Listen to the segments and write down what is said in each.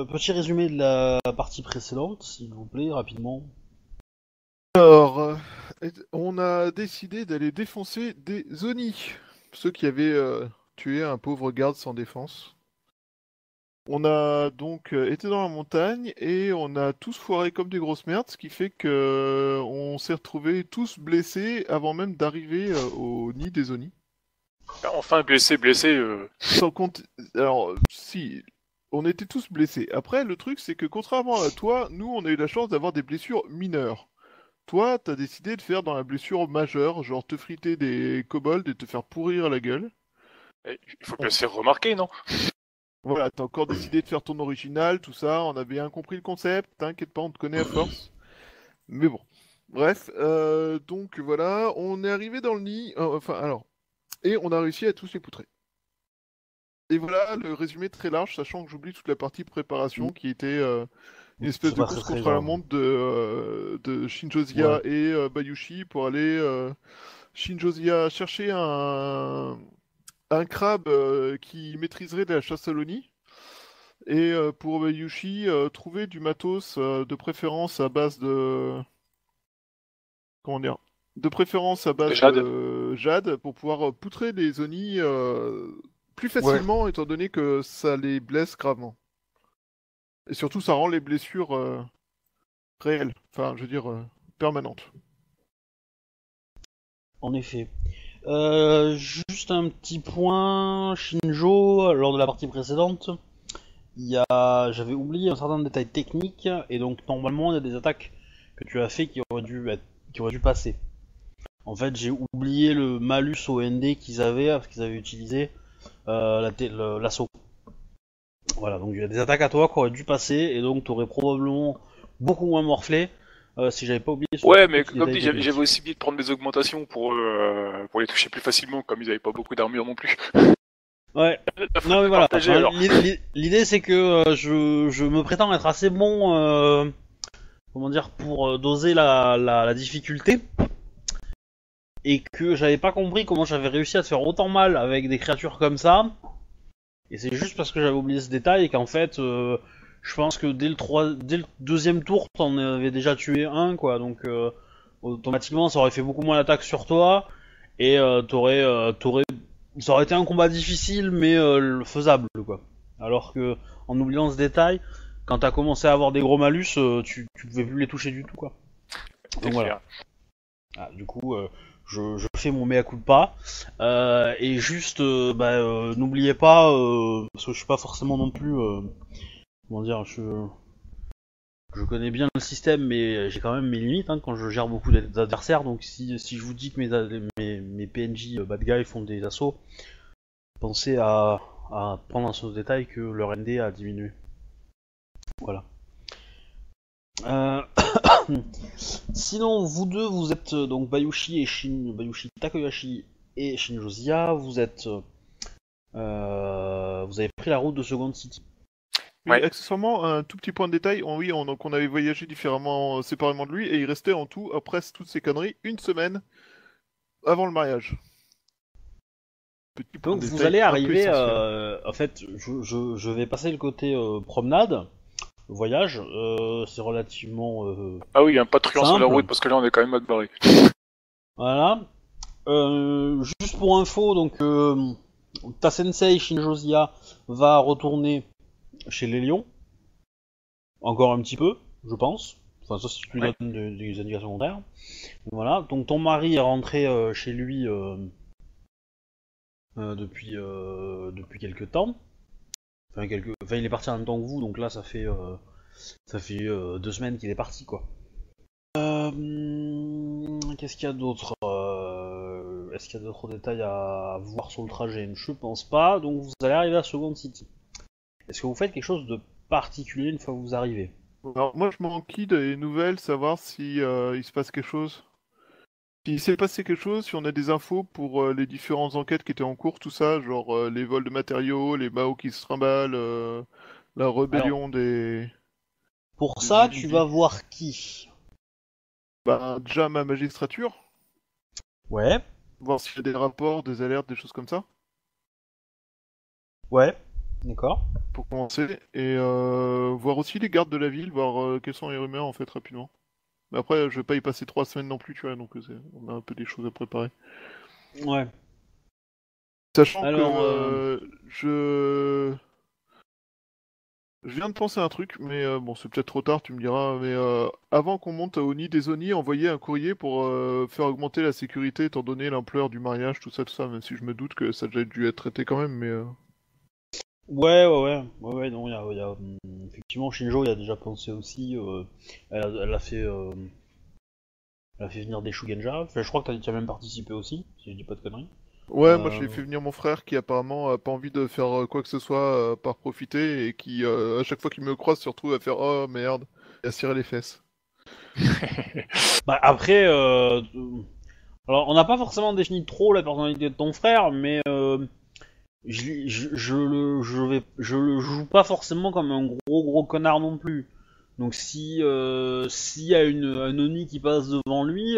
petit résumé de la partie précédente, s'il vous plaît, rapidement. Alors, on a décidé d'aller défoncer des Oni, ceux qui avaient tué un pauvre garde sans défense. On a donc été dans la montagne et on a tous foiré comme des grosses merdes, ce qui fait que on s'est retrouvés tous blessés avant même d'arriver au nid des Oni. Enfin, blessé. Sans compte... Alors, si, on était tous blessés. Après, le truc, c'est que contrairement à toi, nous, on a eu la chance d'avoir des blessures mineures. Toi, t'as décidé de faire dans la blessure majeure, genre te friter des kobolds et te faire pourrir la gueule. Il faut bien se faire remarquer, non? Voilà, t'as encore décidé de faire ton original, tout ça, on a bien compris le concept, t'inquiète pas, on te connaît à force. Mais bon. Bref, donc voilà, on est arrivé dans le nid, et on a réussi à tous les poutrer. Et voilà le résumé très large, sachant que j'oublie toute la partie préparation qui était une espèce C'est de pas course très contre la grave. montre de Shinjozia Ouais. et Bayushi pour aller Shinjozia chercher un crabe qui maîtriserait la chasse à l'Oni. Et pour Bayushi, trouver du matos de préférence à base de... Comment dire? De préférence à base Jade. de jade pour pouvoir poutrer les Oni plus Ouais. facilement étant donné que ça les blesse gravement. Et surtout, ça rend les blessures réelles, enfin, je veux dire, permanentes. En effet. Juste un petit point, Shinjo, lors de la partie précédente, j'avais oublié un certain détail technique, et donc normalement il y a des attaques que tu as fait qui auraient dû passer. En fait, j'ai oublié le malus au ND qu'ils avaient, parce qu'ils avaient utilisé l'assaut. Voilà, donc il y a des attaques à toi qui auraient dû passer, et donc tu aurais probablement beaucoup moins morflé si j'avais pas oublié ce Ouais, mais petit comme détail dit, j'avais technique. aussi oublié de prendre mes augmentations pour les toucher plus facilement, comme ils avaient pas beaucoup d'armure non plus. Ouais. La faute Non mais est voilà. partagée Enfin, alors. l'idée c'est que je me prétends être assez bon, comment dire, pour doser la difficulté, et que j'avais pas compris comment j'avais réussi à te faire autant mal avec des créatures comme ça. Et c'est juste parce que j'avais oublié ce détail et qu'en fait, je pense que dès le deuxième tour, t'en avais déjà tué un, quoi. Donc automatiquement, ça aurait fait beaucoup moins d'attaques sur toi, et ça aurait été un combat difficile, mais faisable, quoi. Alors que, en oubliant ce détail, quand t'as commencé à avoir des gros malus, tu pouvais plus les toucher du tout, quoi. C'était Donc voilà. clair. Ah, du coup, je fais mon mea culpa. Et juste, n'oubliez pas, parce que je suis pas forcément non plus, comment dire, je connais bien le système, mais j'ai quand même mes limites, hein, quand je gère beaucoup d'adversaires. Donc si je vous dis que mes PNJ bad guys font des assauts, pensez à prendre en ce détail que leur ND a diminué. Voilà. Euh, Sinon, vous deux, vous êtes donc Bayushi Takahashi et Shinjozia. Vous avez pris la route de Second City. Oui, Ouais. accessoirement, un tout petit point de détail, donc on avait voyagé différemment, séparément de lui, et il restait en tout, après toutes ces conneries, une semaine avant le mariage. Petit point Donc de vous détail allez un peu arriver, essentiel. en fait, je vais passer le côté promenade, voyage. C'est relativement Ah oui, pas de truand sur la simple. route parce que là on est quand même mal barré. Voilà. Juste pour info, donc ta sensei Shinjozia va retourner chez les lions. Encore un petit peu, je pense. Enfin, ça, si tu lui Ouais. donnes des indications contraires. Voilà. Donc, ton mari est rentré chez lui depuis quelques temps. Enfin, il est parti en même temps que vous, donc là, ça fait 2 semaines qu'il est parti, quoi. Qu'est-ce qu'il y a d'autre Est-ce qu'il y a d'autres détails à voir sur le trajet? Je pense pas. Donc, vous allez arriver à Second City. Est-ce que vous faites quelque chose de particulier une fois que vous arrivez? Alors, moi, je m'enquille des nouvelles, savoir si il se passe quelque chose. S'il s'est passé quelque chose, si on a des infos pour les différentes enquêtes qui étaient en cours, tout ça, genre les vols de matériaux, les Mao qui se trimballent, la Alors, rébellion pour des ça, tu vas Unity. voir qui? Bah, déjà ma magistrature, Ouais, voir s'il y a des rapports, des alertes, des choses comme ça. ouais. D'accord. pour commencer, et voir aussi les gardes de la ville, voir quelles sont les rumeurs en fait rapidement. Mais après, je vais pas y passer 3 semaines non plus, tu vois, donc on a un peu des choses à préparer. Ouais. Sachant que Alors, je viens de penser à un truc, mais bon, c'est peut-être trop tard, tu me diras, mais avant qu'on monte au nid des Oni, envoyer un courrier pour faire augmenter la sécurité, étant donné l'ampleur du mariage, tout ça, même si je me doute que ça a déjà dû être traité quand même, mais... ouais, non, effectivement, Shinjo, il a déjà pensé aussi, elle a fait venir des Shugenja, enfin, je crois que t'as même participé aussi, si je dis pas de conneries. Ouais, moi j'ai Euh, fait venir mon frère qui apparemment a pas envie de faire quoi que ce soit par profiter, et qui, à chaque fois qu'il me croise, se retrouve à faire «Oh merde», et à se tirer les fesses. Bah après, alors on n'a pas forcément défini trop la personnalité de ton frère, mais je le joue pas forcément comme un gros connard non plus. Donc si s'il y a un Oni qui passe devant lui,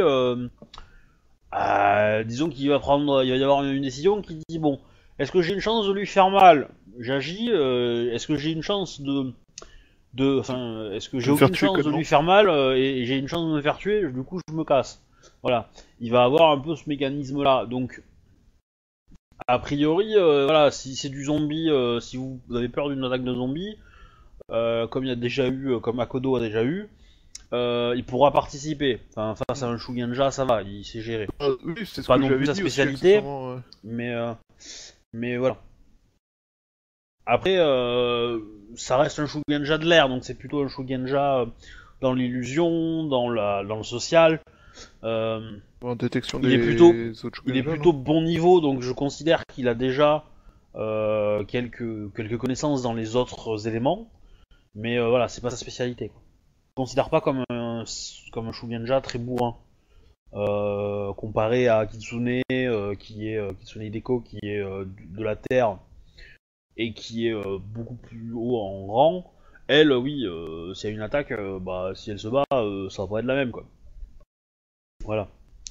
disons il va y avoir une décision qui dit bon, est-ce que j'ai une chance de lui faire mal? J'agis. Est-ce que j'ai une chance enfin, est-ce que De j'ai me faire aucune tuer chance de lui connement. faire mal et j'ai une chance de me faire tuer? Du coup, je me casse. Voilà. Il va avoir un peu ce mécanisme-là. Donc, a priori, voilà, si c'est du zombie, si vous avez peur d'une attaque de zombie, comme il y a déjà eu, comme Akodo a déjà eu, il pourra participer. Enfin, face à un Shugenja, ça va, il sait gérer. Oui, c'est ce Pas que non plus j'avais sa dit aussi, spécialité, accessoirement. mais euh, mais voilà. Après, ça reste un Shugenja de l'air, donc c'est plutôt un Shugenja dans l'illusion, dans le social. Euh, En détection il est plutôt, des autres il est Shugenja, non? plutôt bon niveau, donc je considère qu'il a déjà quelques connaissances dans les autres éléments, mais voilà, c'est pas sa spécialité, quoi. Je considère pas comme un Shugenja très bourrin. Comparé à Kitsune, Kitsune Hideko, qui est de la Terre et qui est beaucoup plus haut en rang, elle, oui, s'il y a une attaque, bah, si elle se bat, ça va pas être la même, quoi. Voilà.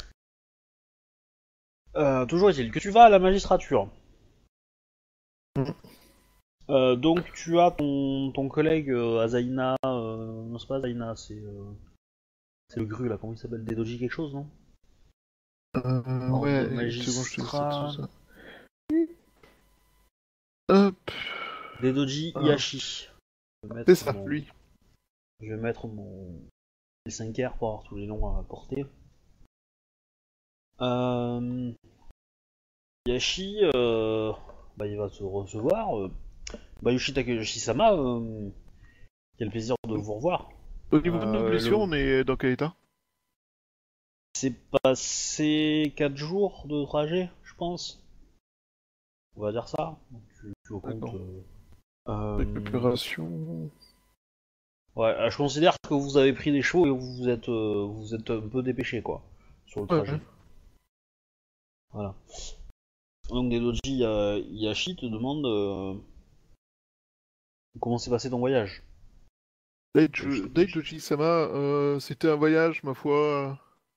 Toujours est-il que tu vas à la magistrature. Mhm. Donc tu as ton collègue Azaina, non c'est pas Azaina, c'est le gru là, comment il s'appelle? Dedoji quelque chose, non? Ordre Ouais, c'est bon, je te dis ça, tout magistrat. ça. Hop, Dedoji ah, Iyashi. Je vais c'est mettre ça, mon, lui. je vais mettre mon L5R pour avoir tous les noms à porter. Euh, Yashi, bah, il va te recevoir. Bayushi Takeyoshi-sama, quel plaisir de vous revoir. Au niveau de nos blessures, on est dans quel état? C'est passé 4 jours de trajet, je pense. On va dire ça. Donc, tu comptes. D'accord. Euh, Récupération... ouais, je considère que vous avez pris des chevaux et vous êtes un peu dépêché, quoi, sur le Ouais, trajet. Voilà. Donc, Dedoji Yashi te demande comment s'est passé ton voyage. Bayushi Takeyoshi. Daijoji-sama, c'était un voyage, ma foi,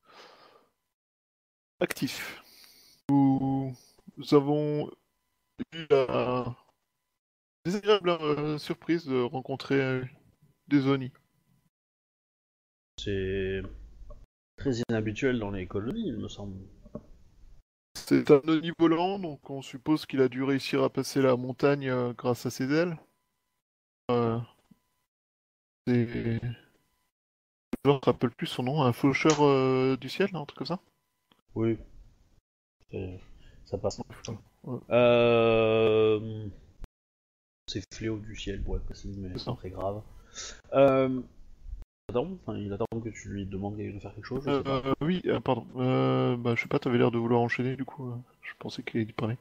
actif. Nous avons eu la désagréable surprise de rencontrer des Oni. C'est très inhabituel dans les colonies, il me semble. C'est un Oni volant, donc on suppose qu'il a dû réussir à passer la montagne grâce à ses ailes. Euh, c'est... Je ne me rappelle plus son nom, un faucheur du ciel, un truc comme ça? Oui, ça passe. Ouais, Euh... C'est fléau du ciel, pour être précis, mais c'est c'est pas ça. très grave. Euh... Il attend que tu lui demandes de faire quelque chose, je sais pas. Oui, pardon. Bah, je sais pas, t'avais l'air de vouloir enchaîner, du coup, je pensais qu'il allait parler.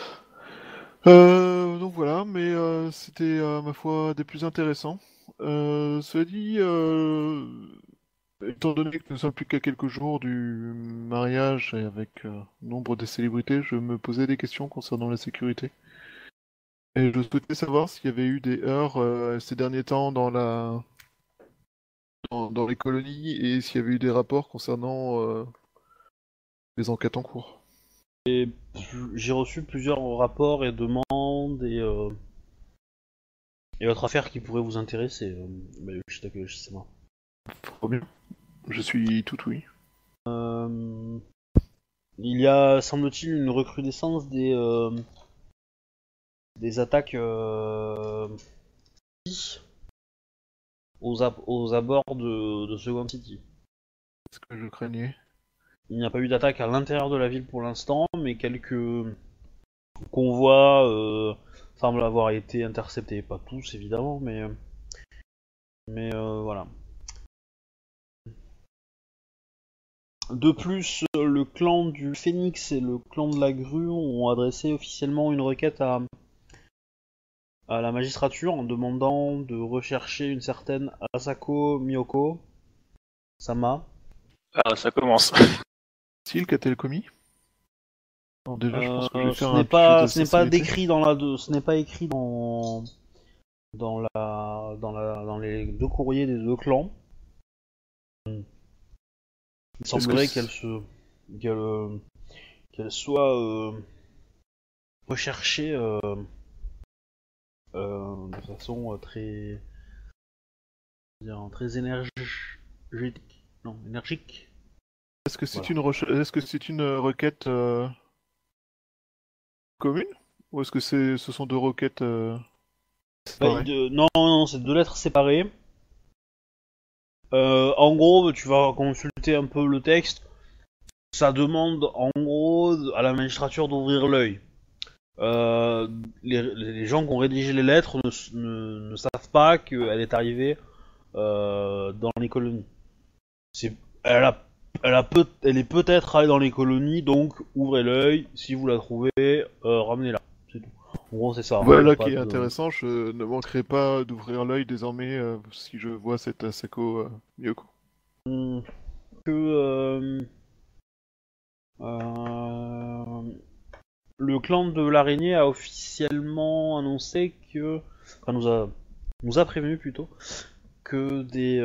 Donc voilà, mais c'était, ma foi, des plus intéressants. Cela dit, étant donné que nous sommes plus qu'à quelques jours du mariage et avec nombre de célébrités, je me posais des questions concernant la sécurité. Et je souhaitais savoir s'il y avait eu des heurts ces derniers temps dans les colonies, et s'il y avait eu des rapports concernant les enquêtes en cours. J'ai reçu plusieurs rapports et demandes Et autre affaire qui pourrait vous intéresser, Yoshida Takeyoshi-sama. Trop bien. Je suis tout oui. Il y a, semble-t-il, une recrudescence des attaques aux abords de Second City. C'est ce que je craignais. Il n'y a pas eu d'attaque à l'intérieur de la ville pour l'instant, mais quelques convois semblent avoir été interceptés. Pas tous, évidemment, mais voilà. De plus, le clan du Phénix et le clan de la Grue ont adressé officiellement une requête à la magistrature en demandant de rechercher une certaine Asako Miyoko Sama. Ah, ça commence. S'il qu'a-t-elle commis? Alors déjà, je pense que je vais faire Ce n'est un pas, petit ce jeu n'est pas d'assiduité. décrit ce n'est pas écrit dans les deux courriers des deux clans. Il semblerait qu'elle soit recherchée de façon très énergétique. Non, énergique. Est-ce que c'est Voilà. Est-ce que c'est une requête commune? Ou est-ce que ce sont deux requêtes séparées? Non, non, c'est deux lettres séparées. En gros, tu vas consulter un peu le texte. Ça demande en gros à la magistrature d'ouvrir l'œil. Les gens qui ont rédigé les lettres ne savent pas qu'elle est arrivée dans les colonies. C'est, elle a, elle est peut-être allée dans les colonies, donc ouvrez l'œil. Si vous la trouvez, ramenez-la. C'est tout. En gros, c'est ça. Hein, y a Voilà pas qui est de... intéressant, je ne manquerai pas d'ouvrir l'œil désormais si je vois cette Asako Miyoko. Que euh, le clan de l'araignée a officiellement annoncé que, enfin nous a prévenu plutôt que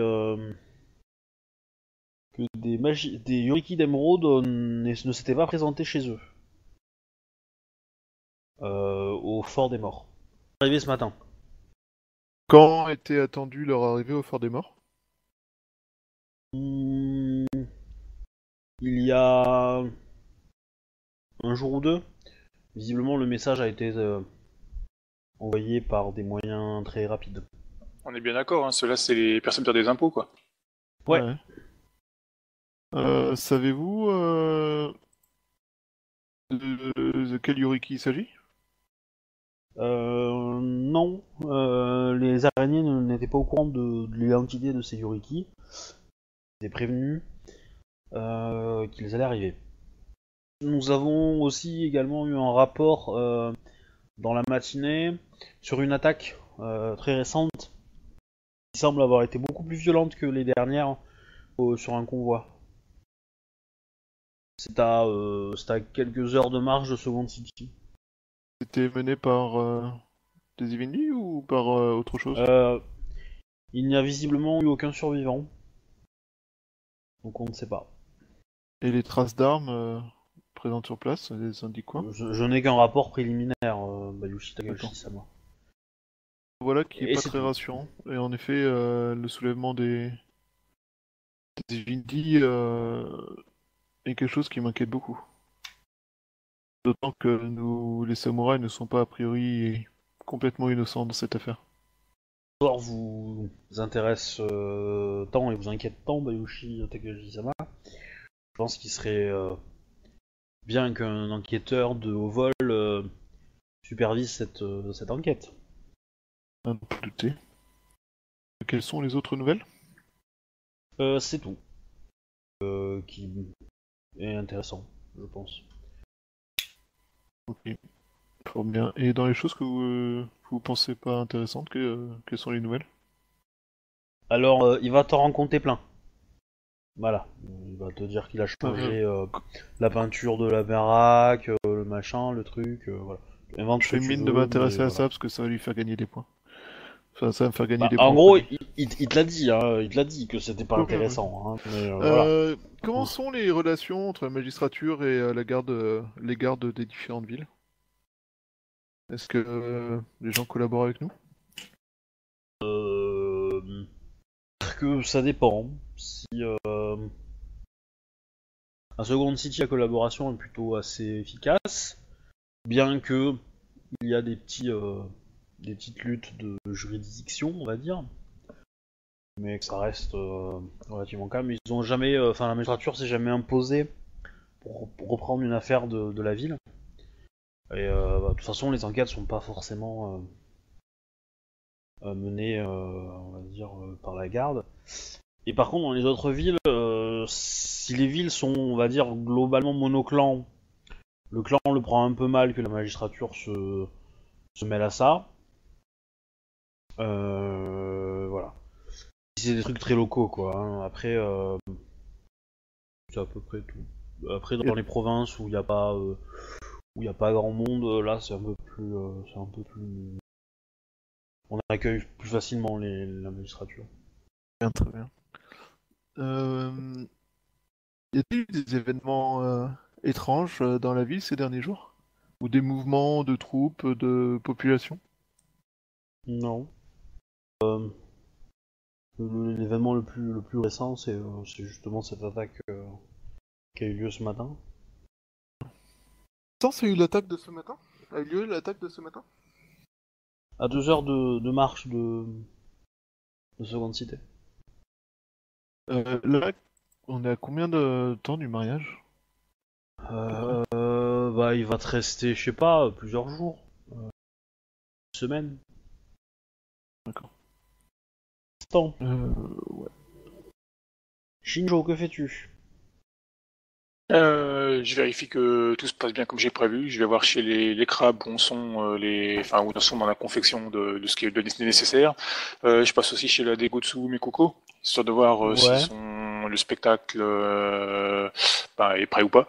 des Yoriki d'Emeraude ne s'étaient pas présentés chez eux au fort des morts. Arrivé ce matin. Quand était attendu leur arrivée au Fort des Morts? Hmm, il y a un jour ou deux, visiblement le message a été envoyé par des moyens très rapides. On est bien d'accord, hein, ceux-là, c'est les percepteurs des impôts, quoi. Ouais. Savez-vous de quel Yoriki il s'agit? Non, les araignées n'étaient pas au courant de l'identité de ces Yoriki. Ils étaient prévenus qu'ils allaient arriver. Nous avons aussi également eu un rapport dans la matinée sur une attaque très récente qui semble avoir été beaucoup plus violente que les dernières sur un convoi. C'est à quelques heures de marche de Second City. C'était mené par des Divinity ou par autre chose? Euh, il n'y a visiblement eu aucun survivant, donc on ne sait pas. Et les traces d'armes présentes sur place, elles indiquent quoi? Je n'ai qu'un rapport préliminaire, Bayushi Takeyoshi-sama. Voilà qui est Et pas c'est très tout. rassurant. Et en effet, le soulèvement des Divinity est quelque chose qui m'inquiète beaucoup. D'autant que les samouraïs ne sont pas a priori complètement innocents dans cette affaire. L'histoire vous intéresse tant et vous inquiète tant, Bayushi Takeyoshi-sama. Je pense qu'il serait bien qu'un enquêteur de haut vol supervise cette enquête. À ne pas douter. Quelles sont les autres nouvelles? C'est tout. Qui est intéressant, je pense. Ok, fort bien. Et dans les choses que vous pensez pas intéressantes, quelles sont les nouvelles? Alors, il va t'en raconter plein. Voilà. Il va te dire qu'il a Euh, changé la peinture de la baraque, le machin, le truc, voilà. Invente je ce que fais tu mine de veux, mais m'intéresser à voilà. ça parce que ça va lui faire gagner des points. Enfin, ça va me faire gagner Bah, des en points gros, auprès de lui. il te l'a dit, hein, il te l'a dit que c'était pas Oui, oui. intéressant, hein, mais voilà. Comment sont les relations entre la magistrature et la garde, les gardes des différentes villes? Est-ce que les gens collaborent avec nous? dire que ça dépend. Si à Second City, la collaboration est plutôt assez efficace, bien que il y a des petites luttes de juridiction, on va dire, mais que ça reste relativement calme. Ils ont jamais, la magistrature s'est jamais imposée pour reprendre une affaire de la ville. Et de toute façon, les enquêtes sont pas forcément menées, on va dire, par la garde. Et par contre, dans les autres villes, si les villes sont, on va dire, globalement monoclans, le clan le prend un peu mal que la magistrature se mêle à ça. Voilà. C'est des trucs très locaux, quoi. Hein. Après, c'est à peu près tout. Après, dans les provinces où il n'y a pas grand monde, là, c'est un peu plus, on accueille plus facilement la magistrature. Bien, très bien. Y a-t-il eu des événements étranges dans la ville ces derniers jours? Ou des mouvements de troupes, de population? Non. L'événement le plus récent, c'est justement cette attaque qui a eu lieu ce matin. Attends, c'est eu l'attaque de ce matin? A eu lieu l'attaque de ce matin? À 2 heures de marche de Seconde Cité. Là, on est à combien de temps du mariage? Bah, il va te rester, je sais pas, plusieurs jours. Une semaine. D'accord. Temps. Ouais. Shinjo, que fais-tu? Je vérifie que tout se passe bien comme j'ai prévu. Je vais voir chez les crabes où en sont où en sont dans la confection de ce qui est nécessaire. Je passe aussi chez la Degotsu Mekoko, histoire de voir si le spectacle est prêt ou pas.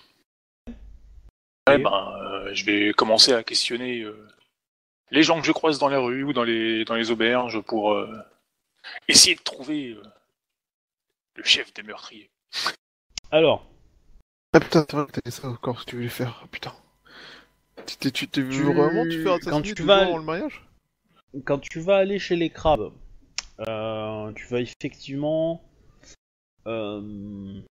Okay. Je vais commencer à questionner les gens que je croise dans la rue ou dans les auberges pour essayer de trouver le chef des meurtriers. Alors. Ah putain, c'est vrai que t'avais ça encore ce que tu voulais faire, ah, putain. Tu veux vraiment te faire assassiner 2 jours avant le mariage? Quand tu vas aller chez les crabes, tu vas effectivement... ils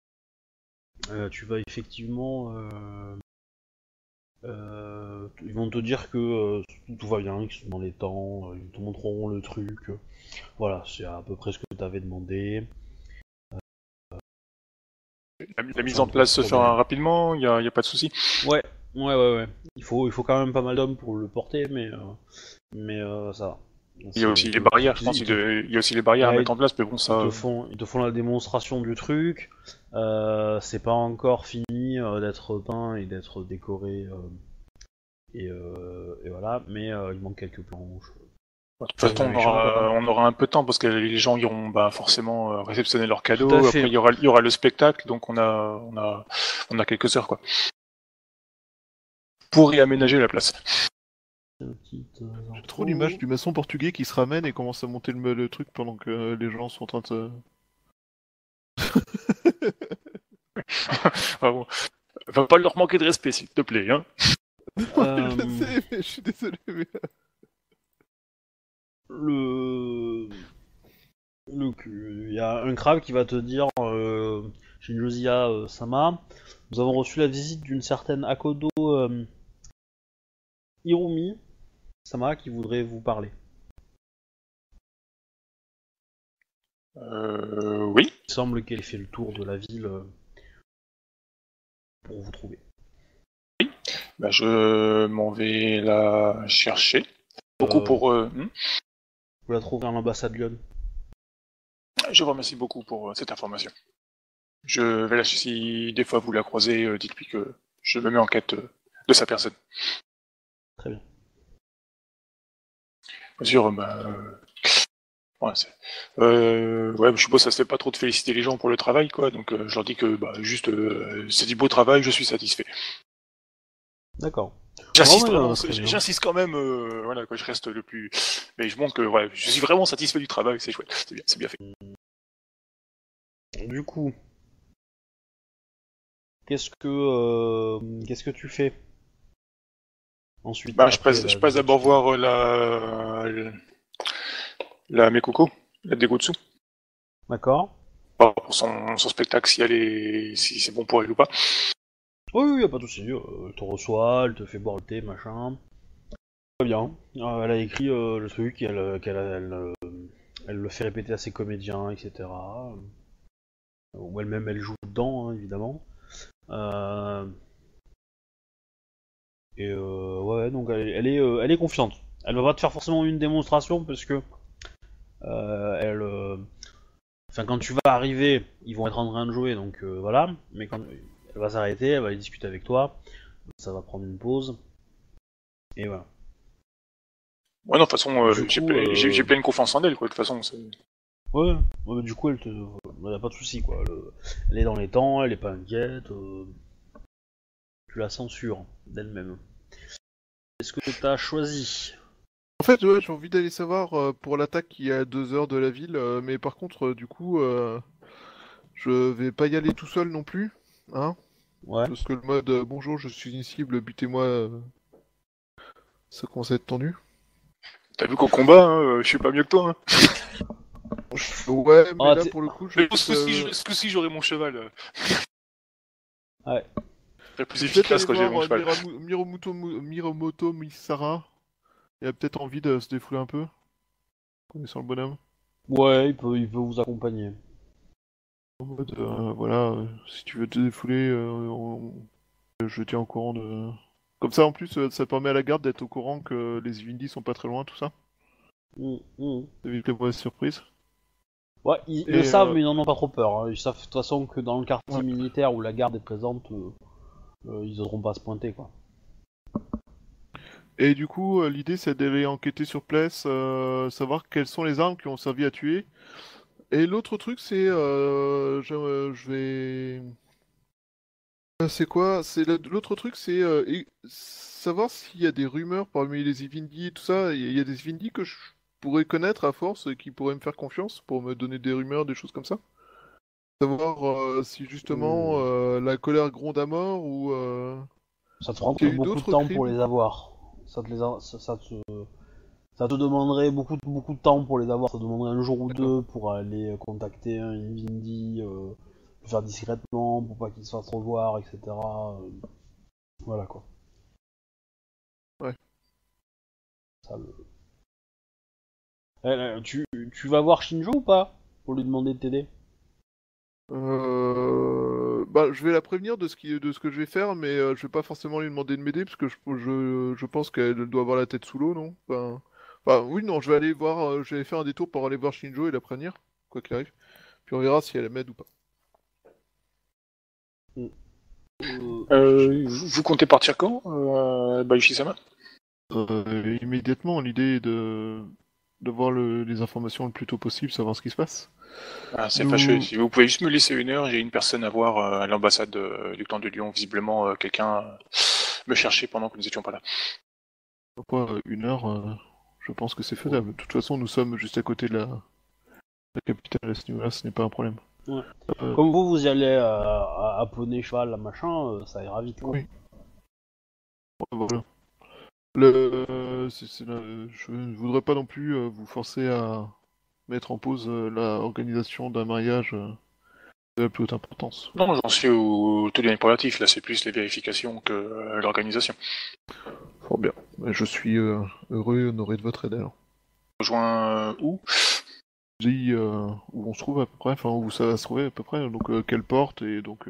vont te dire que tout va bien, qu'ils sont dans les temps, ils te montreront le truc. Voilà, c'est à peu près ce que tu avais demandé. La mise en place se fera rapidement, il y a pas de souci. Ouais. Il faut quand même pas mal d'hommes pour le porter, mais ça va. Il y a aussi les barrières, je pense. Il y a aussi les barrières à mettre en place, mais bon, ça. Ils te font la démonstration du truc. C'est pas encore fini d'être peint et d'être décoré. Et voilà, mais il manque quelques planches. De toute façon, on aura un peu de temps parce que les gens iront forcément réceptionner leurs cadeaux. Après, il y aura le spectacle, donc on a quelques heures quoi pour y aménager la place. J'ai trop l'image du maçon portugais qui se ramène et commence à monter le truc pendant que les gens sont en train de Bon. Va pas leur manquer de respect, s'il te plaît, hein. Je sais, mais je suis désolé, mais... Il y a un crabe qui va te dire Shinjozia Sama, nous avons reçu la visite d'une certaine Akodo Hirumi Sama qui voudrait vous parler. Oui. Il semble qu'elle ait fait le tour de la ville pour vous trouver. Oui. Je m'en vais la chercher. Beaucoup pour... Vous la trouverez à l'ambassade Lyon. Je vous remercie beaucoup pour cette information. Je vais la si des fois vous la croisez, dites-lui que je me mets en quête de sa personne. Très bien. Bien sûr, je suppose que ça se fait pas trop de féliciter les gens pour le travail, quoi. Donc je leur dis que c'est du beau travail, je suis satisfait. D'accord. J'insiste quand même, que je reste le plus. Mais je montre que je suis vraiment satisfait du travail, c'est chouette, c'est bien fait. Du coup, qu'est-ce que tu fais ensuite? Je passe d'abord voir la Mekoko, la Degotsu. D'accord. Pour son spectacle, si c'est bon pour elle ou pas. Oui, y a pas de souci. Elle te reçoit, elle te fait boire le thé, machin. Très bien. Elle a écrit le truc, elle le fait répéter à ses comédiens, etc. Ou elle-même, elle joue dedans, hein, évidemment. Euh, ouais, donc elle est confiante. Elle va pas te faire forcément une démonstration parce que elle, enfin, quand tu vas arriver, ils vont être en train de jouer, donc voilà. Mais quand elle va s'arrêter, elle va aller discuter avec toi. Ça va prendre une pause. Et voilà. Ouais, non, de toute façon, Du coup, j'ai pleine confiance en elle, quoi. De toute façon, c'est... ouais, ouais, du coup, elle a pas de soucis, quoi. Elle est dans les temps, elle est pas inquiète. Tu la censures d'elle-même. Est-ce que t'as choisi? En fait, ouais, j'ai envie d'aller savoir pour l'attaque qui est à 2 heures de la ville, mais par contre, du coup, je vais pas y aller tout seul non plus, hein, Ouais. parce que le mode bonjour, je suis une cible, butez-moi, ça commence à être tendu. T'as vu qu'au combat, hein, je suis pas mieux que toi, hein. Ouais, mais Ah, là pour le coup, je vais Mais ce coup-ci, j'aurai mon cheval. Ouais. Je serai plus je vais peut-être efficace aller quand j'ai mon voir cheval. Miromoto Misara. Il a peut-être envie de se défouler un peu, connaissant le bonhomme. Ouais, il peut vous accompagner. En mode, voilà, si tu veux te défouler, je tiens au courant de... Comme ça, en plus, ça permet à la garde d'être au courant que les Vindis sont pas très loin, tout ça. Mm. Ça évite les mauvaises surprises. Ouais, ils le Et, savent, mais ils n'en ont pas trop peur, hein. Ils savent de toute façon que dans le quartier ouais. militaire où la garde est présente, ils oseront pas se pointer, quoi. Et du coup, l'idée, c'est d'aller enquêter sur place, savoir quelles sont les armes qui ont servi à tuer. Et l'autre truc, c'est... je vais... C'est quoi? L'autre truc, c'est savoir s'il y a des rumeurs parmi les Ivindi et tout ça. Il y a des Ivindi que je pourrais connaître à force, qui pourraient me faire confiance pour me donner des rumeurs, des choses comme ça. Savoir si justement Hmm. la colère gronde à mort ou Ça te s'il y prendrait a eu beaucoup de d'autres temps pour crimes. les avoir. Ça te demanderait beaucoup de temps pour les avoir. Ça te demanderait un jour ou D'accord. deux pour aller contacter un Invindi, le faire discrètement pour pas qu'il se fasse revoir, etc. Voilà quoi. Ouais. Ça, tu vas voir Shinjo ou pas? Pour lui demander de t'aider? Bah, je vais la prévenir de ce que je vais faire, mais je vais pas forcément lui demander de m'aider parce que je pense qu'elle doit avoir la tête sous l'eau, non? Oui, non, je vais aller voir, je vais faire un détour pour aller voir Shinjo et la prévenir, quoi qu'il arrive. Puis on verra si elle m'aide ou pas. Hmm. Euh, Vous comptez partir quand, Baïchi-sama? Immédiatement, l'idée est de voir les informations le plus tôt possible, savoir ce qui se passe. Ah, c'est fâcheux. Nous, Si vous pouvez juste me laisser une heure, j'ai une personne à voir à l'ambassade du clan de Lyon. Visiblement, quelqu'un me cherchait pendant que nous étions pas là. pourquoi 1 heure, je pense que c'est faisable. De toute façon, nous sommes juste à côté de la capitale à ce niveau-là, ce n'est pas un problème. ouais. Euh, Comme vous y allez à poney, cheval, machin, ça ira vite quoi. oui, voilà. Je ne voudrais pas non plus vous forcer à mettre en pause l'organisation d'un mariage de la plus haute importance. Non, j'en suis au tout dernier préparatif. Là, c'est plus les vérifications que l'organisation. Fort bien. Je suis heureux et honoré de votre aide alors. Rejoins où? Je dis où on se trouve à peu près, enfin où ça va se trouver à peu près, donc quelle porte, et donc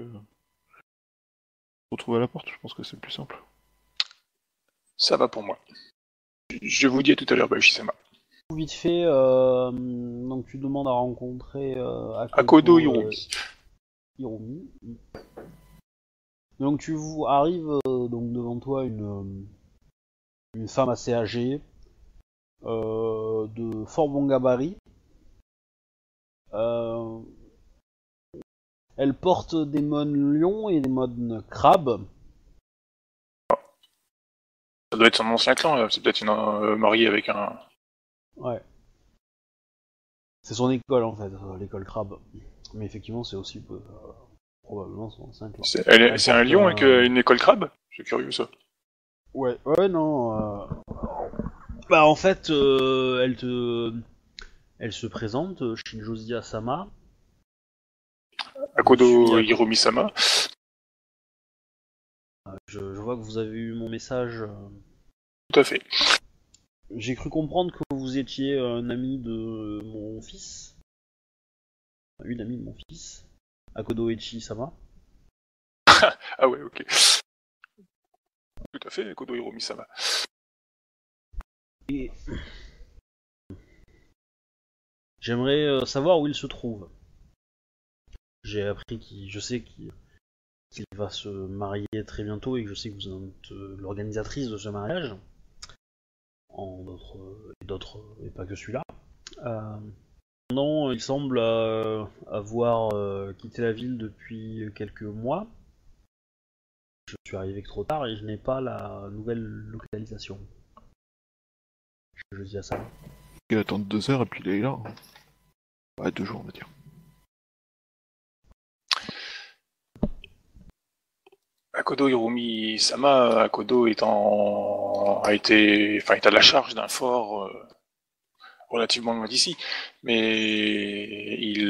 se retrouver à la porte, je pense que c'est le plus simple. Ça va pour moi. Je vous dis à tout à l'heure, Baïchi-sama. Vite fait, donc tu demandes à rencontrer Akodo Akodo Hirumi. Hirumi. Donc arrives donc devant toi une femme assez âgée, de fort bon gabarit. Euh, Elle porte des mônes lions et des mônes crabes. Ça doit être son ancien clan, là. C'est peut-être une mariée avec un... Ouais. C'est son école en fait, l'école crabe. Mais effectivement, c'est aussi probablement son ancien clan. C'est un lion avec une école crabe? C'est curieux, ça. Ouais, non. Bah en fait, elle se présente, Shinjo Sama. Akodo Hirumi-sama. Je vois que vous avez eu mon message. Tout à fait. J'ai cru comprendre que vous étiez un ami de mon fils. Une amie de mon fils. Akodo Echi-sama. Ah ouais, ok. Tout à fait, Akodo Hirumi-sama. Et... J'aimerais savoir où il se trouve. J'ai appris je sais qu'il va se marier très bientôt et que je sais que vous êtes l'organisatrice de ce mariage. En d'autres, et pas que celui-là. Non, il semble avoir quitté la ville depuis quelques mois. Je suis arrivé que trop tard et je n'ai pas la nouvelle localisation. Je dis à ça. Il attend 2 heures et puis il est là. Ouais, 2 jours on va dire. Akodo Hirumi-sama, Akodo est à la charge d'un fort relativement loin d'ici, mais il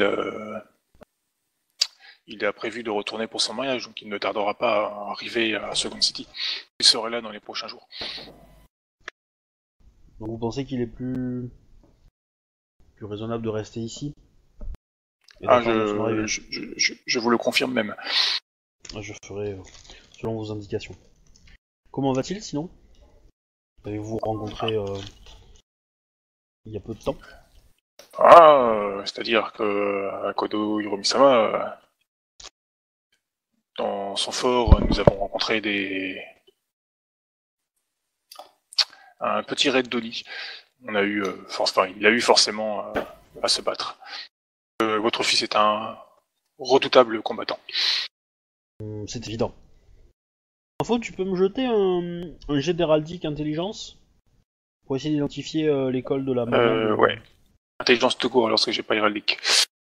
a prévu de retourner pour son mariage, donc il ne tardera pas à arriver à Second City. Il serait là dans les prochains jours. Donc vous pensez qu'il est plus raisonnable de rester ici? Je vous le confirme même. Je ferai selon vos indications. Comment va-t-il sinon? Avez-vous rencontré il y a peu de temps? C'est-à-dire que Akodo Hirumi-sama, dans son fort, nous avons rencontré un petit raid d'Oli. Il a eu forcément à se battre. Votre fils est un redoutable combattant. C'est évident. Info, tu peux me jeter un jet d'héraldique intelligence pour essayer d'identifier l'école de la maman Ouais. Intelligence tout court, lorsque j'ai pas héraldique.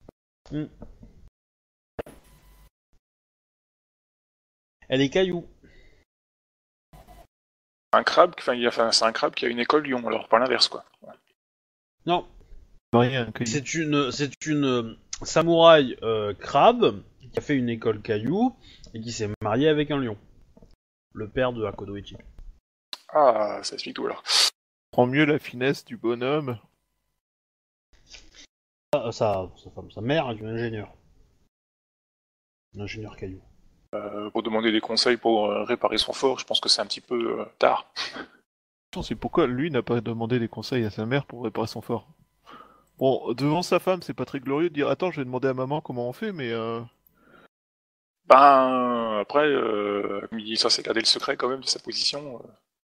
Elle est caillou. C'est un crabe qui a une école Lyon, alors pas l'inverse quoi. Non. Rien, C'est une samouraï crabe qui a fait une école caillou et qui s'est mariée avec un lion. Le père de Akodo Echi. Ah, ça explique tout alors. Prends mieux la finesse du bonhomme. Sa mère est une ingénieure. Un ingénieur caillou. Pour demander des conseils pour réparer son fort, je pense que c'est un petit peu tard. C'est pourquoi lui n'a pas demandé des conseils à sa mère pour réparer son fort. Bon, devant sa femme, c'est pas très glorieux de dire attends, je vais demander à maman comment on fait, mais Ben, après, comme il dit ça, c'est garder le secret quand même de sa position.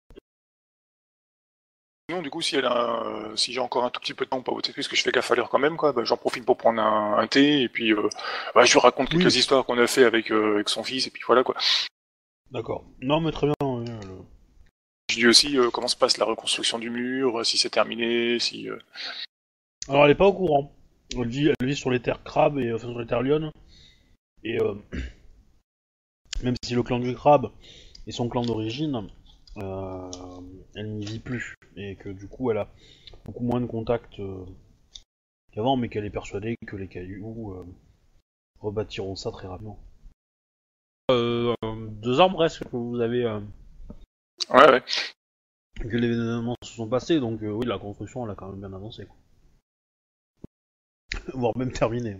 Sinon, du coup, si j'ai encore un tout petit peu de temps pour voter, puisque je fais gaffe à l'heure quand même, quoi, bah, j'en profite pour prendre un thé, et puis je lui raconte quelques histoires qu'on a fait avec son fils, et puis voilà, quoi. D'accord. Non, mais très bien. Je dis aussi comment se passe la reconstruction du mur, si c'est terminé, si... Alors, elle est pas au courant. Elle vit sur les terres crabes et sur les terres lionnes. Et même si le clan du crabe est son clan d'origine, elle n'y vit plus. Et que du coup, elle a beaucoup moins de contacts qu'avant, mais qu'elle est persuadée que les cailloux rebâtiront ça très rapidement. 2 ans presque que vous avez... Ouais. que les événements se sont passés, donc oui, la construction elle a quand même bien avancé, quoi. Voire même terminé.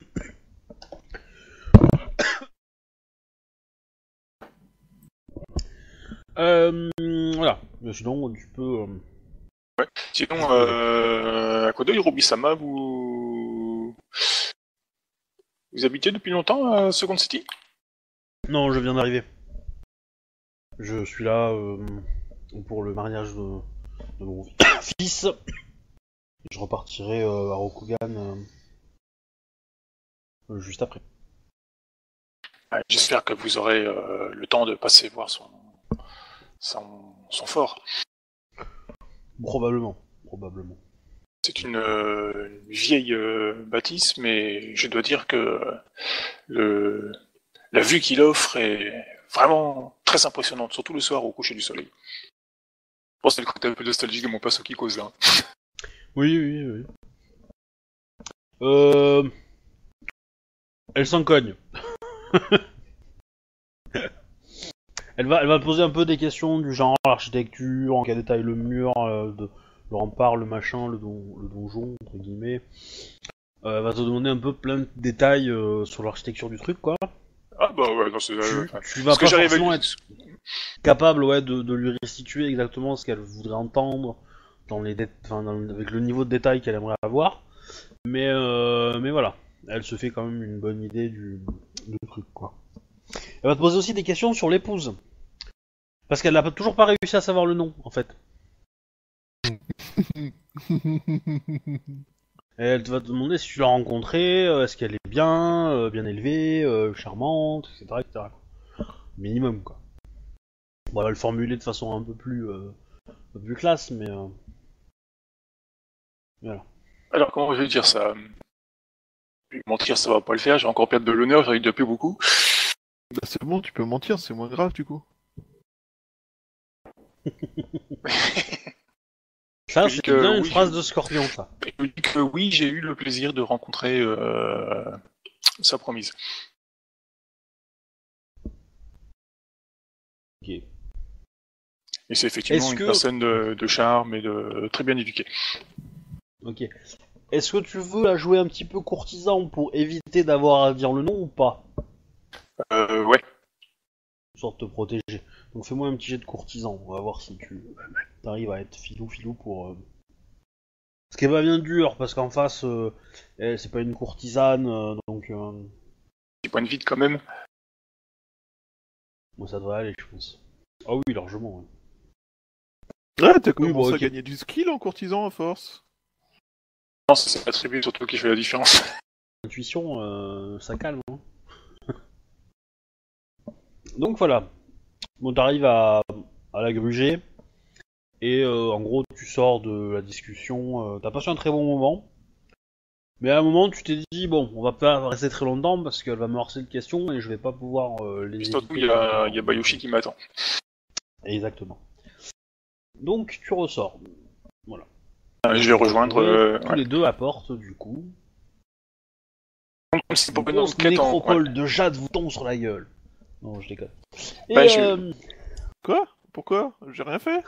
Voilà. Mais sinon, tu peux... Ouais. Sinon, Akodo Hirumi-sama, vous habitez depuis longtemps à Second City? Non, je viens d'arriver. Je suis là pour le mariage de mon fils. Je repartirai à Rokugan juste après. Ouais, j'espère que vous aurez le temps de passer voir son fort. Probablement. C'est une vieille bâtisse, mais je dois dire que la vue qu'il offre est vraiment très impressionnante, surtout le soir au coucher du soleil. Bon, c'est le côté un peu nostalgique de mon passo qui cause là. Oui. Elle s'en cogne. Elle va poser un peu des questions du genre l'architecture, en quel détail le mur, le rempart, le machin, le donjon, entre guillemets. Elle va te demander un peu plein de détails sur l'architecture du truc, quoi. Ah bah ouais, non, c'est... Tu vas ce que pas j'arrive forcément à... être capable de lui restituer exactement ce qu'elle voudrait entendre dans avec le niveau de détail qu'elle aimerait avoir. Mais voilà, elle se fait quand même une bonne idée du truc, quoi. Elle va te poser aussi des questions sur l'épouse. Parce qu'elle n'a toujours pas réussi à savoir le nom, en fait. Et elle va te demander si tu l'as rencontrée, est-ce qu'elle est bien élevée, charmante, etc. Minimum, quoi. Bon, elle va le formuler de façon un peu plus classe, mais... Voilà. Alors, comment je vais dire ça? Mentir, ça va pas le faire, j'ai encore perdre de l'honneur, j'arrive depuis beaucoup. Bah, c'est bon, tu peux mentir, c'est moins grave du coup. Ça, Je dis c'est que bien une oui, phrase de Scorpion, ça. Je dis que oui, j'ai eu le plaisir de rencontrer sa promise. Ok. Et c'est effectivement Est-ce une que- personne de charme et de très bien éduquée. Ok. Est-ce que tu veux la jouer un petit peu courtisan pour éviter d'avoir à dire le nom ou pas? Ouais. Une sorte de te protéger. Donc fais-moi un petit jet de courtisan, on va voir si tu arrives à être filou pour... Ce qui est pas bien dur, parce qu'en face, c'est pas une courtisane, donc... Petit point de vide quand même. Moi ça devrait aller, je pense. Ah oui, largement. Ouais. Ouais, t'as Oui, commencé bon, à ok. gagner du skill en courtisan à force. Non, c'est l'attribut surtout qui fait la différence. Intuition, ça calme. Hein. Donc voilà. Bon, t'arrives à la gruger, et en gros, tu sors de la discussion. T'as passé un très bon moment. Mais à un moment, tu t'es dit, bon, on va pas rester très longtemps parce qu'elle va me harceler de questions et je vais pas pouvoir les Et surtout, éviter. il y a Bayoshi qui m'attend. Exactement. Donc, tu ressors. Voilà. Je vais rejoindre... Tous les deux à porte, du coup. C'est Une pour une grosse enquête en... nécropole de jade vous tombe sur la gueule. Non, je déconne. Et Bah, je- Quoi? Pourquoi? J'ai rien fait?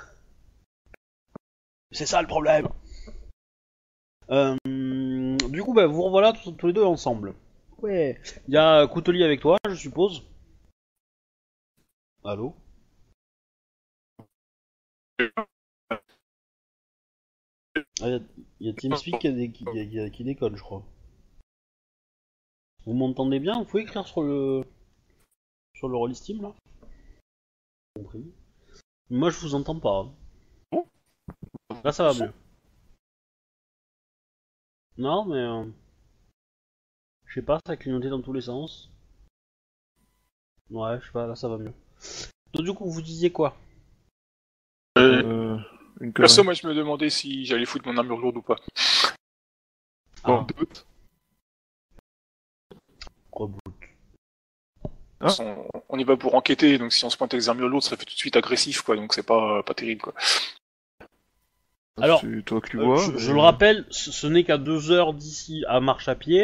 c'est ça le problème. Du coup, bah, vous revoilà tous les deux ensemble. Ouais. Il y a Coutelier avec toi, je suppose. Allô? Ah, y a TeamSpeak qui déconne, je crois. Vous m'entendez bien? Vous pouvez écrire sur le Rollistim là? Compris. Moi je vous entends pas. Bon. Là ça va mieux. Non mais je sais pas, ça a clignoté dans tous les sens. Ouais, je sais pas, là ça va mieux. Donc du coup vous disiez quoi? Une Perso, connerie. moi, je me demandais si j'allais foutre mon armure lourde ou pas. Sans Ah, doute. reboot. Ah. On y va pour enquêter, donc si on se pointe avec des armures lourdes, ça fait tout de suite agressif, quoi, donc c'est pas terrible, quoi. Alors, C'est toi qui vois. Je le rappelle, ce n'est qu'à 2 heures d'ici à marche à pied.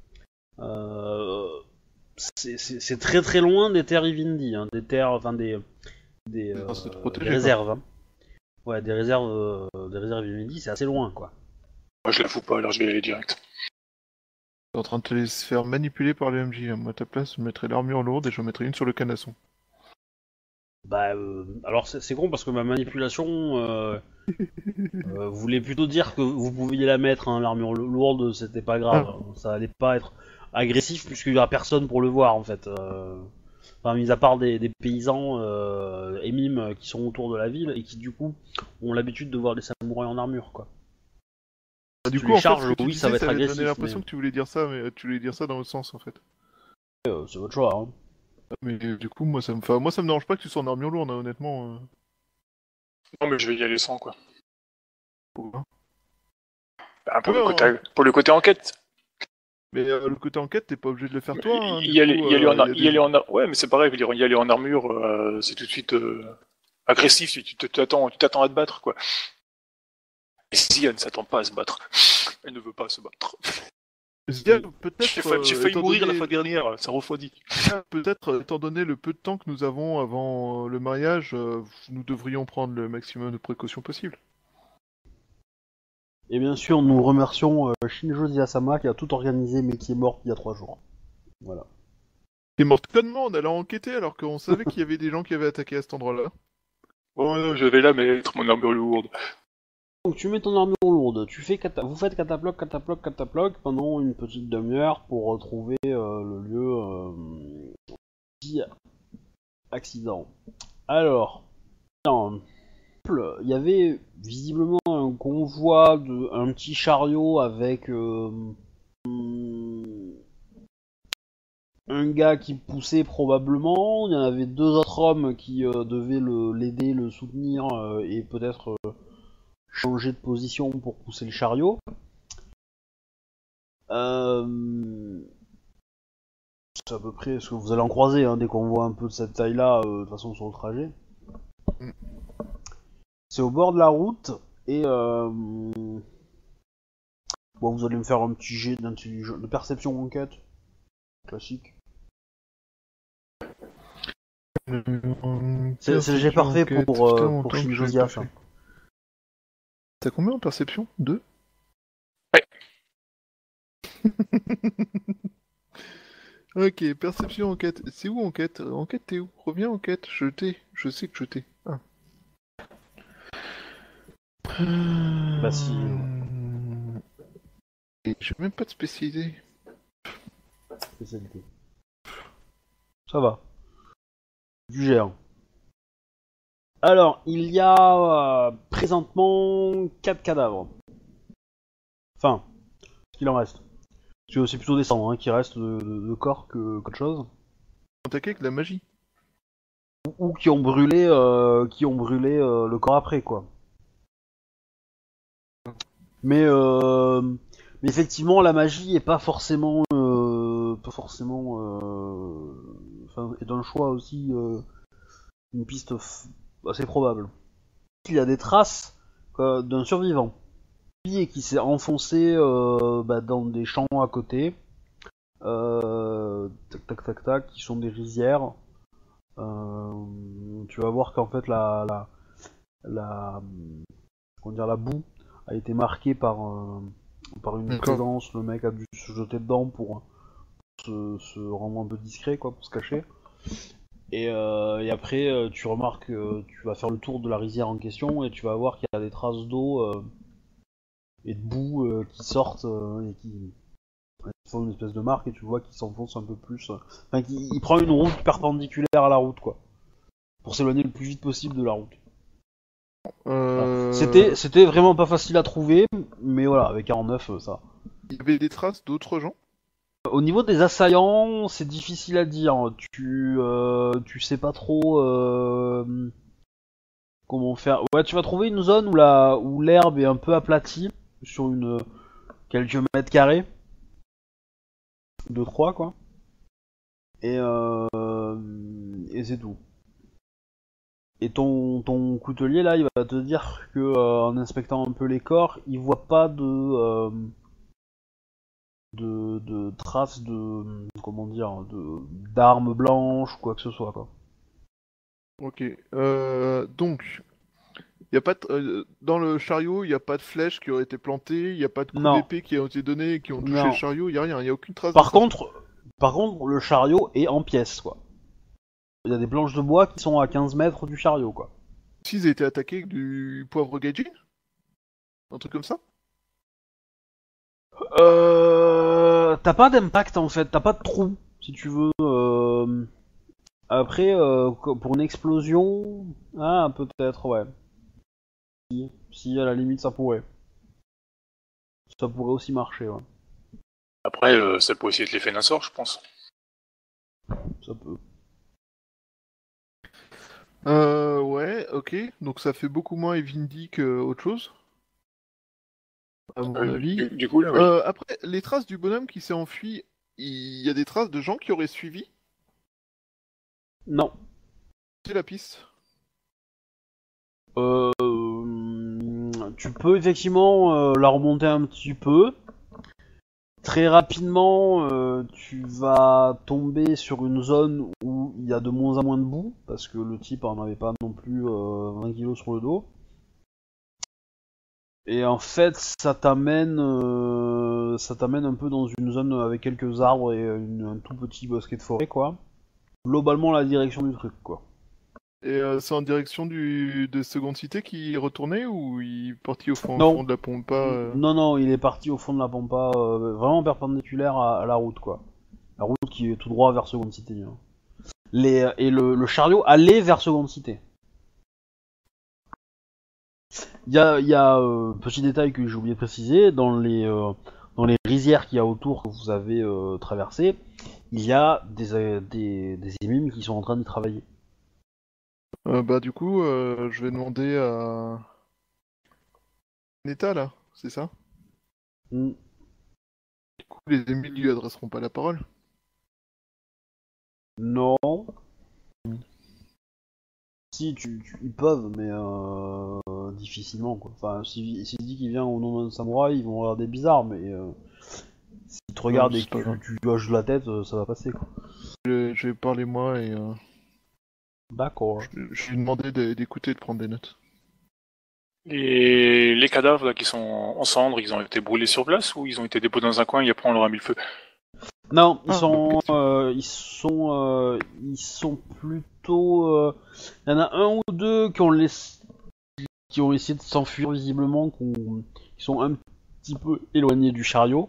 C'est très très loin des terres Ivindi, hein, des terres, enfin des C'est protégé, des réserves. Hein. Ouais, des réserves Ivindi, c'est assez loin, quoi. Moi, je la fous pas, alors je vais y aller direct. T'es en train de te laisser faire manipuler par les MJ. Moi, à ta place, je mettrais l'armure lourde et je mettrais une sur le canasson. Bah, alors c'est con parce que ma manipulation voulait plutôt dire que vous pouviez la mettre, hein, l'armure lourde, c'était pas grave, hein. Ça allait pas être agressif puisqu'il y aura personne pour le voir en fait. Enfin, mis à part des paysans et mimes qui sont autour de la ville et qui du coup ont l'habitude de voir des samouraïs en armure, quoi. Du tu coup, les en charges, fait, ce que tu oui, disais, ça va être ça avait agressif, donné l'impression mais- que tu voulais dire ça, mais tu voulais dire ça dans l'autre sens, en fait. C'est votre choix, hein. Mais du coup, moi, ça me dérange pas que tu sois en armure lourde, hein, honnêtement. Non, mais je vais y aller sans, quoi. Pourquoi Bah, pour, Ouais, pour le côté enquête. Mais le côté enquête, t'es pas obligé de le faire toi. Hein, y aller ouais, mais c'est pareil, y aller en armure, c'est tout de suite agressif, tu t'attends à te battre, quoi. Et si elle ne s'attend pas à se battre, elle ne veut pas se battre. Zia, J'ai peut-être, j'ai failli étant mourir la donné- fois dernière, ça refroidit. peut-être, étant donné le peu de temps que nous avons avant le mariage, nous devrions prendre le maximum de précautions possibles. Et bien sûr, nous remercions Shinjo Asama qui a tout organisé mais qui est morte il y a 3 jours. Voilà. T'es morte connement en allant enquêter alors qu'on savait qu'il y avait des gens qui avaient attaqué à cet endroit-là. Oh non, je vais là mettre mon armure lourde. Donc tu mets ton armure lourde, vous faites cataploc pendant une petite demi-heure pour retrouver le lieu dit accident. Alors, il y avait visiblement un convoi un petit chariot avec un gars qui poussait probablement. Il y en avait 2 autres hommes qui devaient l'aider, le soutenir et peut-être changer de position pour pousser le chariot. C'est à peu près ce que vous allez en croiser des convois un peu de cette taille-là, de toute façon sur le trajet. Mm. C'est au bord de la route et bon, vous allez me faire un petit jet de perception enquête classique. C'est le jet parfait pour Shinjo ça. T'as combien en perception? 2? Ouais. Ok, perception, enquête. C'est où enquête? Enquête, t'es où? Reviens enquête, je sais que je t'ai. Ah. Bah si. Et j'ai même pas de spécialité. Spécialité. Ça va. Du géant. Alors, il y a présentement 4 cadavres. Enfin, ce qu'il en reste. C'est plutôt des cendres qui restent de corps qu'autre chose. Attaqué avec de la magie. Ou qui ont brûlé, le corps après, quoi. Mais effectivement, la magie est pas forcément, est un choix aussi, une piste assez probable. Il y a des traces d'un survivant qui s'est enfoncé dans des champs à côté, qui sont des rizières. Tu vas voir qu'en fait la boue a été marquée par une présence. Le mec a dû se jeter dedans pour se rendre un peu discret, quoi, pour se cacher. Et après, tu remarques que tu vas faire le tour de la rizière en question et tu vas voir qu'il y a des traces d'eau et de boue qui sortent et qui font une espèce de marque, et tu vois qu'il s'enfonce un peu plus. Enfin, il prend une route perpendiculaire à la route, quoi, pour s'éloigner le plus vite possible de la route. C'était vraiment pas facile à trouver, mais voilà, avec 49, ça. Il y avait des traces d'autres gens? Au niveau des assaillants, c'est difficile à dire. Tu sais pas trop comment faire. Ouais, tu vas trouver une zone où l'herbe est un peu aplatie sur quelques mètres carrés, 2-3 quoi. Et c'est tout. Et ton coutelier là, il va te dire que en inspectant un peu les corps, il voit pas de traces d'armes blanches ou quoi que ce soit, quoi. Ok. Donc, y a pas dans le chariot, il n'y a pas de flèches qui auraient été plantées, il n'y a pas de coups d'épée qui ont été donnés et qui ont touché le chariot, il n'y a rien, il n'y a aucune trace. Par contre, le chariot est en pièces, quoi. Il y a des planches de bois qui sont à 15 mètres du chariot, quoi. S'ils ont été attaqués avec du poivre gaijin? Un truc comme ça? T'as pas d'impact en fait, t'as pas de trou, si tu veux. Après, pour une explosion, peut-être, ouais. Si, à la limite, ça pourrait. Ça pourrait aussi marcher, ouais. Après, ça peut aussi être l'effet d'un sort, je pense. Ça peut. Ouais, ok. Donc ça fait beaucoup moins Evindi qu'autre chose. À mon avis. Du coup, là, oui. Après, les traces du bonhomme qui s'est enfui, il y a des traces de gens qui auraient suivi? Non. C'est la piste. Tu peux effectivement la remonter un petit peu. Très rapidement, tu vas tomber sur une zone où il y a de moins en moins de boue, parce que le type en avait pas non plus 20 kilos sur le dos. Et en fait, ça t'amène un peu dans une zone avec quelques arbres et un tout petit bosquet de forêt, quoi. Globalement, la direction du truc, quoi. Et c'est en direction de Seconde Cité qui retournait ou il est parti au Non. fond de la Pampa Non, il est parti au fond de la pampa, vraiment perpendiculaire à la route, quoi. La route qui est tout droit vers Seconde Cité. Hein. Et le chariot allait vers Seconde Cité. Petit détail que j'ai oublié de préciser, dans les rizières qu'il y a autour que vous avez traversées, il y a des émimes qui sont en train d'y travailler. Bah du coup, je vais demander à Neta là, c'est ça? Hmm. Du coup, les Émiles lui adresseront pas la parole. Non. Si, ils peuvent, mais difficilement, quoi. Enfin, s'il dit qu'il vient au nom d'un samouraï, ils vont regarder bizarre, mais s'ils te regardent et c'est pas que grave. tu hoches de la tête, ça va passer, quoi. Je vais parler moi et D'accord. je vais demander d'écouter et de prendre des notes. Et les cadavres là, qui sont en cendres, ils ont été brûlés sur place ou ils ont été déposés dans un coin et après on leur a mis le feu? Non, bonne question. ils sont plutôt. Il y en a un ou deux qui ont essayé de s'enfuir visiblement, qui sont un petit peu éloignés du chariot.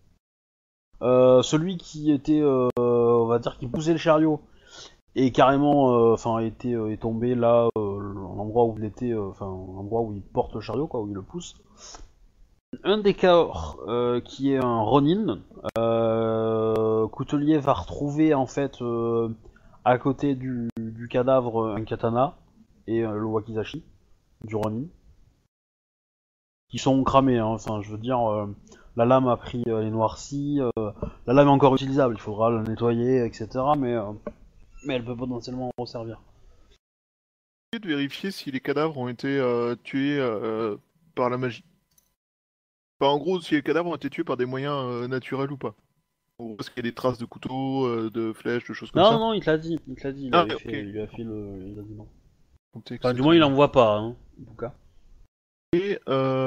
Celui qui était, on va dire, qui poussait le chariot est carrément, est tombé là, l'endroit où il était, l'endroit où il porte le chariot, quoi, où il le pousse. Un des corps, qui est un Ronin, Coutelier va retrouver en fait à côté du cadavre un katana et le wakizashi du Ronin, qui sont cramés. Hein. Enfin, je veux dire, la lame a pris les noircis, la lame est encore utilisable, il faudra la nettoyer, etc. Mais elle peut potentiellement resservir. De vérifier si les cadavres ont été tués par la magie. Enfin, en gros, si les cadavres ont été tués par des moyens naturels ou pas. En gros, est-ce qu'il y a des traces de couteaux, de flèches, de choses comme Non, ça? non, il te l'a dit, Ah, ok. il lui a fait il a dit non. Contexte, Enfin, du très moins, il bien. en voit pas, hein, en tout cas. Et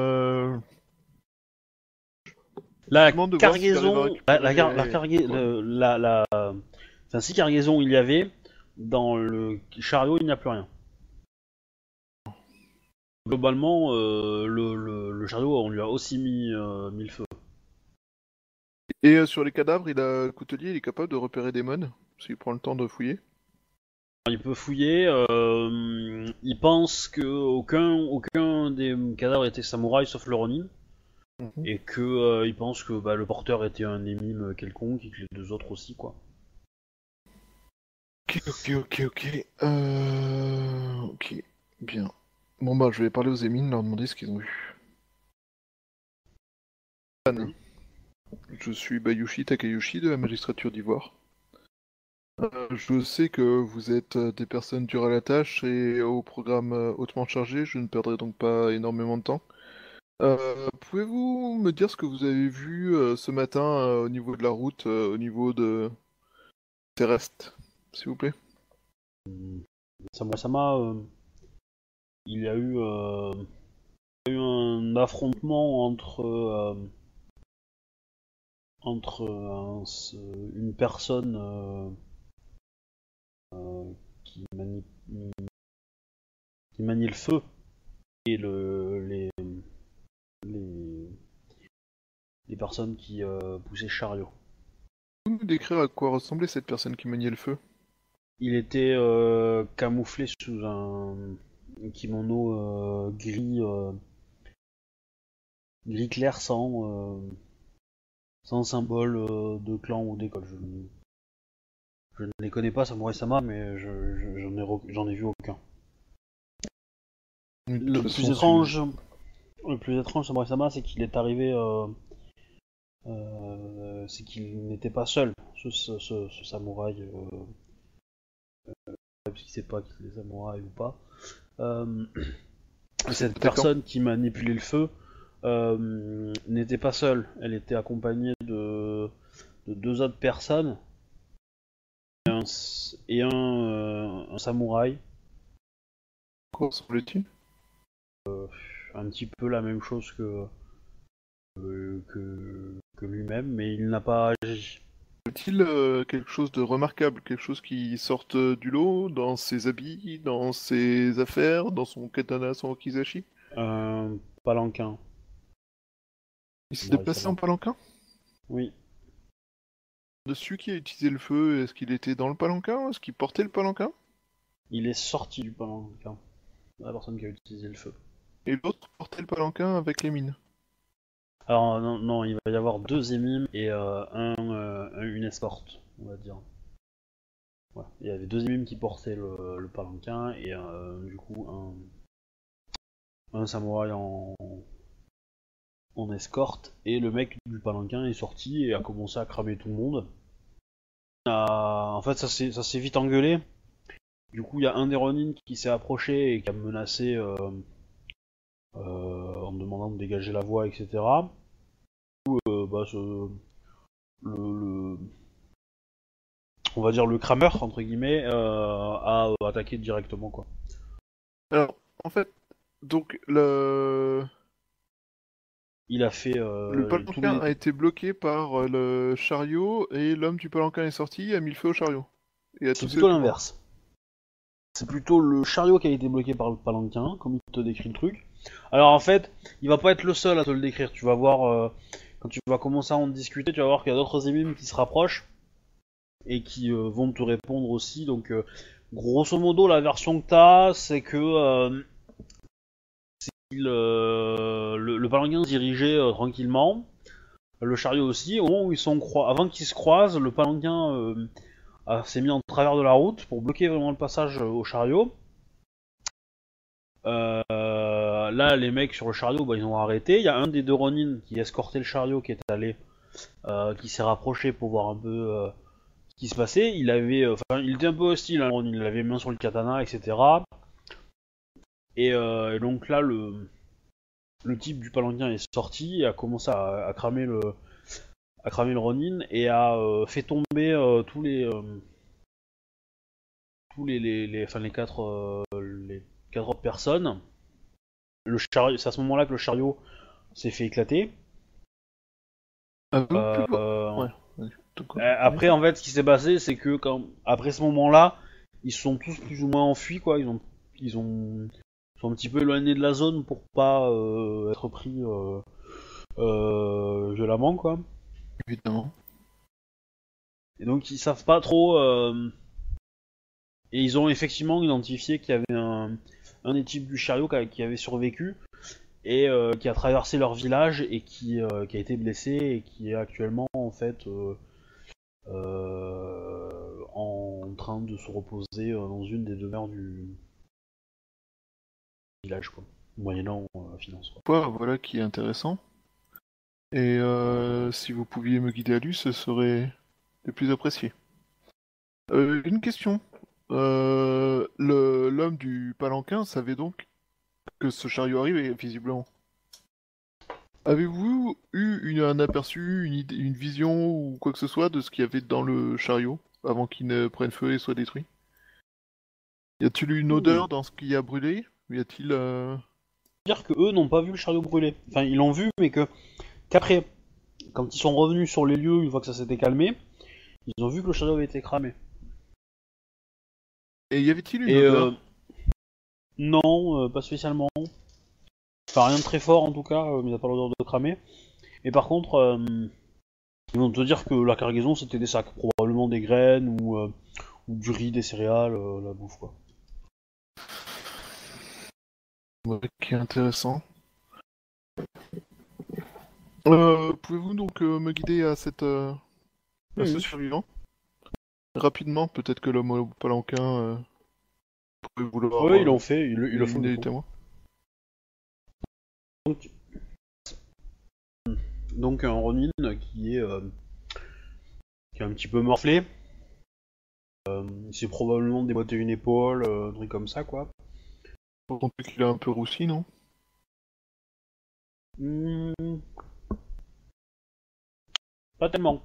La demande de voir s'il arrive à cargaison, récupérer... Quoi. enfin, si cargaison il y avait, dans le chariot il n'y a plus rien. Globalement, le chariot on lui a aussi mis le feu. Et sur les cadavres, Coutelier, il est capable de repérer des mônes, s'il prend le temps de fouiller. Il peut fouiller, il pense que aucun des cadavres était samouraï sauf le Ronin, Mhm. et que il pense que le porteur était un émime quelconque et que les deux autres aussi, quoi. Ok. Ok, bien. Bon bah, je vais parler aux émines, leur demander ce qu'ils ont vu. Anne, je suis Bayushi Takayoshi de la magistrature d'Ivoire. Je sais que vous êtes des personnes dures à la tâche et au programme hautement chargé, je ne perdrai donc pas énormément de temps. Pouvez-vous me dire ce que vous avez vu ce matin au niveau de la route, au niveau de terrestre, s'il vous plaît? Samouraï-sama, il y a eu un affrontement entre une personne qui manie le feu et les, les personnes qui poussaient le chariot. Pouvez-vous nous décrire à quoi ressemblait cette personne qui maniait le feu? Il était camouflé sous un kimono gris clair sans symbole de clan ou d'école. Je ne les connais pas, Samurai-sama, mais j'en ai vu aucun. De Le toute plus façon, étrange, Samurai-sama, c'est qu'il est arrivé, c'est qu'il n'était pas seul, ce samouraï, parce qu'il sait pas qu'il est samouraï ou pas. Euh, cette attaquant. personne qui manipulait le feu n'était pas seule. Elle était accompagnée de deux autres personnes et un samouraï. Quoi semble-t-il? Un petit peu la même chose que lui-même, mais il n'a pas agi. Y a-t-il quelque chose de remarquable, quelque chose qui sorte du lot dans ses habits, dans ses affaires, dans son katana, son wakizashi? Un palanquin. Il s'est Ouais, déplacé ça va. en palanquin? Oui, Dessus qui a utilisé le feu, est-ce qu'il était dans le palanquin? Est-ce qu'il portait le palanquin? il est sorti du palanquin. La personne qui a utilisé le feu. Et l'autre portait le palanquin avec les mines. Alors non, non, il va y avoir deux émimes et une escorte, on va dire. Ouais. Il y avait deux émimes qui portaient le palanquin et du coup un samouraï en escorte, et le mec du palanquin est sorti et a commencé à cramer tout le monde. En fait, ça s'est vite engueulé. Du coup, il y a un des Ronin qui s'est approché et qui a menacé en demandant de dégager la voie, etc. Du coup, le, on va dire le crameur, entre guillemets, a attaqué directement, quoi. Alors, en fait, donc Il a fait le tous palanquin a été bloqué par le chariot et l'homme du palanquin est sorti et a mis le feu au chariot. Et a C'est tous plutôt l'inverse. C'est plutôt le chariot qui a été bloqué par le palanquin, comme il te décrit le truc. Alors en fait, il va pas être le seul à te le décrire. Tu vas voir, quand tu vas commencer à en discuter, tu vas voir qu'il y a d'autres émimes qui se rapprochent et qui vont te répondre aussi. Donc, grosso modo, la version que t'as, c'est que le palanquin se dirigeait tranquillement, le chariot aussi. Au moment où avant qu'ils se croisent, le palanquin s'est mis en travers de la route pour bloquer vraiment le passage au chariot. Là, les mecs sur le chariot, ils ont arrêté. Il y a un des deux Ronin qui escortait le chariot qui est allé, qui s'est rapproché pour voir un peu ce qui se passait. Il était un peu hostile, hein, le Ronin. Il avait main sur le katana, etc. Et donc là, le type du palanquin est sorti et a commencé à cramer le Ronin et a fait tomber les quatre autres personnes. C'est à ce moment-là que le chariot s'est fait éclater. Avez-vous pu voir? Euh, Ouais. D'accord. Après, en fait, ce qui s'est passé, c'est que après ce moment-là, ils se sont tous plus ou moins enfuis, quoi. Ils sont un petit peu éloignés de la zone pour pas être pris violemment, quoi. Évidemment. Et donc, ils savent pas trop. Et ils ont effectivement identifié qu'il y avait un des types du chariot qui avait survécu et qui a traversé leur village et qui a été blessé et qui est actuellement en fait en train de se reposer dans une des demeures du village, quoi, moyennant finance, quoi. Voilà qui est intéressant. Et si vous pouviez me guider à lui, ce serait le plus apprécié. Une question. L'homme du palanquin savait donc que ce chariot arrivait, visiblement. Avez-vous eu un aperçu, une vision ou quoi que ce soit de ce qu'il y avait dans le chariot avant qu'il ne prenne feu et soit détruit? Y a-t-il eu une odeur dans ce qui a brûlé? Y a-t-il Dire que eux n'ont pas vu le chariot brûler. Enfin, ils l'ont vu, mais qu'après, quand ils sont revenus sur les lieux, une fois que ça s'était calmé, ils ont vu que le chariot avait été cramé. Et y avait-il une Et odeur? non, pas spécialement. Enfin, rien de très fort en tout cas, mais pas l'odeur de cramé. Et par contre, ils vont te dire que la cargaison c'était des sacs, probablement des graines ou du riz, des céréales, la bouffe, quoi. Ouais, qui est intéressant. Pouvez-vous donc me guider à à ce survivant? Rapidement, peut-être que l'homme au palanquin pourrait vouloir Ouais, ils l'ont fait, ils le font éliminer du les coup. témoins. Donc un Ronin qui est un petit peu morflé. Il s'est probablement déboîté une épaule, un truc comme ça, quoi. Faut compter qu'il est un peu roussi, non? Hmm, pas tellement.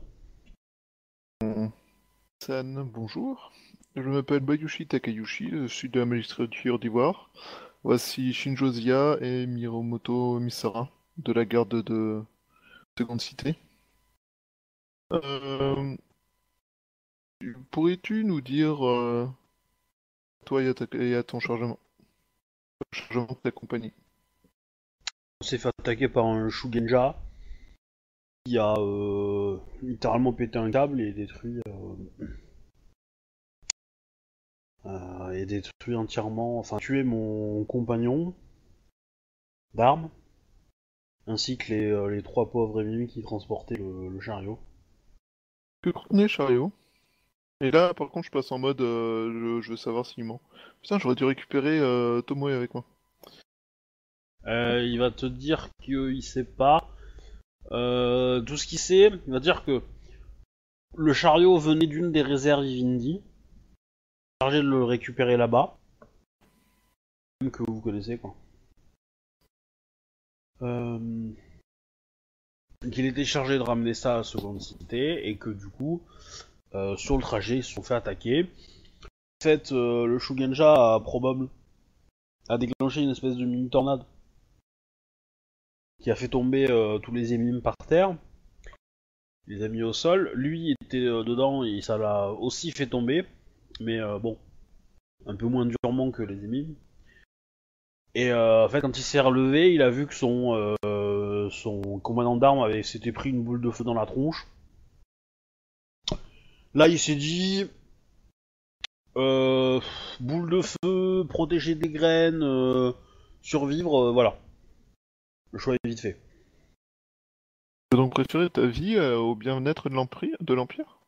San, bonjour. Je m'appelle Bayushi Takayushi, je suis de la magistrature d'Ivoire. Voici Shinjo Zia et Miromoto Misara, de la garde de Seconde Cité. Euh, Pourrais-tu nous dire, toi et à ton chargement, le chargement de ta compagnie? On s'est fait attaquer par un Shugenja qui a littéralement pété un câble et détruit entièrement, enfin tué mon compagnon d'armes, ainsi que les trois pauvres ennemis qui transportaient le chariot. Que contenait chariot? Et là, par contre, je passe en mode, je veux savoir s'il ment. Putain, j'aurais dû récupérer Tomoe avec moi. Il va te dire qu'il sait pas. Tout ce qu'il sait, il va dire que le chariot venait d'une des réserves Vivendi, chargé de le récupérer là-bas, même que vous connaissez quoi. Euh, qu'il était chargé de ramener ça à Seconde Cité et que du coup, sur le trajet, ils se sont fait attaquer. En fait, le Shugenja a déclenché une espèce de mini tornade qui a fait tomber tous les émimes par terre, il les a mis au sol. Lui était dedans et ça l'a aussi fait tomber, mais bon, un peu moins durement que les émimes. Et en fait, quand il s'est relevé, il a vu que son commandant d'armes s'était pris une boule de feu dans la tronche. Là, il s'est dit, euh, boule de feu, protéger des graines, survivre, voilà. Le choix est vite fait. Tu as donc préféré ta vie au bien-être de l'Empire?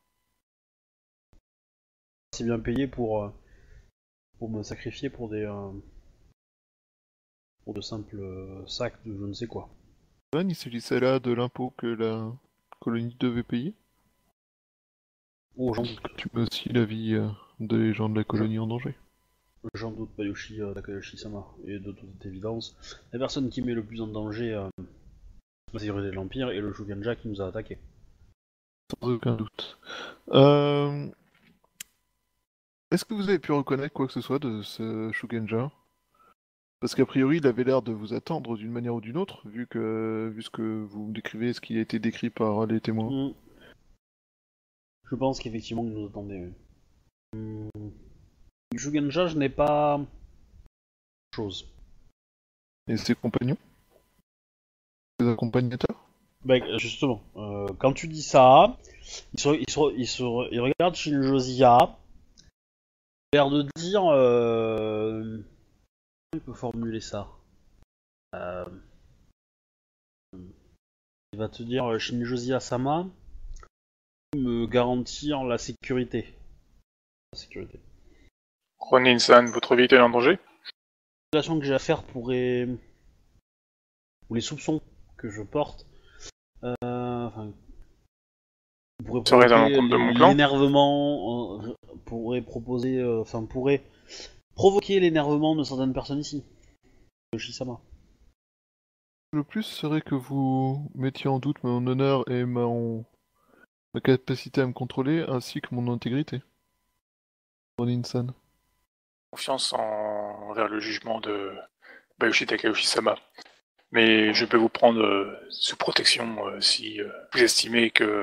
C'est bien payé pour me sacrifier pour de simples sacs de je ne sais quoi. Il s'agissait là de l'impôt que la colonie devait payer. Oh, Tu mets aussi la vie des gens de la j'en colonie en danger. j'en doute, Bayushi Takayoshi-sama. Et de toute évidence, la personne qui met le plus en danger la sécurité de l'Empire est le Shugenja qui nous a attaqués. Sans aucun doute. Euh, Est-ce que vous avez pu reconnaître quoi que ce soit de ce Shugenja? Parce qu'a priori, il avait l'air de vous attendre d'une manière ou d'une autre, vu ce que vous me décrivez, ce qui a été décrit par les témoins. Hmm. Je pense qu'effectivement il nous attendait. Oui. Du Shugenja, je n'ai pas chose. Et ses compagnons? Ses accompagnateurs? Bah, justement, quand tu dis ça, il regarde Shinjo Zia, il a l'air de dire. Comment il peut formuler ça? Euh, il va te dire Shinjo Zia-sama, me garantir la sécurité. La sécurité. Ronin-san, votre vie est en danger? La relation que j'ai à faire pourrait. Ou les soupçons que je porte. Enfin, pourrait Serait à provoquer l'encontre de mon clan? l'énervement, pourrait proposer, enfin pourrait provoquer l'énervement de certaines personnes ici. Shisama. Le plus serait que vous mettiez en doute mon honneur et ma capacité à me contrôler, ainsi que mon intégrité. Ronin-san. Confiance envers le jugement de Bayushi Takayoshi-sama. Mais je peux vous prendre sous protection si vous estimez que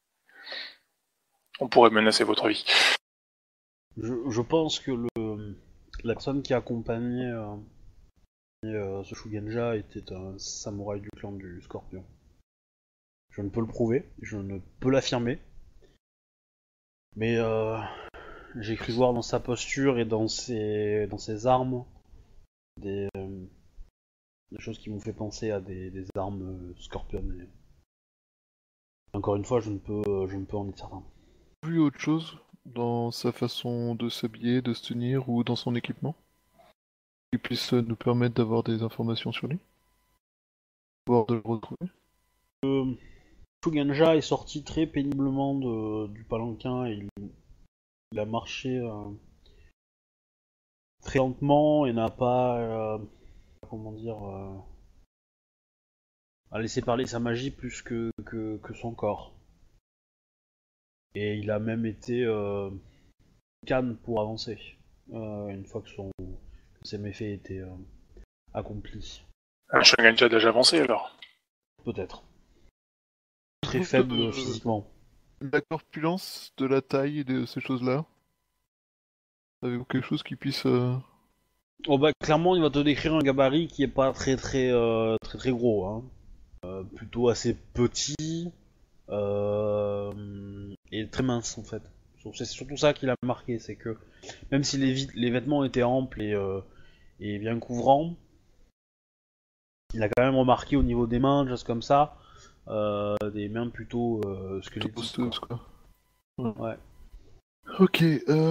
on pourrait menacer votre vie. Je pense que la personne qui accompagnait ce Shugenja était un samouraï du clan du Scorpion. Je ne peux le prouver, je ne peux l'affirmer, mais j'ai cru voir dans sa posture et dans ses armes des, euh, des choses qui m'ont fait penser à des armes Scorpion. Et... Encore une fois, je ne peux en être certain. Vu autre chose dans sa façon de s'habiller, de se tenir ou dans son équipement qui puisse nous permettre d'avoir des informations sur lui, voire de le retrouver. Shugenja est sorti très péniblement du palanquin et il a marché très lentement et n'a pas, comment dire, a laissé parler sa magie plus que son corps. Et il a même été canne pour avancer, une fois que ses méfaits étaient accomplis. Un Shogunja d'âge avancé alors. Peut-être. Très faible physiquement. La corpulence, de la taille et de ces choses-là. Avez-vous quelque chose qui puisse... Oh bah clairement il va te décrire un gabarit qui est pas très gros, hein. Plutôt assez petit et très mince en fait. C'est surtout ça qui l'a marqué, c'est que même si les vêtements étaient amples et bien couvrants, il a quand même remarqué au niveau des mains, des choses comme ça, des mains plutôt squelettiques. quoi. Ouais. Ok,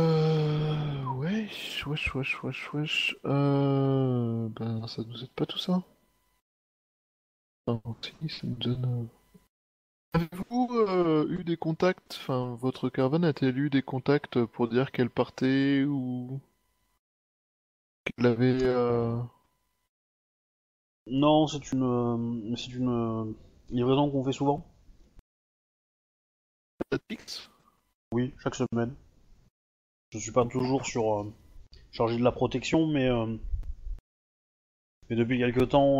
wesh. Ben, ça nous aide pas tout ça. Enfin, si, ça nous donne... Avez-vous eu des contacts, enfin, votre caravane a-t-elle eu des contacts pour dire qu'elle partait ou qu'elle avait... Non, c'est une livraison qu'on fait souvent. fixe? Oui, chaque semaine. Je suis pas toujours chargé de la protection, mais depuis quelque temps,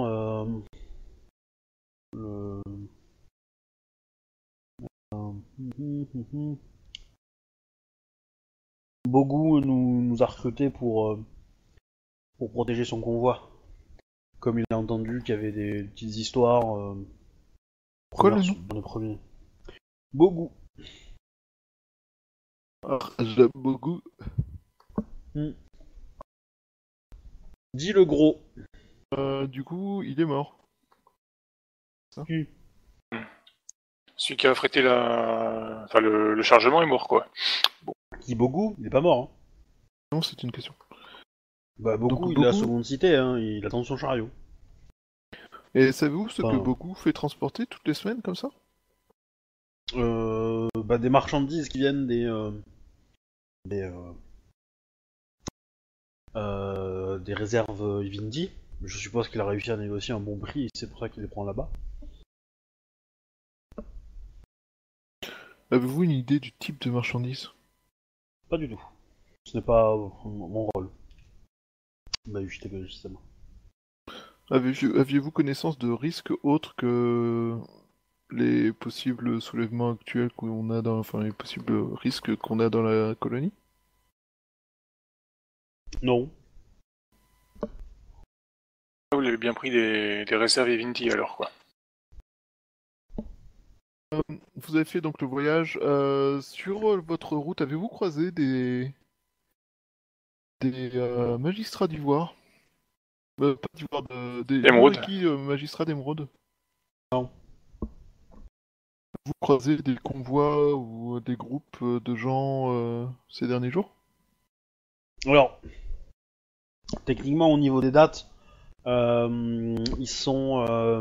le... Bogu nous a recrutés pour protéger son convoi. Comme il a entendu qu'il y avait des petites histoires Quoi le nom? dans les premiers. Bogu. Ah, j'aime beaucoup. Dis le gros. Du coup, il est mort. Celui qui a affrété enfin, le chargement est mort, quoi. Qui Bogu, il est pas mort. Hein. Non, c'est une question. Bah Bogu, Donc, il est à Bogu- seconde cité, hein, il attend son chariot. Et savez-vous ce que Enfin, Boku fait transporter toutes les semaines comme ça? Bah des marchandises qui viennent des, des réserves Vindi. Je suppose qu'il a réussi à négocier un bon prix et c'est pour ça qu'il les prend là-bas. Avez-vous une idée du type de marchandise? Pas du tout. Ce n'est pas mon rôle. Bah oui, justement. Aviez-vous connaissance de risques autres que les possibles soulèvements actuels qu'on a enfin les possibles risques qu'on a dans la colonie? Non. Vous avez bien pris des réserves Evinti alors, quoi. Vous avez fait donc le voyage. Sur votre route, avez-vous croisé des magistrats d'Ivoire? Pas d'Ivoire, des Émeraude. Yoriki, magistrats d'Émeraude. Non. Vous croisez des convois ou des groupes de gens ces derniers jours? Alors, techniquement, au niveau des dates, ils sont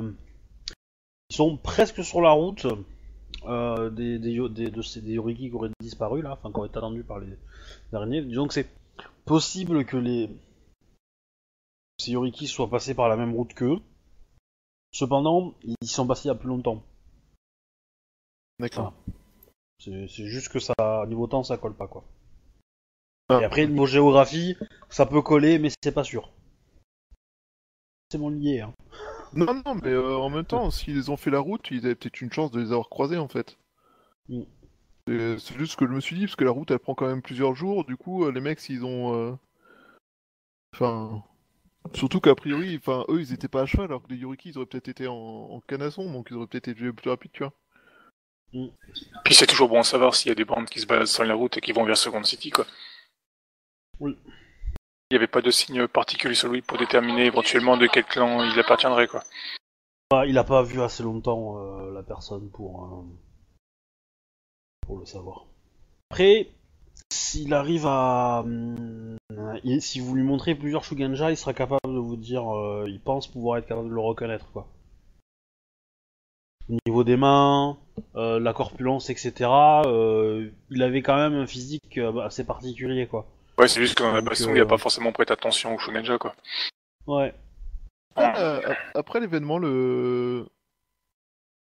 presque sur la route des Yoriki qui auraient disparu là, enfin qui auraient été attendus par les derniers. Disons que c'est possible que ces Yoriki soient passés par la même route qu'eux. Cependant, ils sont passés il y a plus longtemps. D'accord. Enfin, c'est juste que ça, niveau temps, ça colle pas quoi. Ah. Et après, niveau géographie, ça peut coller, mais c'est pas sûr. C'est mon lié, hein. Non, mais en même temps, s'ils ont fait la route, ils avaient peut-être une chance de les avoir croisés en fait. Mm. C'est juste ce que je me suis dit, parce que la route elle prend quand même plusieurs jours, du coup, les mecs, s'ils ont. Enfin. Surtout qu'a priori, enfin, eux ils étaient pas à cheval, alors que les Yoriki ils auraient peut-être été en canasson, donc ils auraient peut-être été plus rapides, tu vois. Puis c'est toujours bon à savoir s'il y a des bandes qui se baladent sur la route et qui vont vers Second City, quoi. Oui. Il n'y avait pas de signe particulier sur lui pour déterminer éventuellement de quel clan il appartiendrait, quoi. Il a pas vu assez longtemps la personne pour le savoir. Après, s'il arrive à... si vous lui montrez plusieurs Shuganja, il sera capable de vous dire... il pense pouvoir être capable de le reconnaître, quoi. Au niveau des mains, la corpulence, etc., il avait quand même un physique assez particulier, quoi. Ouais, c'est juste que dans la Donc, baston, il a pas forcément prêté attention au Shugenja, quoi. Ouais. Après l'événement, le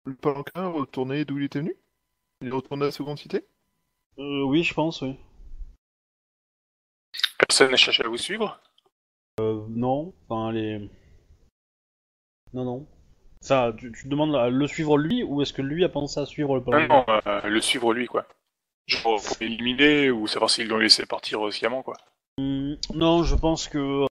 Le palanquin retourné d'où il était venu? Il est retourné à la seconde cité? Oui, je pense, oui. Personne n'a cherché à vous suivre? Non, enfin, les... Non, non. Ça, tu demandes à le suivre lui, ou est-ce que lui a pensé à suivre le Non, palanquin? non, le suivre lui, quoi. Genre pour l'éliminer ou savoir s'ils l'ont laissé partir sciemment, quoi. Non, je pense que...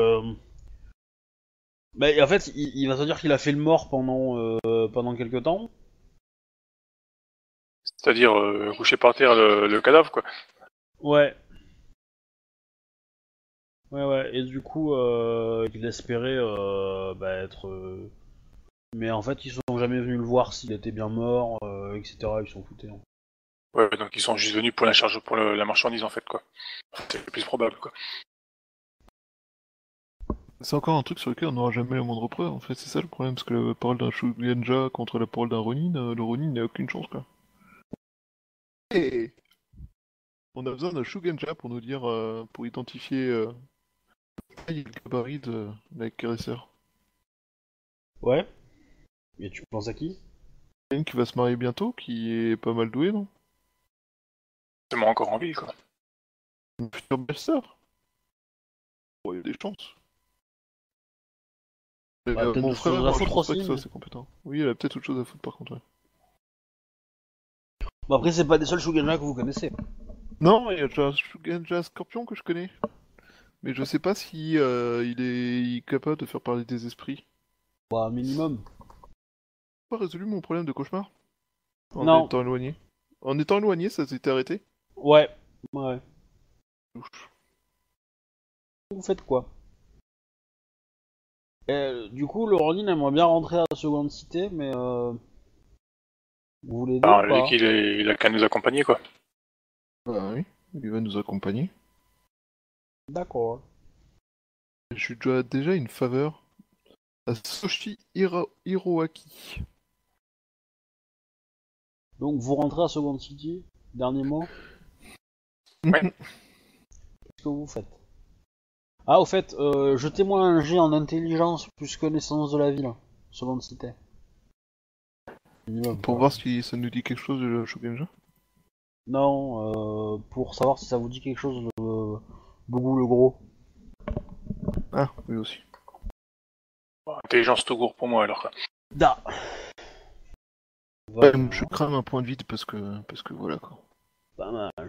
Bah, en fait, il va te dire qu'il a fait le mort pendant quelques temps. C'est-à-dire coucher par terre le cadavre, quoi. Ouais. Ouais, ouais, et du coup, il espérait être... Mais en fait, ils sont jamais venus le voir s'il était bien mort, etc. Ils s'en foutaient, hein. Ouais, donc ils sont juste venus pour la charge, pour la marchandise, en fait, quoi. C'est le plus probable, quoi. C'est encore un truc sur lequel on n'aura jamais la moindre preuve, en fait, c'est ça le problème, parce que la parole d'un Shugenja contre la parole d'un Ronin, le Ronin n'a aucune chance, quoi. Et on a besoin d'un Shugenja pour nous dire, pour identifier la taille et le gabarit de l'agresseur. Ouais. Et tu penses à qui? Il y en a une qui va se marier bientôt, qui est pas mal douée, non? C'est moi encore en vie, quoi. Une future belle-sœur. Bon, il y a des chances. Bah, peut-être Mon d'autres frère, choses à je foutre pense pas aussi, qu'il soit mais... assez compétent. Oui, elle a peut-être autre chose à foutre par contre, ouais. Bon, après, c'est pas des seuls Shugenja que vous connaissez. Non, il y a déjà Shugenja Scorpion que je connais. Mais je sais pas si il est capable de faire parler des esprits. Bah, minimum. J'ai pas résolu mon problème de cauchemar en Non. étant éloigné. En étant éloigné, ça s'était arrêté. Ouais. Ouais. Ouf. Vous faites quoi? Du coup, le Ronin aimerait bien rentrer à la seconde cité, mais vous l'aidez ou Alors, vu pas? qu'il a qu'à nous accompagner, quoi. Bah oui, il va nous accompagner. D'accord. Je dois déjà une faveur à Hiroaki. Donc, vous rentrez à seconde city, dernier mot? Ouais. Qu'est-ce que vous faites? Ah, au fait, jetez-moi un jet en intelligence plus connaissance de la ville. Seconde cité. Minimum, Pour quoi. voir si ça nous dit quelque chose de Shugenja. Non, pour savoir si ça vous dit quelque chose de Bougou le gros. Ah, oui aussi. Bon, intelligence tout court pour moi, alors, quoi. Da. Ouais, Voilà. je crame un point de vide parce que voilà quoi. Pas mal.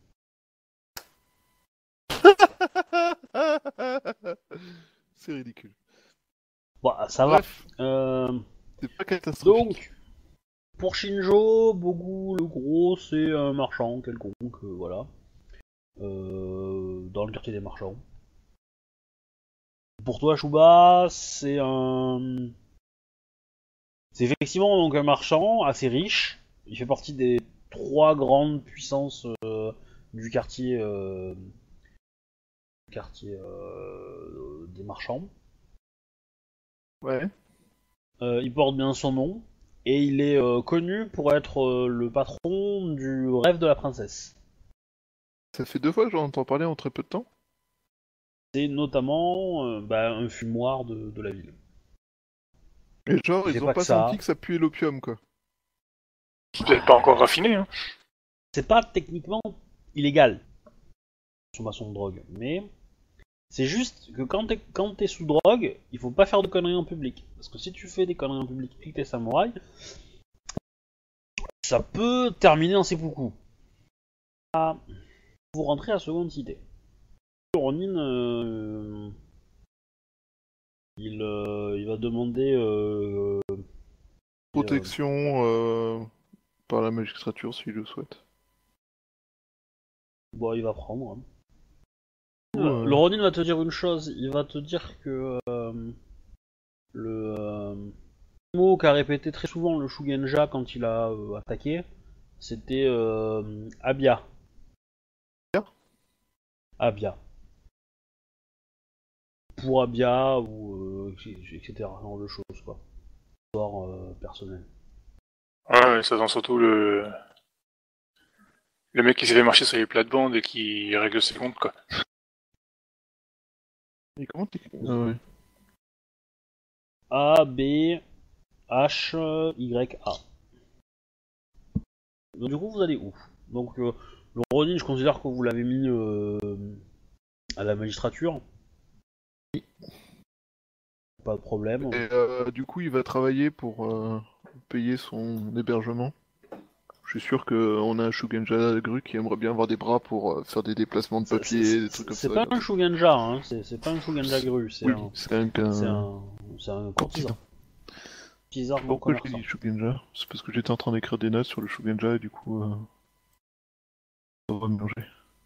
C'est ridicule. Bon, ça va. Bref, Euh, c'est pas catastrophique. donc, pour Shinjo, Bogu le gros, c'est un marchand quelconque, voilà. Dans le quartier des marchands. Pour toi, Shuba, c'est un... C'est effectivement donc un marchand assez riche. Il fait partie des trois grandes puissances du quartier des marchands. Ouais. Il porte bien son nom et il est connu pour être le patron du rêve de la princesse. Ça fait 2 fois que j'en entends parler en très peu de temps. C'est notamment un fumoir de la ville. Et genre, Il fait ils ont pas que pas ça. senti que ça puait l'opium quoi. Peut-être pas encore raffiné, hein. C'est pas techniquement illégal, la consommation de drogue, mais c'est juste que quand t'es sous drogue, il faut pas faire de conneries en public. Parce que si tu fais des conneries en public et que t'es samouraï, ça peut terminer en seppuku. Ah, vous rentrez à seconde cité. Ronin, il va demander. Protection par la magistrature s'il le souhaite. Bon, il va prendre, hein. Ouais. Le Ronin va te dire une chose. Il va te dire que le mot qu'a répété très souvent le Shugenja quand il a attaqué, c'était Abia. Bien. Abia. Pour Abia ou etc. Genre de choses quoi. Histoire personnelle. Ouais, ça sent surtout le mec qui s'est fait marcher sur les plates-bandes et qui règle ses comptes, quoi. Et comment t'es... Ah ouais. A B H-Y-A. Donc du coup, vous allez où? Donc le Ronin, je considère que vous l'avez mis à la magistrature. Pas de problème. Et du coup, il va travailler pour payer son hébergement. Je suis sûr qu'on a un Shugenja Gru qui aimerait bien avoir des bras pour faire des déplacements de papier, des trucs comme ça. C'est pas un Shugenja, hein. C'est pas un Shugenja Gru, c'est Oui, un... c'est quand même qu'un... C'est un courtisan. Courtisan Pourquoi j'ai commerçant. dit Shugenja? C'est parce que j'étais en train d'écrire des notes sur le Shugenja et du coup... ça va mélanger.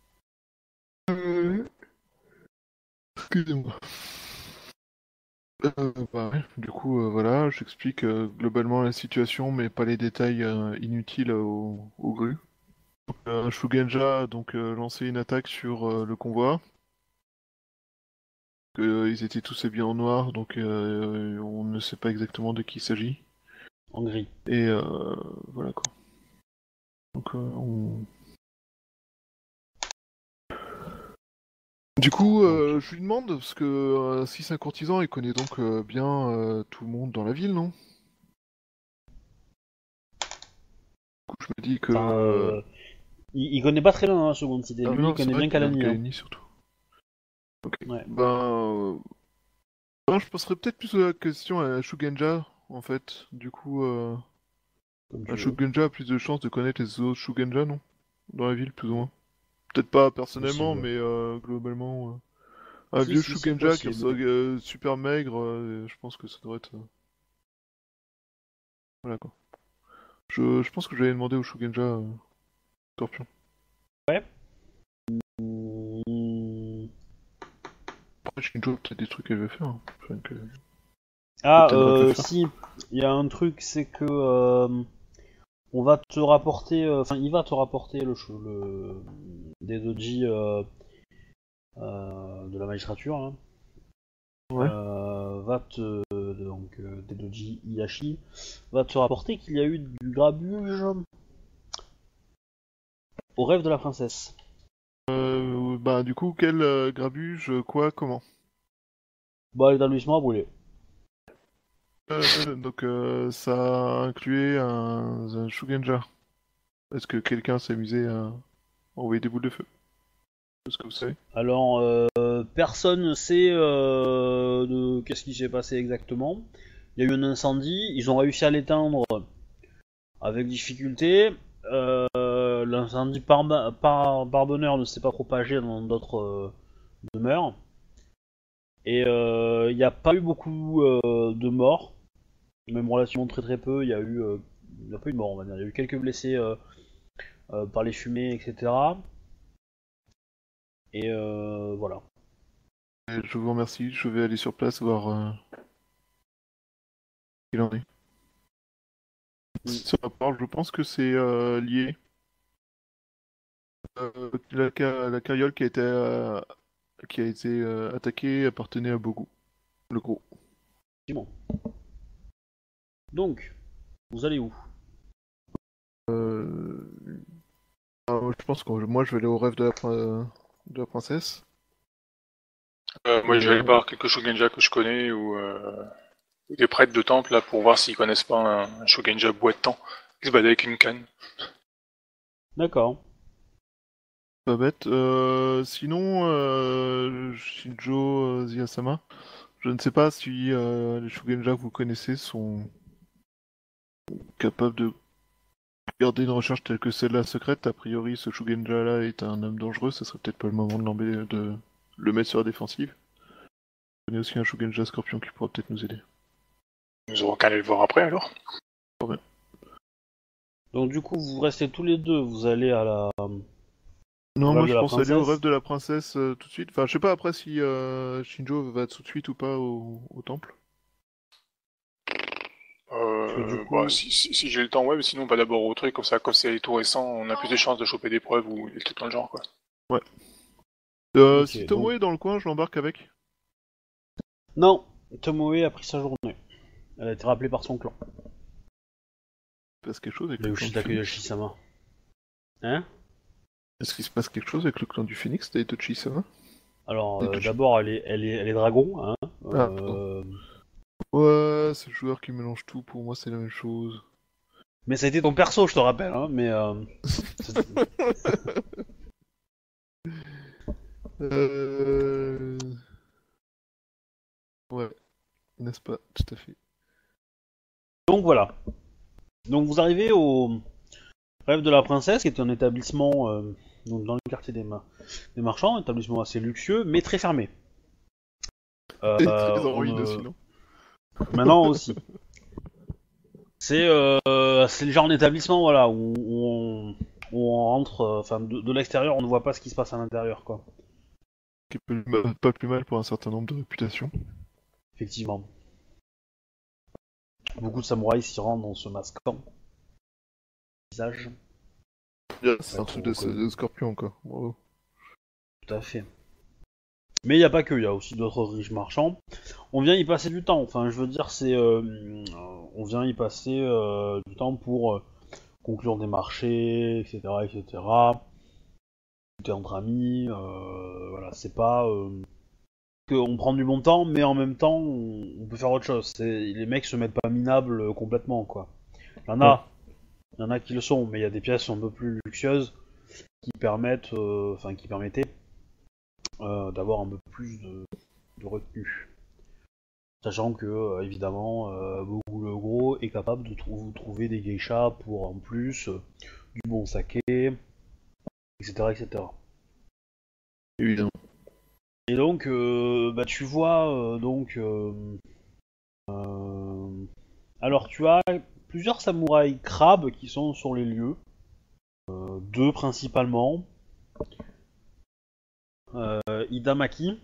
Excusez-moi. Bah ouais, du coup, voilà, j'explique globalement la situation, mais pas les détails inutiles au Gru. Shugenja a donc lancé une attaque sur le convoi. Ils étaient tous habillés en noir, donc on ne sait pas exactement de qui il s'agit. En gris. Et voilà quoi. Donc Du coup, je lui demande, parce que si c'est un courtisan, il connaît donc bien tout le monde dans la ville, non? Du coup, je me dis que... Enfin, il connaît pas très bien dans la seconde cité. Ah Lui, non, il c'est connaît vrai bien qu'il vient de Kalani. Hein. Kalani, surtout. Ok. Ouais. Ben, je passerais peut-être plus la question à Shugenja, en fait. Du coup, Comme tu un veux. Shugenja a plus de chances de connaître les autres Shugenja, non? Dans la ville, plus ou moins. Peut-être pas personnellement, Possible. mais globalement... Un Si, vieux si, c'est Shugenja qui possible. soit super maigre, je pense que ça devrait être... Voilà quoi. Je pense que j'allais demander au Shugenja Scorpion. Ouais. Hmm. Après, Shinjo, peut-être des trucs qu'elle veut faire. Hein. Enfin, que... Ah, peut-être elle veut faire. si. Il y a un truc, c'est que on va te rapporter, enfin, il va te rapporter des doji de la magistrature. Hein. Ouais. Des doji Iyashi va te rapporter qu'il y a eu du grabuge au rêve de la princesse. Bah, du coup, quel grabuge, quoi, comment? Bah, l'établissement a brûlé. Donc, ça incluait un Shugenja. Est-ce que quelqu'un s'est amusé à envoyer des boules de feu? Est-ce que vous savez? Alors, personne ne sait de qu'est-ce qui s'est passé exactement. Il y a eu un incendie, ils ont réussi à l'éteindre avec difficulté. L'incendie par bonheur ne s'est pas propagé dans d'autres demeures. Et il n'y a pas eu beaucoup de morts, même relativement très très peu. Il n'y a pas eu de morts, on va dire. Il y a eu quelques blessés par les fumées, etc. Et voilà. Et je vous remercie, je vais aller sur place voir ce qu'il en est. Sur ma part, je pense que c'est lié. La carriole qui a été attaquée appartenait à Bogu, le gros. Effectivement. Donc, vous allez où? Euh... je pense que moi je vais aller au rêve de la princesse. Moi, je vais aller voir quelques Shugenja que je connais ou des prêtres de temple là pour voir s'ils connaissent pas un Shugenja boitant qui se balade avec une canne. D'accord. Pas bête. Sinon, Shinjo Ziyasama, je ne sais pas si les Shugenja que vous connaissez sont capables de garder une recherche telle que celle-là secrète. A priori, ce Shugenja-là est un homme dangereux, ce serait peut-être pas le moment de le mettre sur la défensive. Je connais aussi un Shugenja Scorpion qui pourra peut-être nous aider. Nous aurons qu'à aller le voir après alors. Donc du coup, vous restez tous les deux, vous allez à la... Non, Au moi rêve de je la pense aller au princesse. rêve de la princesse tout de suite. Enfin, je sais pas après si Shinjo va tout de suite ou pas au temple. Parce que du Bah, coup... si j'ai le temps, ouais, mais sinon on va d'abord au truc, comme ça, comme c'est tout récent, on a plus de chances de choper des preuves ou des trucs dans le genre, quoi. Ouais. Ok, Si donc... Tomoe est dans le coin, je l'embarque avec. Non, Tomoe a pris sa journée. Elle a été rappelée par son clan. Il se passe quelque chose avec Le le clan du Yoshitaka Phénix. Yoshi-sama. Hein? Est-ce qu'il se passe quelque chose avec le clan du Phénix, Daitochi-sama? Alors, Daitochi. d'abord, elle est dragon, hein. Ah, pardon. Ouais, c'est le joueur qui mélange tout, pour moi c'est la même chose. Mais ça a été ton perso, je te rappelle, hein, mais... c'est- Euh... Ouais, n'est-ce pas? Tout à fait. Donc voilà. Donc vous arrivez au Rêve de la Princesse, qui est un établissement donc dans le quartier des marchands, un établissement assez luxueux, mais très fermé. Et très en On ruine ne- aussi, non? Maintenant aussi. C'est le genre d'établissement voilà, où on rentre, enfin de l'extérieur, on ne voit pas ce qui se passe à l'intérieur, quoi. Qui peut pas plus mal pour un certain nombre de réputations. Effectivement. Beaucoup de samouraïs s'y rendent en se masquant. Visage, C'est pour un être truc reconnu. de scorpion, quoi. Bravo. Tout à fait. Mais il n'y a pas que, il y a aussi d'autres riches marchands. On vient y passer du temps. Enfin, je veux dire, on vient y passer du temps pour conclure des marchés, etc., etc. Discuter entre amis. Voilà, c'est pas qu'on prend du bon temps, mais en même temps, on peut faire autre chose. Les mecs se mettent pas minables complètement, quoi. Il y en Ouais. a, il y en a qui le sont, mais il y a des pièces un peu plus luxueuses qui permettent, qui permettaient d'avoir un peu plus de retenue. Sachant que, évidemment, Boku le Gros est capable de trouver des geishas pour en plus, du bon saké, etc., etc. Évidemment. Et donc, bah, tu vois, euh, alors tu as plusieurs samouraïs crabes qui sont sur les lieux, deux principalement, Hidamaki,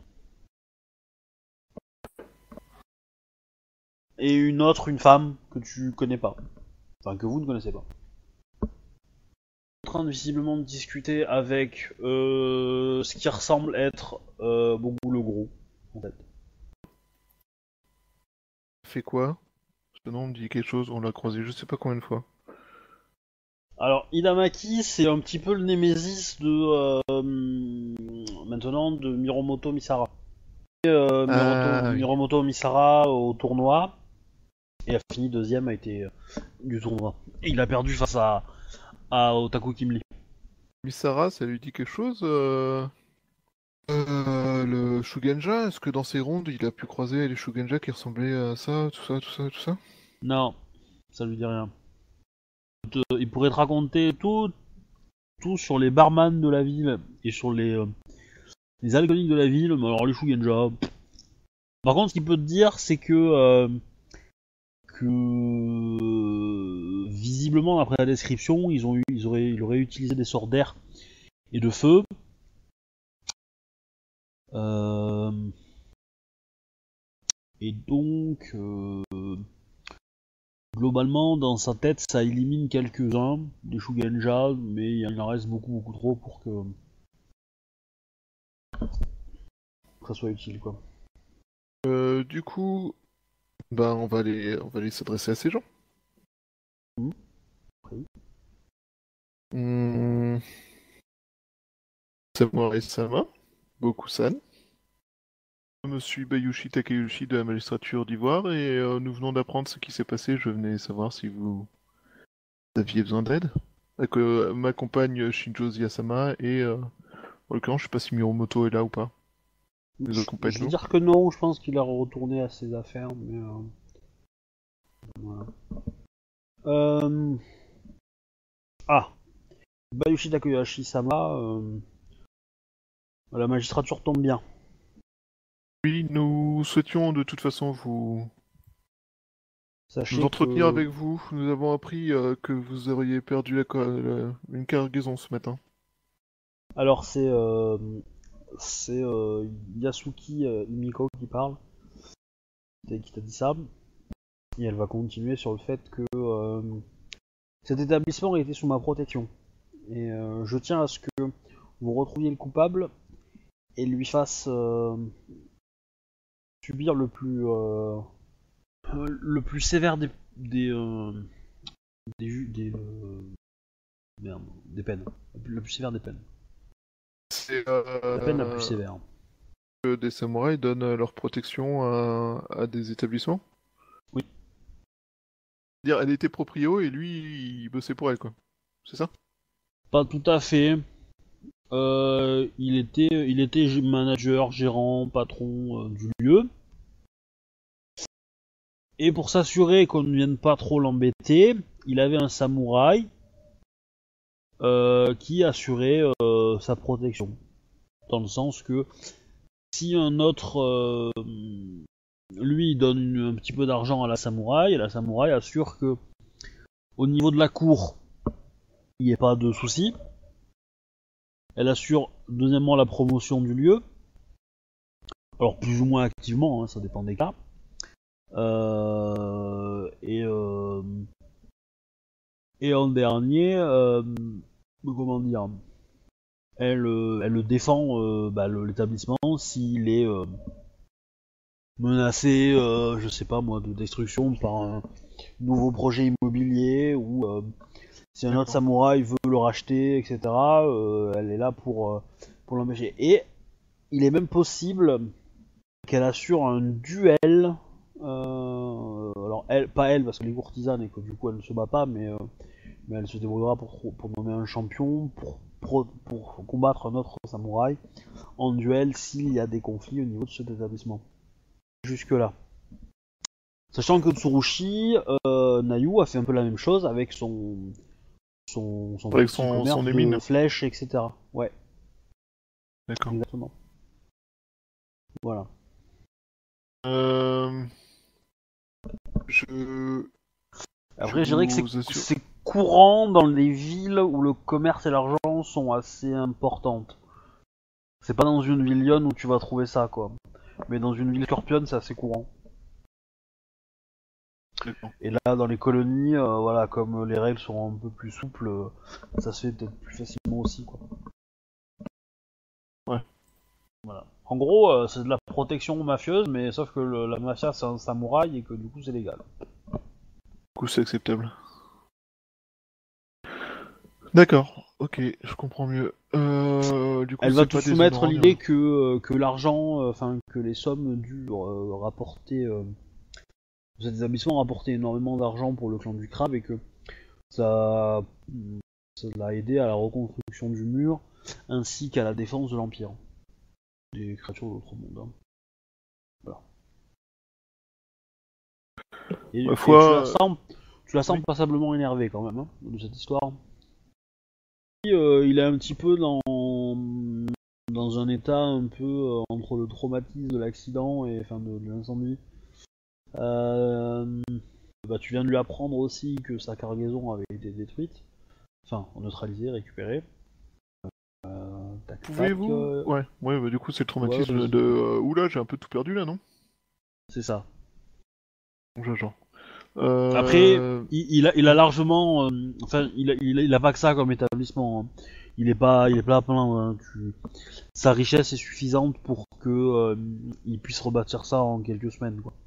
et une femme que tu connais pas, enfin que vous ne connaissez pas. En train de visiblement discuter avec ce qui ressemble être Bogu le Gros, en fait. Fait quoi? Ce nom me dit quelque chose, on l'a croisé je sais pas combien de fois. Alors, Hidamaki, c'est un petit peu le némésis maintenant de Miromoto Misara. Ah oui. Miromoto Misara au tournoi et a fini deuxième a été du tournoi. Et il a perdu face à Otaku Kimli. Misara, ça lui dit quelque chose le Shugenja, est-ce que dans ses rondes, il a pu croiser les Shugenja qui ressemblaient à ça, tout ça, tout ça, tout ça? Non, ça lui dit rien. Il pourrait te raconter tout sur les barman de la ville et sur les alcooliques de la ville, mais alors les Shugenja. Par contre, ce qu'il peut te dire, c'est que visiblement, d'après la description, il aurait utilisé des sorts d'air et de feu. Euh, et donc, globalement, dans sa tête, ça élimine quelques-uns des Shugenja, mais il en reste beaucoup, beaucoup trop pour que ça soit utile, quoi. Du coup, bah on va aller s'adresser à ces gens. Mhm. Oui. Hmm, Samurai-sama, Boku-san. Je suis Bayushi Takeuchi de la magistrature d'Ivoire et nous venons d'apprendre ce qui s'est passé. Je venais savoir si vous aviez besoin d'aide. Ma compagne Shinjo Ziyasama et en l'occurrence, je sais pas si Miromoto est là ou pas. Nous Je vais accompagnons. dire que non, je pense qu'il a retourné à ses affaires, mais voilà. Euh... Ah, Bayushi Takahashi-sama, la magistrature tombe bien. Oui, nous souhaitions de toute façon nous Sachez entretenir que avec vous. Nous avons appris que vous auriez perdu une cargaison ce matin. Alors c'est Yasuki Himiko qui parle, qui t'a dit ça, et elle va continuer sur le fait que cet établissement a été sous ma protection. Et je tiens à ce que vous retrouviez le coupable et lui fasse subir le plus sévère des peines. La plus sévère des peines. C'est La peine la plus sévère. que des samouraïs donnent leur protection à des établissements. Dire, elle était proprio et lui, il bossait pour elle, quoi. C'est ça? Pas tout à fait. Il était manager, gérant, patron du lieu. Et pour s'assurer qu'on ne vienne pas trop l'embêter, il avait un samouraï qui assurait sa protection. Dans le sens que si un autre lui donne un petit peu d'argent à la samouraï, et la samouraï assure que au niveau de la cour, il n'y ait pas de soucis. Elle assure deuxièmement la promotion du lieu, alors plus ou moins activement, hein, ça dépend des cas. Et en dernier, comment dire, elle défend l'établissement s'il est menacé, je sais pas moi, de destruction par un nouveau projet immobilier ou si un autre samouraï veut le racheter, etc. Elle est là pour l'empêcher. Et il est même possible qu'elle assure un duel. Alors pas elle parce qu'elle est courtisane et que du coup elle ne se bat pas, mais elle se débrouillera pour nommer un champion, pour combattre un autre samouraï en duel s'il y a des conflits au niveau de cet établissement. Jusque là. Sachant que Tsurushi, Nayu a fait un peu la même chose avec son avec petit son commerce de émine. flèches, etc. Ouais, D'accord. exactement. Voilà. Après, je dirais que c'est courant dans les villes où le commerce et l'argent sont assez importantes. C'est pas dans une ville lionne où tu vas trouver ça, quoi. Mais dans une ville scorpionne, c'est assez courant. D'accord. Et là, dans les colonies, voilà, comme les règles sont un peu plus souples, ça se fait peut-être plus facilement aussi, quoi. Ouais. Voilà. En gros, c'est de la protection mafieuse, mais sauf que la mafia c'est un samouraï et que du coup c'est légal. Du coup, c'est acceptable. D'accord, ok, je comprends mieux. Du coup, Elle va c'est te pas soumettre déshonorant, l'idée bien. que l'argent, que les sommes dues rapporter cet établissement rapportait énormément d'argent pour le clan du crabe et que ça, ça l'a aidé à la reconstruction du mur ainsi qu'à la défense de l'Empire. Des créatures de l'autre monde. Hein. Voilà. Et Ma tu foi, la sens oui. passablement énervé quand même hein, de cette histoire. Il est un petit peu dans un état un peu entre le traumatisme de l'accident et enfin de l'incendie. Tu viens de lui apprendre aussi que sa cargaison avait été détruite, enfin neutralisée, récupérée. Tac tac. Pouvez-vous... Ouais, bah du coup, c'est le Ouais, traumatisme vas-y. de... Oula, j'ai un peu tout perdu là, non? C'est ça. Bon, genre. Après, il a largement, enfin, il a pas que ça comme établissement. Hein. Il est pas à plaindre. Hein. Sa richesse est suffisante pour que il puisse rebâtir ça en quelques semaines. Quoi.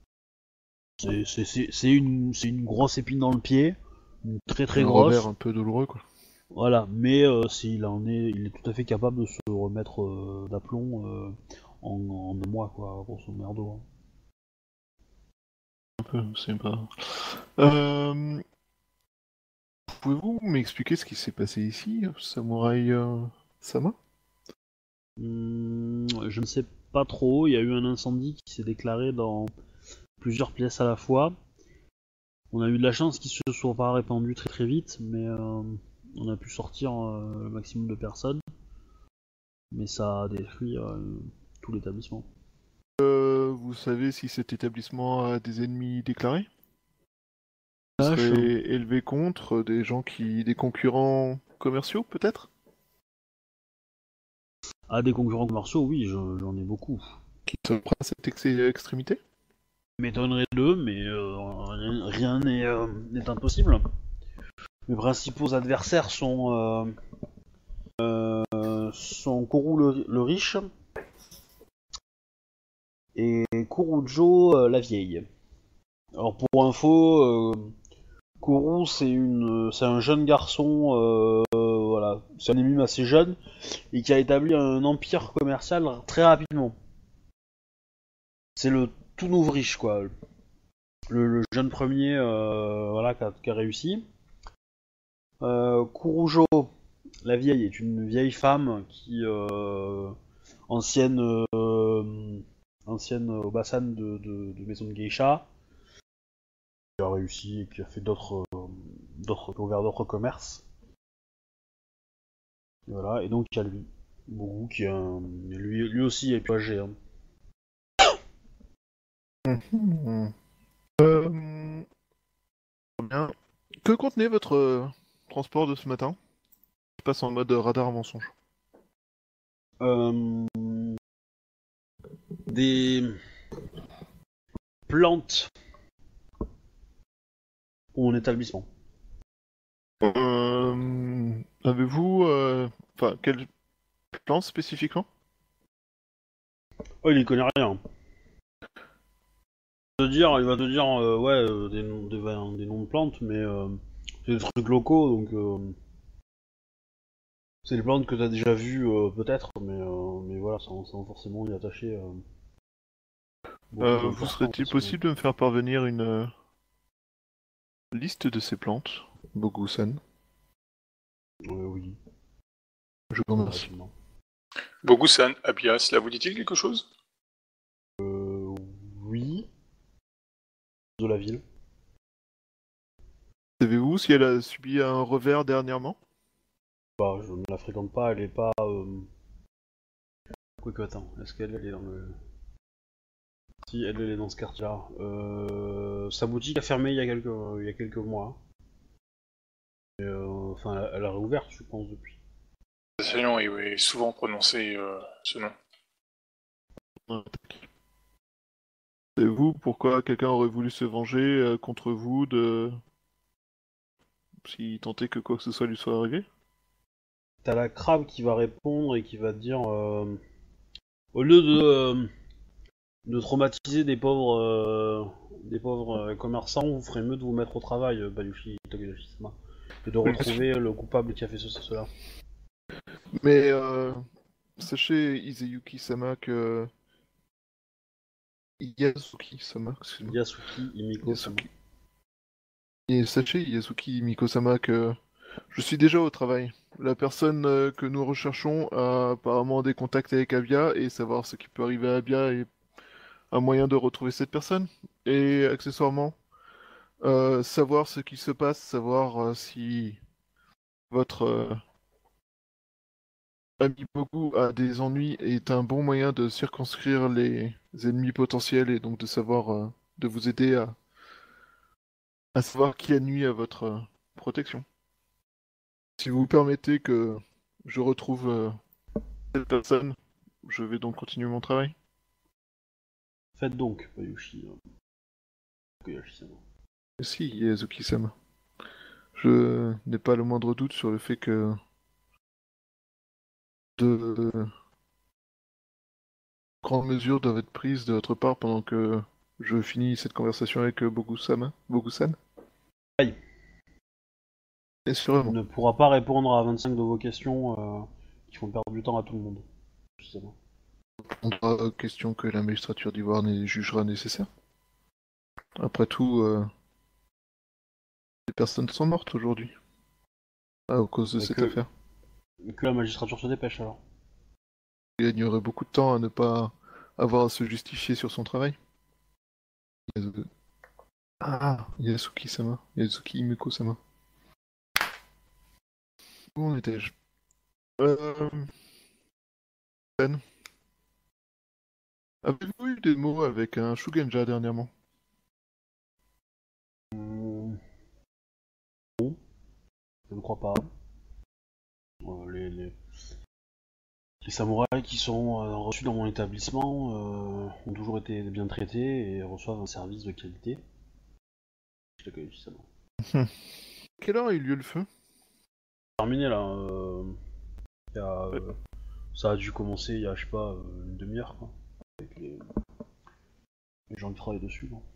C'est une grosse épine dans le pied, une très très Un revers grosse. un peu douloureux, quoi. Voilà, mais il est tout à fait capable de se remettre d'aplomb en un mois, quoi, grosso merdo. Hein. Un peu, c'est pas... Pouvez-vous m'expliquer ce qui s'est passé ici, Samouraï Sama? Je ne sais pas trop, il y a eu un incendie qui s'est déclaré dans plusieurs pièces à la fois. On a eu de la chance qu'il se soit pas répandu très très vite, mais on a pu sortir le maximum de personnes. Mais ça a détruit tout l'établissement. Vous savez si cet établissement a des ennemis déclarés? Sache, Serait élevé contre des concurrents commerciaux, peut-être? des concurrents commerciaux, oui, j'en ai beaucoup. Qui sont prêts à cette extrémité? M'étonnerait d'eux, mais rien n'est impossible. Mes principaux adversaires sont Kourou le riche et Kurujo la vieille. Alors pour info, Kourou c'est un jeune garçon, voilà, c'est un émime assez jeune et qui a établi un empire commercial très rapidement. C'est le tout nouveau riche quoi. le jeune premier, voilà, qui a réussi. Kurujo, la vieille, est une vieille femme qui, ancienne, ancienne Obasan de maison de geisha, qui a réussi et qui a fait qui a ouvert d'autres commerces. Et voilà, et donc il y a lui, Bougou, lui aussi est plus âgé. Hein. Mhm. Très bien. Que contenait votre transport de ce matin? Je passe en mode radar mensonge. Euh, des plantes pour mon établissement. Avez-vous... Enfin, quelle plante spécifiquement? Oh, il y connaît rien. Il va te dire ouais, des noms de plantes, mais c'est des trucs locaux, donc c'est des plantes que t'as déjà vues peut-être, mais voilà, sans forcément y attacher beaucoup Vous serait-il d'importance. possible de me faire parvenir une liste de ces plantes, Bogusan? Oui, Je vous remercie. rapidement. Bogusan, Abia, cela vous dit-il quelque chose? Oui, de la ville. Savez-vous si elle a subi un revers dernièrement? Bah, je ne la fréquente pas, elle est pas. Quoique, attends, est-ce qu'elle est dans le. Si, elle est dans ce quartier-là. Sa boutique a fermé il y a quelques mois. Enfin, elle a réouvert, je pense, depuis. Ce nom est souvent prononcé ce nom. Savez-vous pourquoi quelqu'un aurait voulu se venger contre vous de... si tant est que quoi que ce soit lui soit arrivé? T'as la crabe qui va répondre et qui va te dire au lieu de traumatiser des pauvres commerçants, vous ferez mieux de vous mettre au travail, Bayushi Togeyoshi-sama, et de Oui, bien sûr. retrouver le coupable qui a fait cela. Mais sachez, Izeyuki-sama, que... Yasuki-sama, excuse-moi. Yasuki Imiko-sama. Yasuki. Et sachez, Yasuki Miko-sama, que je suis déjà au travail. La personne que nous recherchons a apparemment des contacts avec Avia, et savoir ce qui peut arriver à Avia est un moyen de retrouver cette personne. Et accessoirement, savoir ce qui se passe, savoir si votre ami Boku a des ennuis est un bon moyen de circonscrire les ennemis potentiels et donc de savoir, de vous aider à savoir qui a nuit à votre protection. Si vous permettez que je retrouve cette personne, je vais donc continuer mon travail. Faites donc, Bayushi Togeyoshi-sama. Si, Yazuki-sama. Je n'ai pas le moindre doute sur le fait que de grandes mesures doivent être prises de votre part pendant que je finis cette conversation avec Bogu-san. Aïe. Assurément. Il ne pourra pas répondre à 25 de vos questions qui font perdre du temps à tout le monde. Justement. Répondra aux questions que la magistrature d'Ivoire jugera nécessaires. Après tout, des personnes sont mortes aujourd'hui à cause de Et cette que, affaire. que la magistrature se dépêche alors. Il gagnerait beaucoup de temps à ne pas avoir à se justifier sur son travail. Ah, Yasuki-sama. Yasuki Imiko-sama. Où en étais-je? Ben, avez-vous eu des mots avec un Shugenja dernièrement? Non, je ne crois pas. Les samouraïs qui sont reçus dans mon établissement ont toujours été bien traités et reçoivent un service de qualité. Je l'accueille justement. Quelle heure a eu lieu le feu? Terminé là. Il y a, ça a dû commencer il y a, je sais pas, une demi-heure quoi. Avec les gens qui travaillent dessus. Quoi.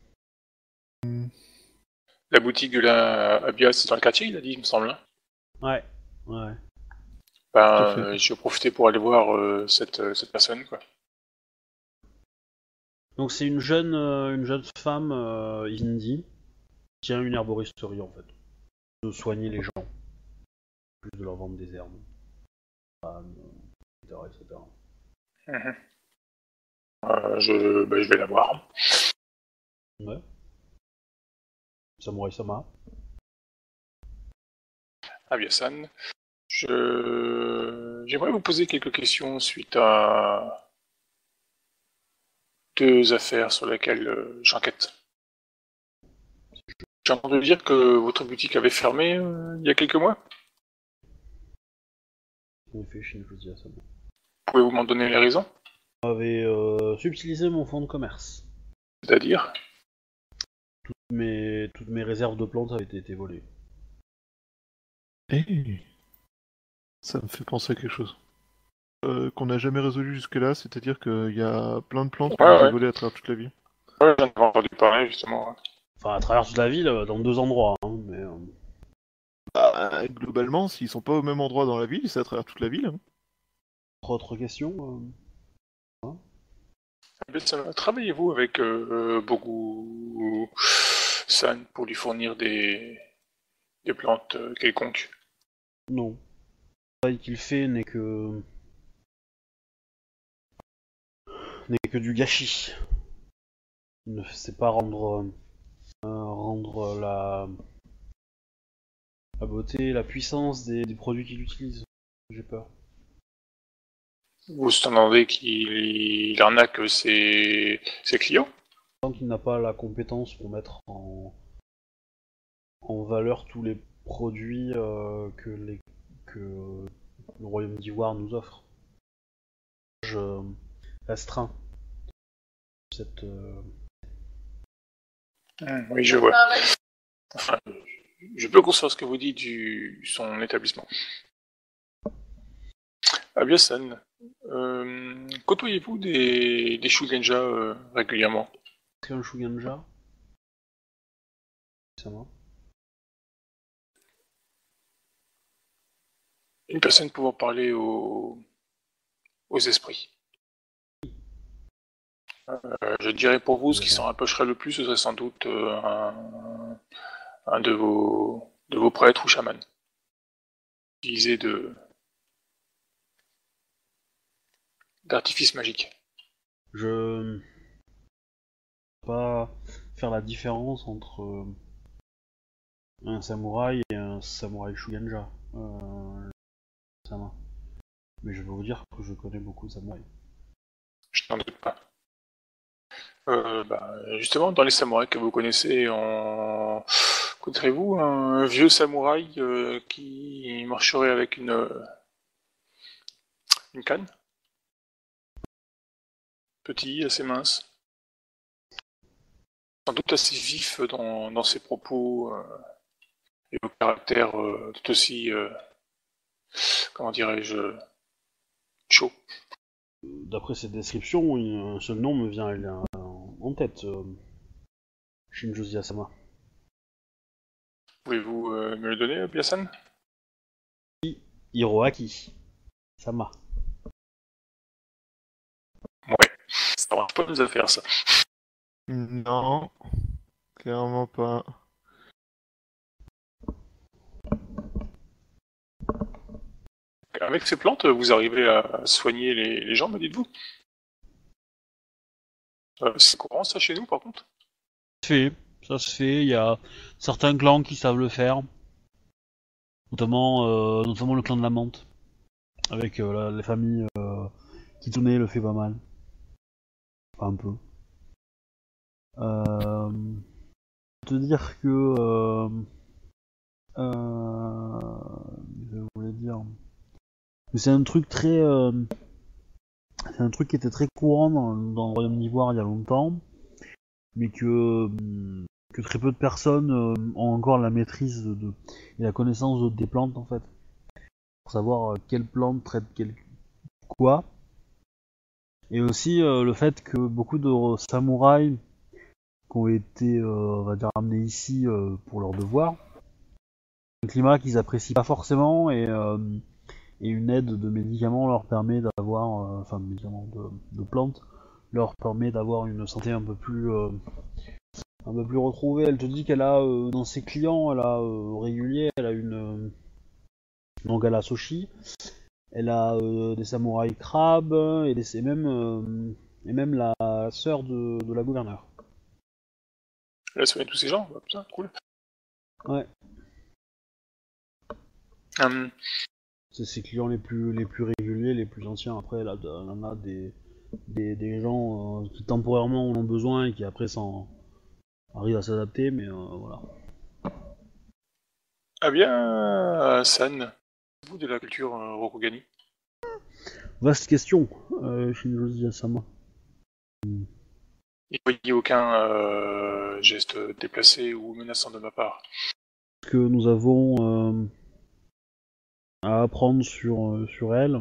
La boutique de la Abia, c'est dans le quartier, il a dit, il me semble. Hein. Ouais, ouais. Ben, Tout à fait. je vais profiter pour aller voir cette personne, quoi. Donc c'est une jeune femme indie qui tient une herboristerie en fait, de soigner les gens, plus de leur vendre des herbes, etc., etc. Mhm. Je vais la voir. Ouais. Samurai Sama. Abiasan. J'aimerais vous poser quelques questions suite à 2 affaires sur lesquelles j'enquête. J'ai entendu dire que votre boutique avait fermé il y a quelques mois. En effet, Shinjuzi Asama. Pouvez-vous m'en donner les raisons? J'avais subtilisé mon fonds de commerce. C'est-à-dire? Toutes mes réserves de plantes avaient été volées. Eh, ça me fait penser à quelque chose. Qu'on n'a jamais résolu jusque-là, c'est-à-dire qu'il y a plein de plantes qui ont été volées à travers toute la ville. Ouais, j'en avais entendu parler justement. Enfin, à travers toute la ville, dans 2 endroits, hein, mais... Bah, globalement, s'ils sont pas au même endroit dans la ville, c'est à travers toute la ville. Hein. Autre question Travaillez-vous avec Bogu-san pour lui fournir des plantes quelconques? Non. Le travail qu'il fait n'est que du gâchis. Il ne sait pas rendre la beauté, la puissance des produits qu'il utilise. J'ai peur. Vous entendez qu'il arnaque ses clients? Tant qu'il n'a pas la compétence pour mettre en valeur tous les produits que le Royaume d'Ivoire nous offre. Je restreins cette... Oui, je vois. Enfin, je peux concevoir ce que vous dites son établissement. Abiasan, côtoyez-vous des Shugenja régulièrement? C'est un Shuganja? Ça va. Une personne pouvant parler aux esprits. Je dirais pour vous, ce qui s'en rapprocherait le plus, ce serait sans doute un de vos prêtres ou chamans. Utilisé d'artifice magique. Je pas faire la différence entre un samouraï et un samouraï Shuganja. Mais je vais vous dire que je connais beaucoup de samouraïs. Je n'en doute pas. Justement, dans les samouraïs que vous connaissez, connaîtrez-vous un vieux samouraï qui marcherait avec une canne? Petit, assez mince. Sans doute assez vif dans ses propos et au caractère tout aussi, comment dirais-je, chaud. D'après cette description, un seul nom me vient en tête. Shinjuzi Asama. Pouvez-vous me le donner, Biasan? Hiroaki Sama. Ouais, ça marche pas nous à faire ça. Non, clairement pas. Avec ces plantes, vous arrivez à soigner les gens, me dites-vous? C'est courant ça chez nous par contre? Ça se fait, il y a certains clans qui savent le faire. Notamment le clan de la menthe. Avec les familles Kitsune le fait pas mal. Enfin un peu. Te dire que je voulais dire. Mais c'est un truc très c'est un truc qui était très courant dans le Royaume d'Ivoire il y a longtemps, mais que très peu de personnes ont encore la maîtrise et la connaissance des plantes en fait. Pour savoir quelle plante traite quoi. Et aussi le fait que beaucoup de samouraïs qui ont été on va dire amenés ici pour leur devoir, un climat qu'ils apprécient pas forcément et une aide de médicaments leur permet d'avoir, de médicaments de plantes, leur permet d'avoir une santé un peu plus retrouvée. Elle te dit qu'elle a dans ses clients, elle a régulier, elle a donc elle a Soshi, elle a des samouraïs crabes et même la sœur de la gouverneure. Elle a soigné tous ces gens, bah, putain, cool. Ouais. Hum, C'est ses clients les plus réguliers, les plus anciens. Après, là, elle en a des gens qui temporairement en ont besoin et qui après arrivent à s'adapter, mais voilà. Ah bien, San, vous de la culture Rokugani? Vaste question, Shinjozi Asama. Il n'y voyait aucun geste déplacé ou menaçant de ma part. Ce que nous avons à apprendre sur elle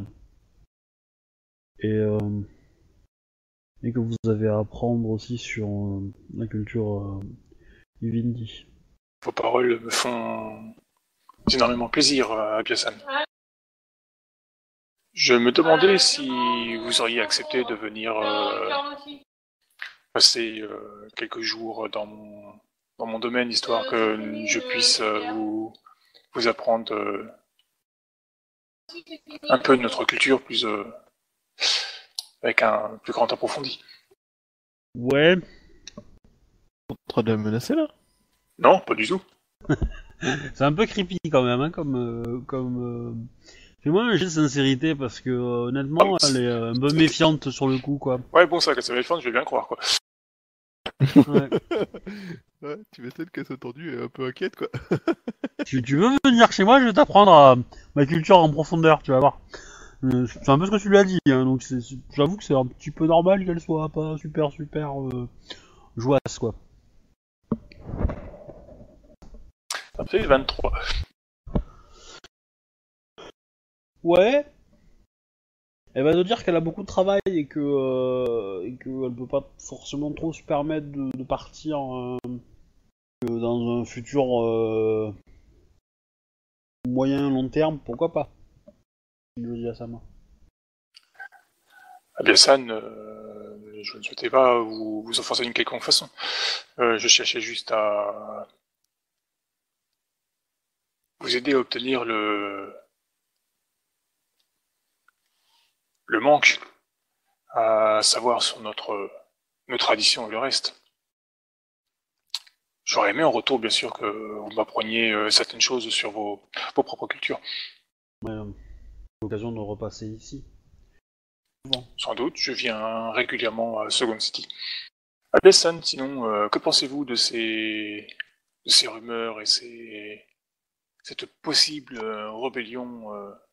et que vous avez à apprendre aussi sur la culture Ivindi. Vos paroles me font énormément plaisir, Abiyasan. Je me demandais si vous auriez accepté de venir passer quelques jours dans mon domaine, histoire que je puisse vous apprendre un peu de notre culture plus avec un plus grand approfondi. Ouais. En train de la menacer là? Non, pas du tout. C'est un peu creepy quand même, hein, Fais-moi un jet de sincérité parce que honnêtement, elle est un peu méfiante sur le coup, quoi. Ouais, bon, ça, quand ça va être fun, je vais bien croire, quoi. Ouais. Ouais, tu m'étonnes qu'elle soit tendue et un peu inquiète quoi. Tu veux venir chez moi, je vais t'apprendre ma culture en profondeur, tu vas voir. C'est un peu ce que tu lui as dit, hein, donc j'avoue que c'est un petit peu normal qu'elle soit pas super joyeuse, quoi. Ça fait 23. Ouais. Elle va te dire qu'elle a beaucoup de travail et qu'elle peut pas forcément trop se permettre de partir dans un futur moyen long terme, pourquoi pas. Je le dis à sa main. Abiyasan, je ne souhaitais pas vous offenser d'une quelconque façon. Je cherchais juste à vous aider à obtenir le manque, à savoir sur nos traditions et le reste. J'aurais aimé en retour, bien sûr, que vous m'appreniez certaines choses sur vos propres cultures. L'occasion de repasser ici. Bon. Sans doute, je viens régulièrement à Second City. Abiyasan, sinon, que pensez-vous de ces rumeurs et cette possible rébellion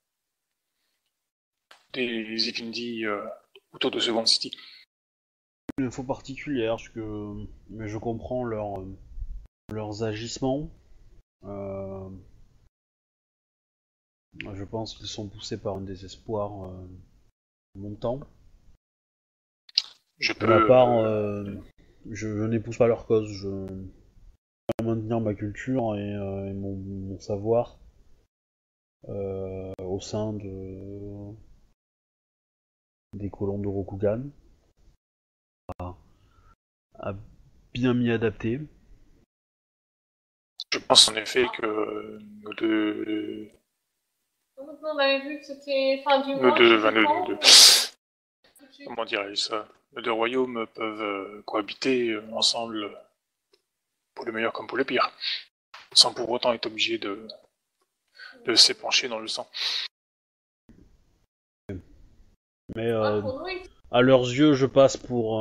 des Ivindi autour de Second City? Une info particulière, mais je comprends leurs agissements. Je pense qu'ils sont poussés par un désespoir montant. De ma part, je n'épouse pas leur cause. Je veux maintenir ma culture et mon savoir au sein des colons de Rokugan, à bien m'y adapter. Je pense en effet que nos deux... On avait vu que c'était fin du Nos mois. deux... Comment dirais-je ça? Nos deux royaumes peuvent cohabiter ensemble pour le meilleur comme pour le pire, sans pour autant être obligés de s'épancher dans le sang. Mais à leurs yeux, je passe pour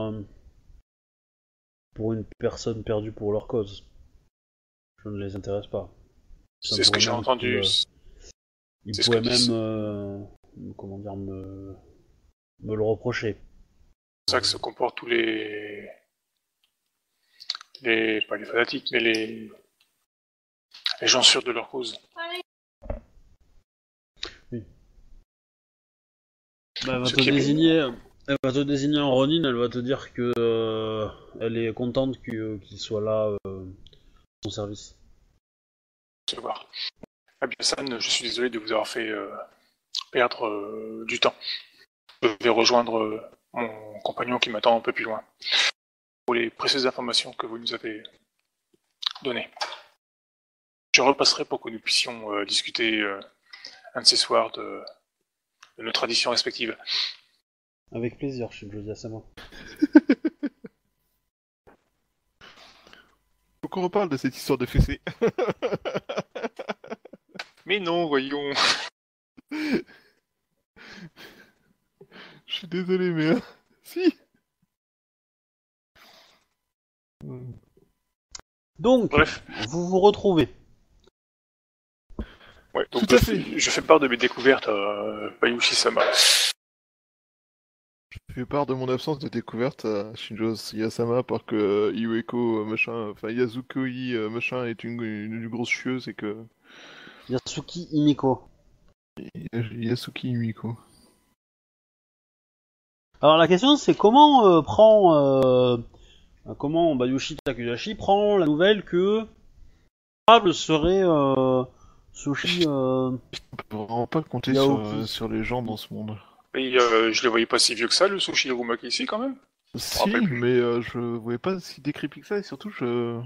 une personne perdue pour leur cause. Je ne les intéresse pas. C'est ce que j'ai entendu. Ils pourraient même, comment dire, me le reprocher. C'est ça que se comportent tous les pas les fanatiques, mais les gens sûrs de leur cause. Oui. Bah, elle va te désigner en Ronin, elle va te dire que elle est contente qu'il soit là à son service. Je vais voir. Abiyasan, je suis désolé de vous avoir fait perdre du temps. Je vais rejoindre mon compagnon qui m'attend un peu plus loin, pour les précieuses informations que vous nous avez données. Je repasserai pour que nous puissions discuter un de ces soirs de nos traditions respectives. Avec plaisir, Shinjo Asama. Faut qu'on reparle de cette histoire de fessée. Mais non, voyons. Je suis désolé, mais... si. Donc, Bref. vous vous retrouvez. Ouais, donc Tout à fait. je fais part de mes découvertes à Bayushi-sama. Je fais part de mon absence de découverte à Shinjo Yasama parce que Iweko machin, enfin Yazukoi machin est une grosse chieuse et que Yasuki Himiko. Yasuki Iweko. Alors la question c'est comment Bayushi Takuyashi prend la nouvelle que coupable serait Sushi On peut vraiment pas compter Yaoki. sur les gens dans ce monde. Et je le voyais pas si vieux que ça, le sushi Hirumaki ici, quand même. Si, rappelle plus. mais je voyais pas si décrépit que ça et surtout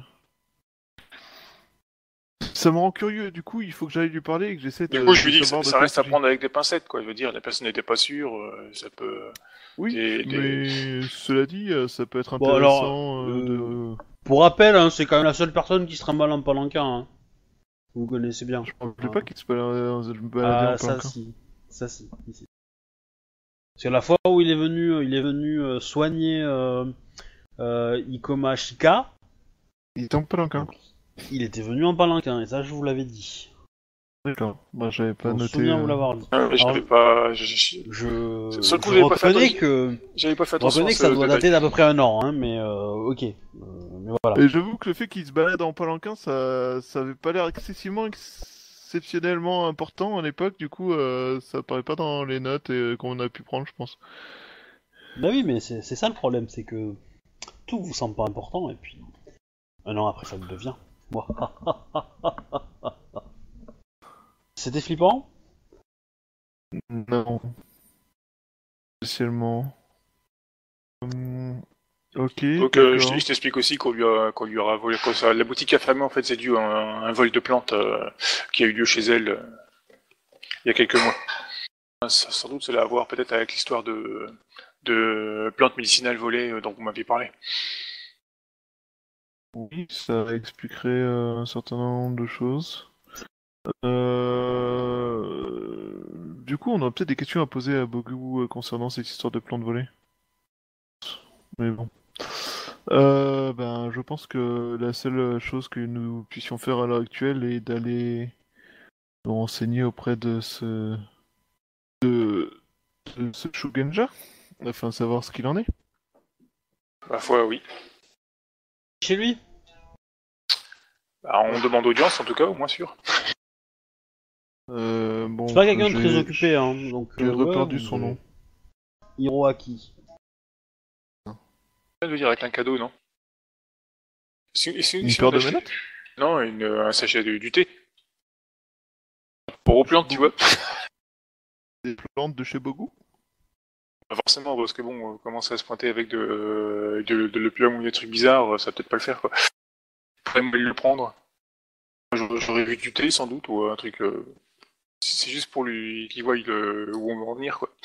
ça me rend curieux. Du coup, il faut que j'aille lui parler et que j'essaie de. Du coup, je lui dis de que savoir de ça quoi reste à il s'agit. prendre avec des pincettes, quoi. Je veux dire, la personne n'était pas sûre, ça peut... Oui, mais cela dit, ça peut être Bon, alors, intéressant de. Pour rappel, hein, c'est quand même la seule personne qui se trimballe en palanquin. Hein. Vous connaissez bien. Je me rappelais Ah. pas qu'il se baladait Ah, en ça palanquin. si. Ça si. Si. Parce que la fois où il est venu soigner Ikoma Shika, Il était en palanquin. il était venu en palanquin, et ça je vous l'avais dit. D'accord. Bah, j'avais pas Je me noté. souviens vous l'avoir dit. mais j'avais Alors, pas... Je coup, j'avais pas fait reconnais attention. que J'avais pas fait je attention reconnais à que ça ce doit détail. dater d'à peu près un an, hein, mais ok. Mais voilà. Et j'avoue que le fait qu'il se balade en palanquin, ça avait pas l'air excessivement exceptionnellement important à l'époque. Du coup, ça apparaît pas dans les notes qu'on a pu prendre, je pense. Bah oui, mais c'est ça le problème, c'est que tout vous semble pas important, et puis un an après ça le devient. C'était flippant. Non. Spécialement. Ok, Donc, d'accord. je t'explique aussi qu'on lui aura volé... La boutique a fermé, en fait, c'est dû à un vol de plantes qui a eu lieu chez elle il y a quelques mois. Sans doute, cela a à voir peut-être avec l'histoire de plantes médicinales volées dont vous m'aviez parlé. Oui, ça expliquerait un certain nombre de choses. Du coup, on a peut-être des questions à poser à Bogu concernant cette histoire de plantes volées. Mais bon. Ben, je pense que la seule chose que nous puissions faire à l'heure actuelle est d'aller nous renseigner auprès de ce Shugenja, afin de savoir ce qu'il en est. Ma foi, oui. Chez lui. Bah, on demande audience, en tout cas, au moins sûr. Bon, C'est pas quelqu'un de j'ai- très occupé, hein, donc... J'ai reperdu ouais, son nom. Hiroaki. Je veux dire avec un cadeau, non? Une paire de manettes? Non, un sachet du thé. Pour aux plantes, tu vois. Des plantes de chez Bogu? Pas forcément, parce que bon, commencer à se pointer avec de l'opium ou des trucs bizarres, ça va peut-être pas le faire, quoi. Faudrait mal le prendre. J'aurais vu du thé, sans doute, ou un truc... C'est juste pour lui qu'il voie où on veut en venir, quoi.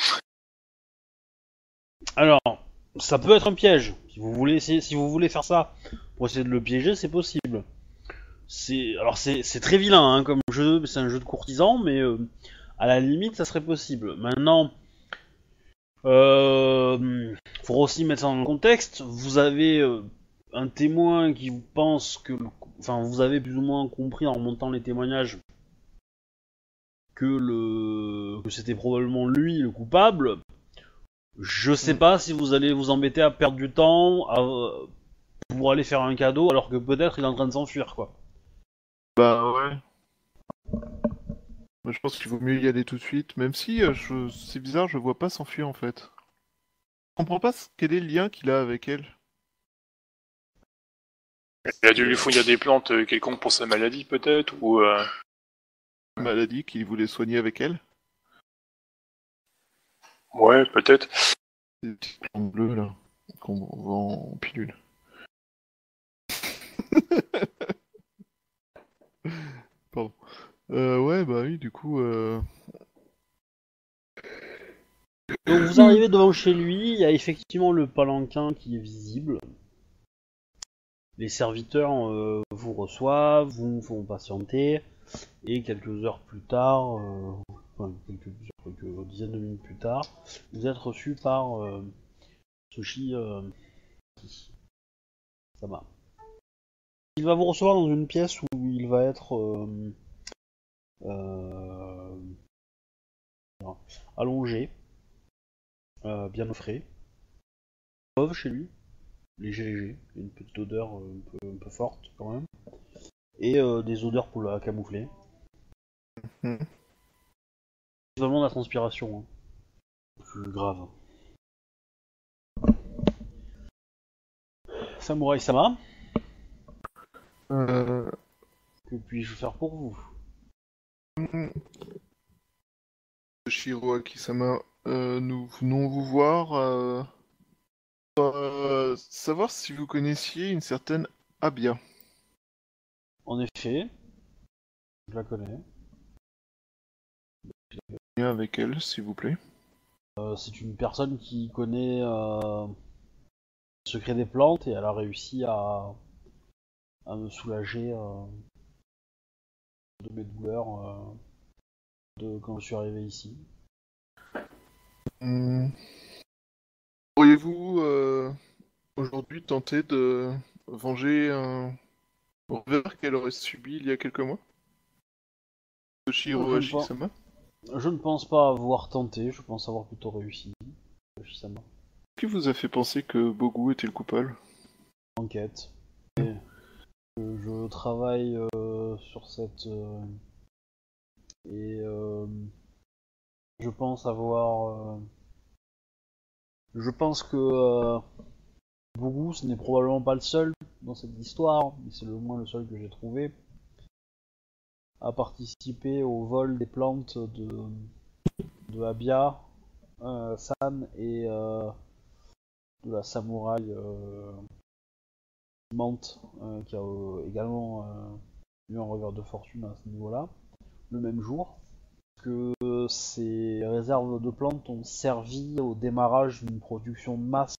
Alors, ça peut être un piège. Si vous voulez faire ça pour essayer de le piéger, c'est possible. C'est très vilain hein, comme jeu, c'est un jeu de courtisan, mais à la limite, ça serait possible. Maintenant, faut aussi mettre ça dans le contexte. Vous avez un témoin qui vous pense que, enfin, vous avez plus ou moins compris en remontant les témoignages que c'était probablement lui le coupable. Je sais pas si vous allez vous embêter à perdre du temps pour aller faire un cadeau alors que peut-être il est en train de s'enfuir quoi. Bah ouais. Moi, je pense qu'il vaut mieux y aller tout de suite, même si c'est bizarre, je vois pas s'enfuir en fait. Je comprends pas quel est le lien qu'il a avec elle. Il a dû lui fournir des plantes quelconques pour sa maladie, peut-être, ou... Maladie qu'il voulait soigner avec elle. Ouais, peut-être. Des petites plantes bleues là, qu'on vend en pilule. Pardon. Ouais, bah oui, du coup. Donc vous arrivez devant chez lui, il y a effectivement le palanquin qui est visible. Les serviteurs vous reçoivent, vous font patienter, et quelques heures plus tard, enfin quelques dizaines de minutes plus tard, vous êtes reçu par Sushi Sama. Il va vous recevoir dans une pièce où il va être euh, allongé, bien au frais. Sauve chez lui, léger, une petite odeur un peu forte quand même, et des odeurs pour la camoufler. Hmm. Principalement de la transpiration, hein. Plus grave. Samouraï Sama, Euh... que puis-je faire pour vous? Shiro Akisama, nous venons vous voir. Savoir si vous connaissiez une certaine Abia. En effet, je la connais. Bien avec elle, s'il vous plaît. C'est une personne qui connaît le secret des plantes et elle a réussi à me soulager de mes douleurs quand je suis arrivé ici. Hmm. Pourriez-vous aujourd'hui tenter de venger un revers qu'elle aurait subi il y a quelques mois? Toshiro Ashisama? Je ne pense pas avoir tenté, je pense avoir plutôt réussi. Sama. Qu'est-ce qui vous a fait penser que Bogu était le coupable? Enquête. Et, je travaille sur cette et je pense avoir. Je pense que Bougou, ce n'est probablement pas le seul dans cette histoire, mais c'est le moins le seul que j'ai trouvé, à participer au vol des plantes de Abia, San et de la samouraï Mante, qui a également eu un revers de fortune à ce niveau-là, le même jour. Que ces réserves de plantes ont servi au démarrage d'une production de masse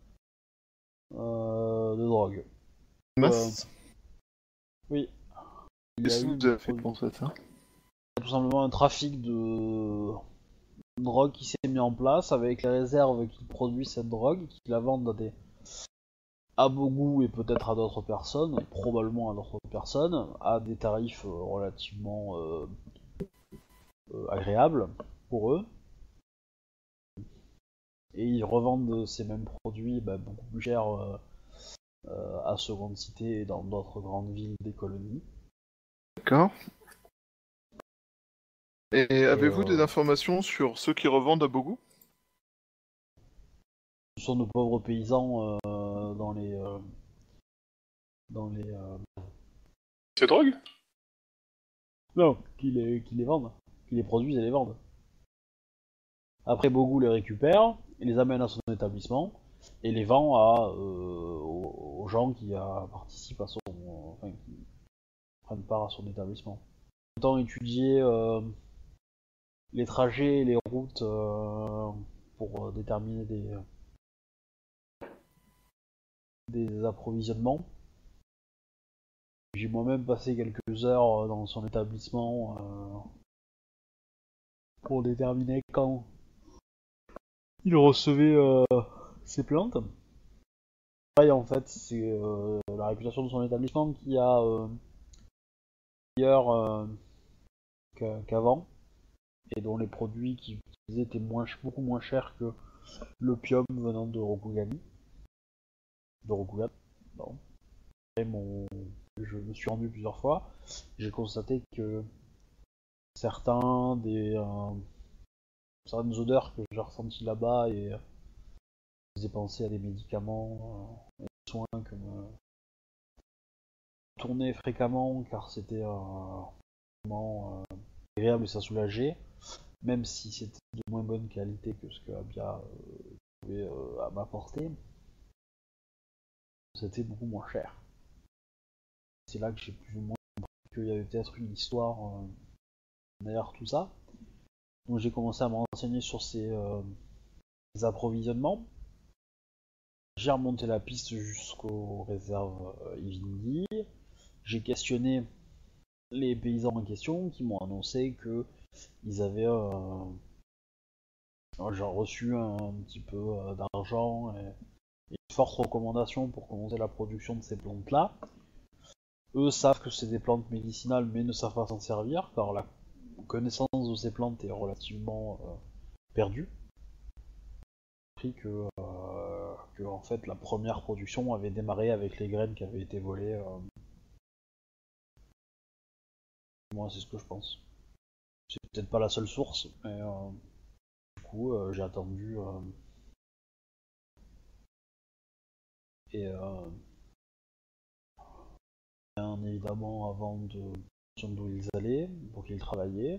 de drogue. Masse? Oui. Il y a Qu'est-ce qui eu vous a fait penser à ça? tout simplement un trafic de drogue qui s'est mis en place avec les réserves qui produisent cette drogue, qui la vendent à Bogu et peut-être à d'autres personnes, et probablement à d'autres personnes, à des tarifs relativement agréables pour eux. Et ils revendent ces mêmes produits beaucoup plus cher à Seconde Cité et dans d'autres grandes villes des colonies. D'accord. Et avez-vous des euh, informations sur ceux qui revendent à Bogu? Ce sont de pauvres paysans dans les dans les C'est drogue? non, qui les vendent, qui les produisent et les vendent. Après, Bogu les récupère, et les amène à son établissement et les vend aux gens qui participent à son, enfin, qui prennent part à son établissement. Autant étudier les trajets et les routes pour déterminer des approvisionnements. J'ai moi-même passé quelques heures dans son établissement pour déterminer quand il recevait ses plaintes. Pareil, en fait, c'est la réputation de son établissement qui a meilleur qu'avant et dont les produits qu'ils utilisaient étaient beaucoup moins chers que l'opium venant de Rokugani. De Rokugan, pardon. Et je me suis rendu plusieurs fois. J'ai constaté que certaines odeurs que j'ai ressenties là-bas et faisaient penser à des médicaments et des soins que me tournaient fréquemment car c'était vraiment agréable et ça soulageait, même si c'était de moins bonne qualité que ce que Abia trouvé à ma portée, c'était beaucoup moins cher. C'est là que j'ai plus ou moins compris qu'il y avait peut-être une histoire derrière tout ça. Donc j'ai commencé à me renseigner sur ces approvisionnements. J'ai remonté la piste jusqu'aux réserves Ivindi. J'ai questionné les paysans en question qui m'ont annoncé que ils avaient j'ai reçu un petit peu d'argent et une forte recommandation pour commencer la production de ces plantes-là. Eux savent que c'est des plantes médicinales mais ne savent pas s'en servir car la connaissance de ces plantes est relativement perdue. Que en fait la première production avait démarré avec les graines qui avaient été volées. Moi c'est ce que je pense. C'est peut-être pas la seule source, mais du coup j'ai attendu et bien évidemment avant de d'où ils allaient, pour qu'ils travaillaient.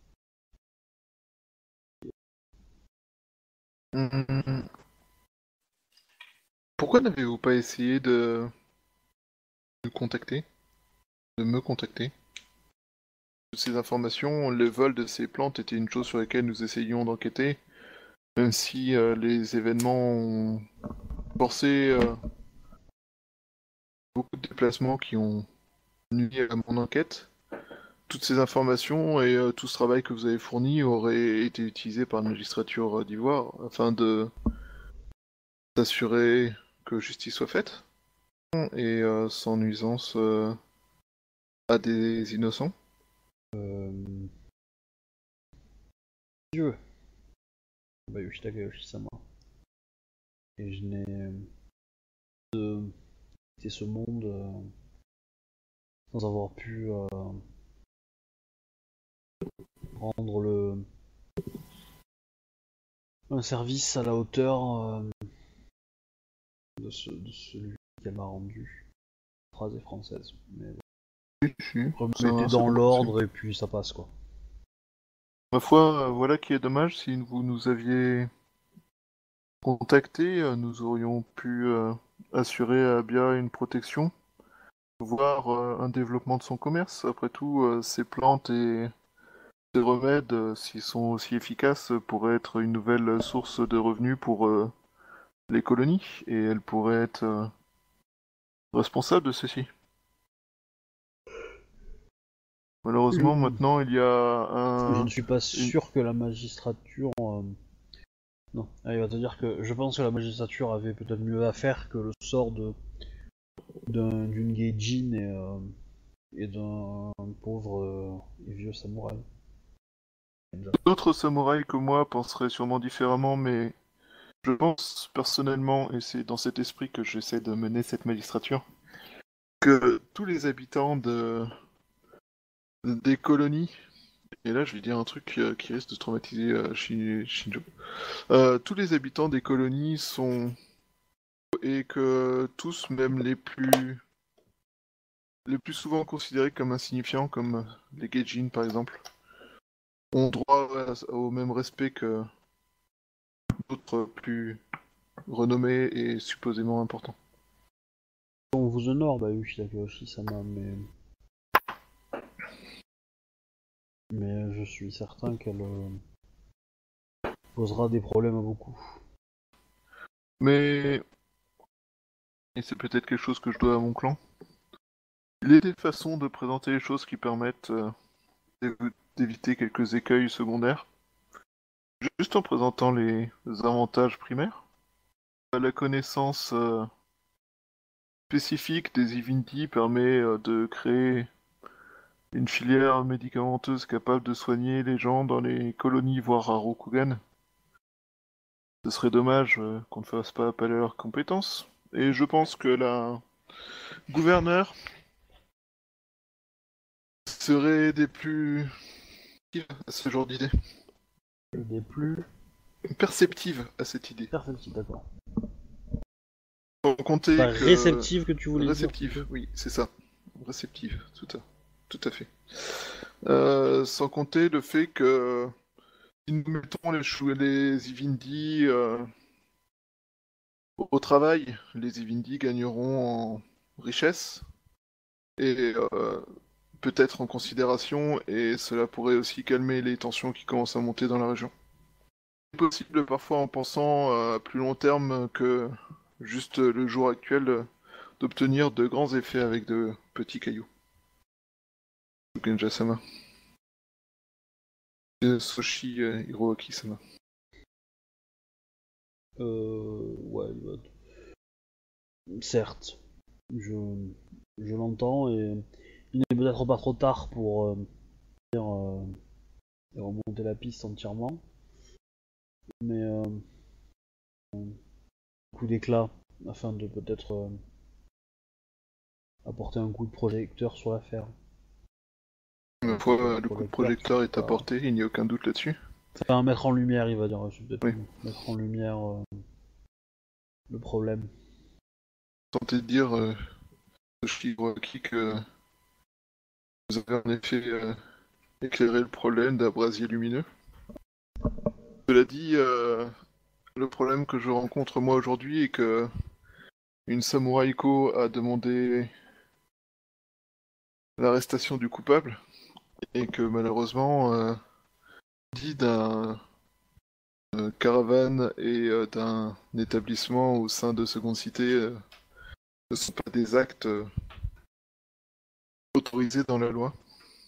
Pourquoi n'avez-vous pas essayé de nous contacter, de me contacter? Toutes ces informations, le vol de ces plantes était une chose sur laquelle nous essayions d'enquêter, même si les événements ont forcé beaucoup de déplacements qui ont nuit à mon enquête. Toutes ces informations et tout ce travail que vous avez fourni auraient été utilisés par la magistrature d'Ivoire afin de s'assurer que justice soit faite et sans nuisance à des innocents. Dieu, Bayushi Takayoshi-sama. Et je n'ai quitté ce monde sans avoir pu rendre un service à la hauteur de celui qu'elle m'a rendu. La phrase est française, mais remettez dans l'ordre et puis ça passe quoi. Ma foi, voilà qui est dommage, si vous nous aviez contacté, nous aurions pu assurer à Bia une protection, voire un développement de son commerce. Après tout, ces plantes et ces remèdes, s'ils sont aussi efficaces, pourraient être une nouvelle source de revenus pour les colonies, et elle pourrait être responsable de ceci. Malheureusement, maintenant, il y a Je ne suis pas sûr que la magistrature... Non, il va te dire que je pense que la magistrature avait peut-être mieux à faire que le sort d'une Gaijin et d'un pauvre et vieux samouraï. D'autres samouraïs que moi penseraient sûrement différemment, mais je pense personnellement, et c'est dans cet esprit que j'essaie de mener cette magistrature, que tous les habitants des colonies, et là je vais dire un truc qui risque de traumatiser Shinjo, tous les habitants des colonies sont, et que tous, même les plus souvent considérés comme insignifiants, comme les Gaijin par exemple, ont droit au même respect que d'autres plus renommés et supposément importants. On vous honore, Bayushi Takayoshi-sama, mais je suis certain qu'elle posera des problèmes à beaucoup. Mais, et c'est peut-être quelque chose que je dois à mon clan, il y a des façons de présenter les choses qui permettent d'éviter quelques écueils secondaires, juste en présentant les avantages primaires. La connaissance spécifique des Ivinti permet de créer une filière médicamenteuse capable de soigner les gens dans les colonies, voire à Rokugan. Ce serait dommage qu'on ne fasse pas appel à leurs compétences. Et je pense que la gouverneure serait des plus à ce genre d'idée. Des plus Perceptive à cette idée. perceptives, d'accord. Sans compter Pas que... réceptive que tu voulais Réceptive, dire. oui, c'est ça. Réceptive, tout à fait. Sans compter le fait que si nous mettons les Ivindi Au travail, les Evindy gagneront en richesse et peut-être en considération, et cela pourrait aussi calmer les tensions qui commencent à monter dans la région. C'est possible parfois en pensant à plus long terme que juste le jour actuel d'obtenir de grands effets avec de petits cailloux. Genja-sama. Soshi Hiroaki-sama. Ouais, certes, je, je l'entends et il n'est peut-être pas trop tard pour dire, remonter la piste entièrement, mais un coup d'éclat afin de peut-être apporter un coup de projecteur sur l'affaire. Une fois le coup de projecteur est apporté, il n'y a aucun doute là-dessus. C'est un mettre en lumière, il va dire, c'est peut-être Oui. mettre en lumière le problème. Tentez de dire, Soshi Hiroaki, que vous avez en effet éclairé le problème d'un brasier lumineux. Cela dit, le problème que je rencontre moi aujourd'hui est que une samouraïko a demandé l'arrestation du coupable et que malheureusement, dit d'un caravane et d'un établissement au sein de Seconde Cité ne sont pas des actes autorisés dans la loi.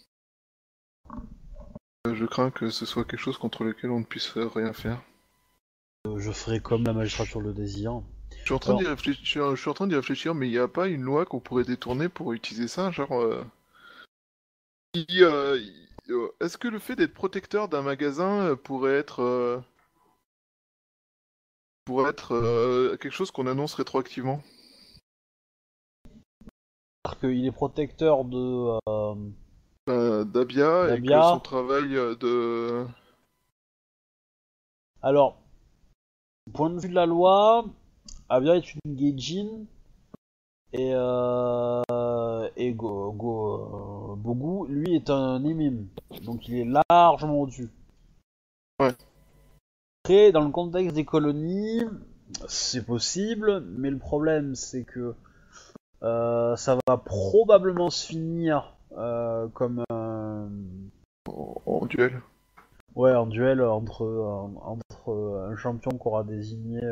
Je crains que ce soit quelque chose contre lequel on ne puisse rien faire. Je ferai comme la magistrature le désire. Je suis en train d'y réfléchir, mais il n'y a pas une loi qu'on pourrait détourner pour utiliser ça, genre... Est-ce que le fait d'être protecteur d'un magasin pourrait être quelque chose qu'on annonce rétroactivement? C'est-à-dire qu'il est protecteur de... Dabia, et que Dabia. son travail de... Alors, du point de vue de la loi, Avia est une gaijin et Bogu, lui, est un émime. Donc il est largement au-dessus. Ouais. Après, dans le contexte des colonies, c'est possible, mais le problème, c'est que ça va probablement se finir comme en duel. ouais, un duel entre un champion qu'aura désigné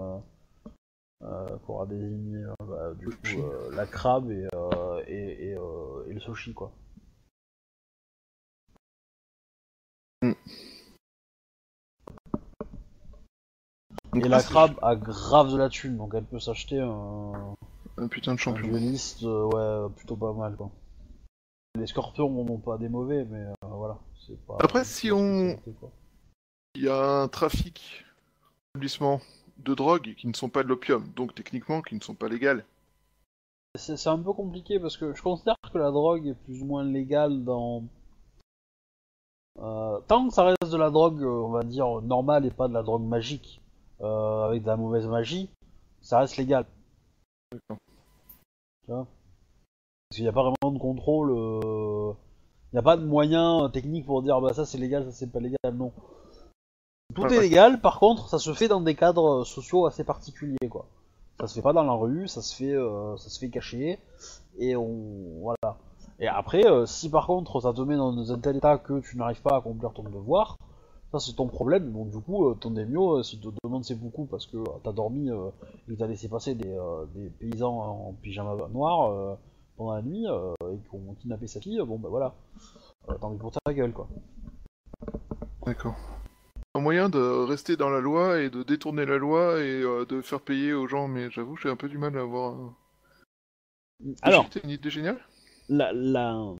du coup la crabe et le sushi quoi. Mm. Et la crabe a grave de la thune, donc elle peut s'acheter un putain de un champion. dueliste, ouais, plutôt pas mal quoi. Les scorpions n'ont pas des mauvais, mais voilà, c'est pas. Après, c'est si leur on... spécialité, quoi. Il y a un trafic d'établissements de drogue qui ne sont pas de l'opium, donc techniquement qui ne sont pas légales. C'est un peu compliqué parce que je considère que la drogue est plus ou moins légale dans. Tant que ça reste de la drogue, on va dire, normale et pas de la drogue magique, avec de la mauvaise magie, ça reste légal. D'accord. Tu vois? Parce qu'il n'y a pas vraiment de contrôle, il n'y a pas de moyen technique pour dire bah ça c'est légal, ça c'est pas légal, non. Tout Ouais, est ouais. légal, par contre, ça se fait dans des cadres sociaux assez particuliers, quoi. Ça se fait pas dans la rue, ça se fait caché, et voilà. Et après, si par contre ça te met dans un tel état que tu n'arrives pas à accomplir ton devoir, ça c'est ton problème. Donc du coup, ton daimyo, s'il te demande ses beaucoup parce que t'as dormi et que t'as laissé passer des paysans en pyjama noir pendant la nuit et qui ont kidnappé sa fille, bon bah voilà, tant pis pour ta gueule, quoi. D'accord. Un moyen de rester dans la loi et de détourner la loi et de faire payer aux gens, mais j'avoue, j'ai un peu du mal à avoir... Alors, T'as une idée géniale? la...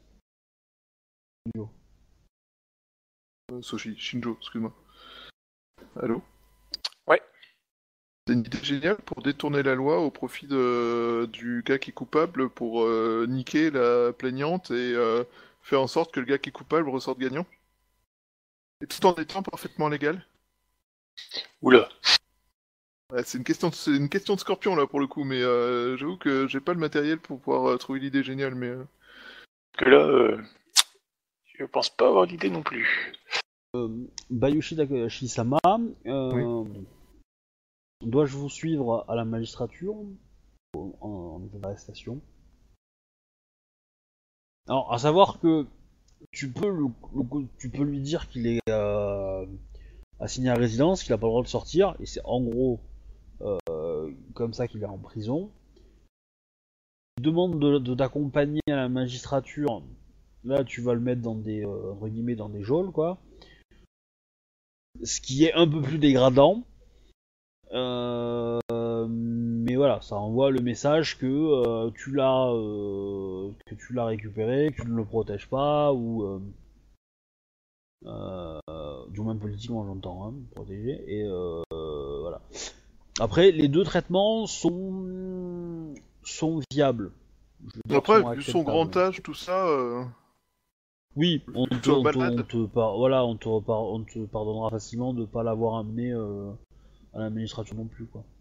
Soshi, Shinjo, excuse-moi. Allô? Ouais. T'as une idée géniale pour détourner la loi au profit du gars qui est coupable pour niquer la plaignante et faire en sorte que le gars qui est coupable ressorte gagnant? Et tout en étant parfaitement légal? Oula. Ouais, c'est une question de scorpion là pour le coup, mais j'avoue que j'ai pas le matériel pour pouvoir trouver l'idée géniale, mais... Que là, je pense pas avoir d'idée non plus. Bayushi Takashi-sama, Dois-je vous suivre à la magistrature en état d'arrestation? Alors, à savoir que tu peux, tu peux lui dire qu'il est assigné à résidence, qu'il a pas le droit de sortir, et c'est en gros comme ça qu'il est en prison. Il demande de t'accompagner à la magistrature. Là, tu vas le mettre dans des entre guillemets dans des geôles, quoi. Ce qui est un peu plus dégradant. Mais voilà, ça envoie le message que tu l'as récupéré, que tu ne le protèges pas, ou du moins politiquement j'entends, hein, protégé, et voilà. Après, les deux traitements sont viables. Je veux dire, Après, sont vu son grand acceptables. âge, tout ça, Oui, on te, plutôt malade. voilà, on te pardonnera facilement de pas l'avoir amené à l'administration non plus, quoi.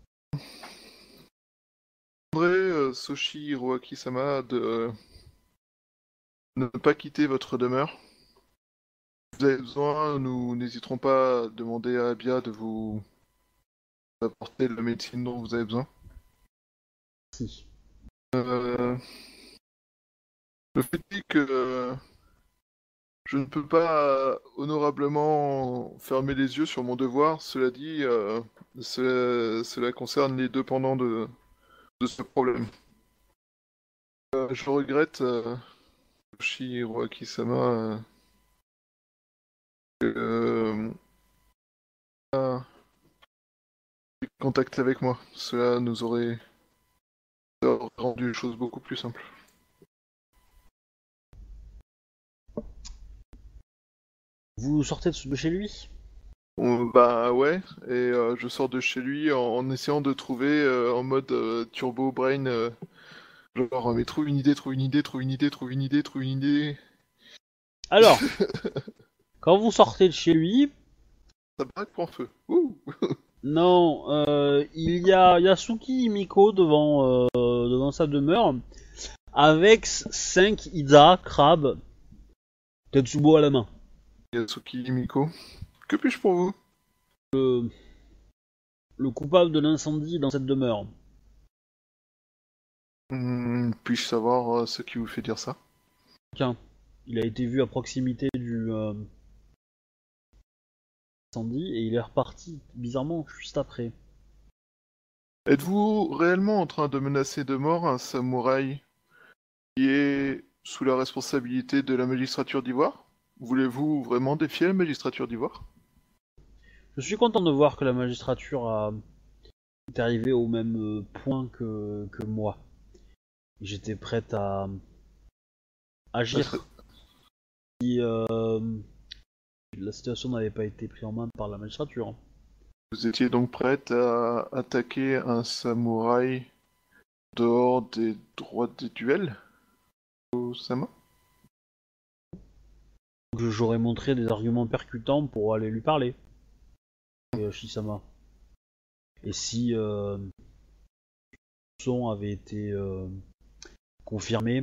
André, Soshi Hiroaki-sama de ne pas quitter votre demeure. Si vous avez besoin, nous n'hésiterons pas à demander à Abia de vous apporter la médecine dont vous avez besoin. Si. Euh, le fait est que je ne peux pas honorablement fermer les yeux sur mon devoir. Cela dit, cela concerne les deux pendants de ce problème. Je regrette, Soshi Hiroaki-sama, que contact avec moi. Cela nous aurait rendu les choses beaucoup plus simples. Vous sortez de chez lui? Bah ouais, et je sors de chez lui en essayant de trouver en mode turbo brain, genre mais trouve une idée, trouve une idée, trouve une idée, trouve une idée, trouve une idée. Alors, quand vous sortez de chez lui, Ça braque pour feu. Ouh. non, il y a Yasuki Himiko devant sa demeure, avec 5 Ida crabes Tetsubo à la main. Yasuki Miko. Que puis-je pour vous? Le coupable de l'incendie dans cette demeure. Puis-je savoir ce qui vous fait dire ça? Tiens, il a été vu à proximité du incendie et il est reparti bizarrement juste après. Êtes-vous réellement en train de menacer de mort un samouraï qui est sous la responsabilité de la magistrature d'Ivoire? Voulez-vous vraiment défier la magistrature d'Ivoire? Je suis content de voir que la magistrature est arrivée au même point que moi. J'étais prête à agir si la situation n'avait pas été prise en main par la magistrature. Vous étiez donc prête à attaquer un samouraï dehors des droits des duels, Osama? Donc, j'aurais montré des arguments percutants pour aller lui parler. Shisama. Et si le son avait été confirmé,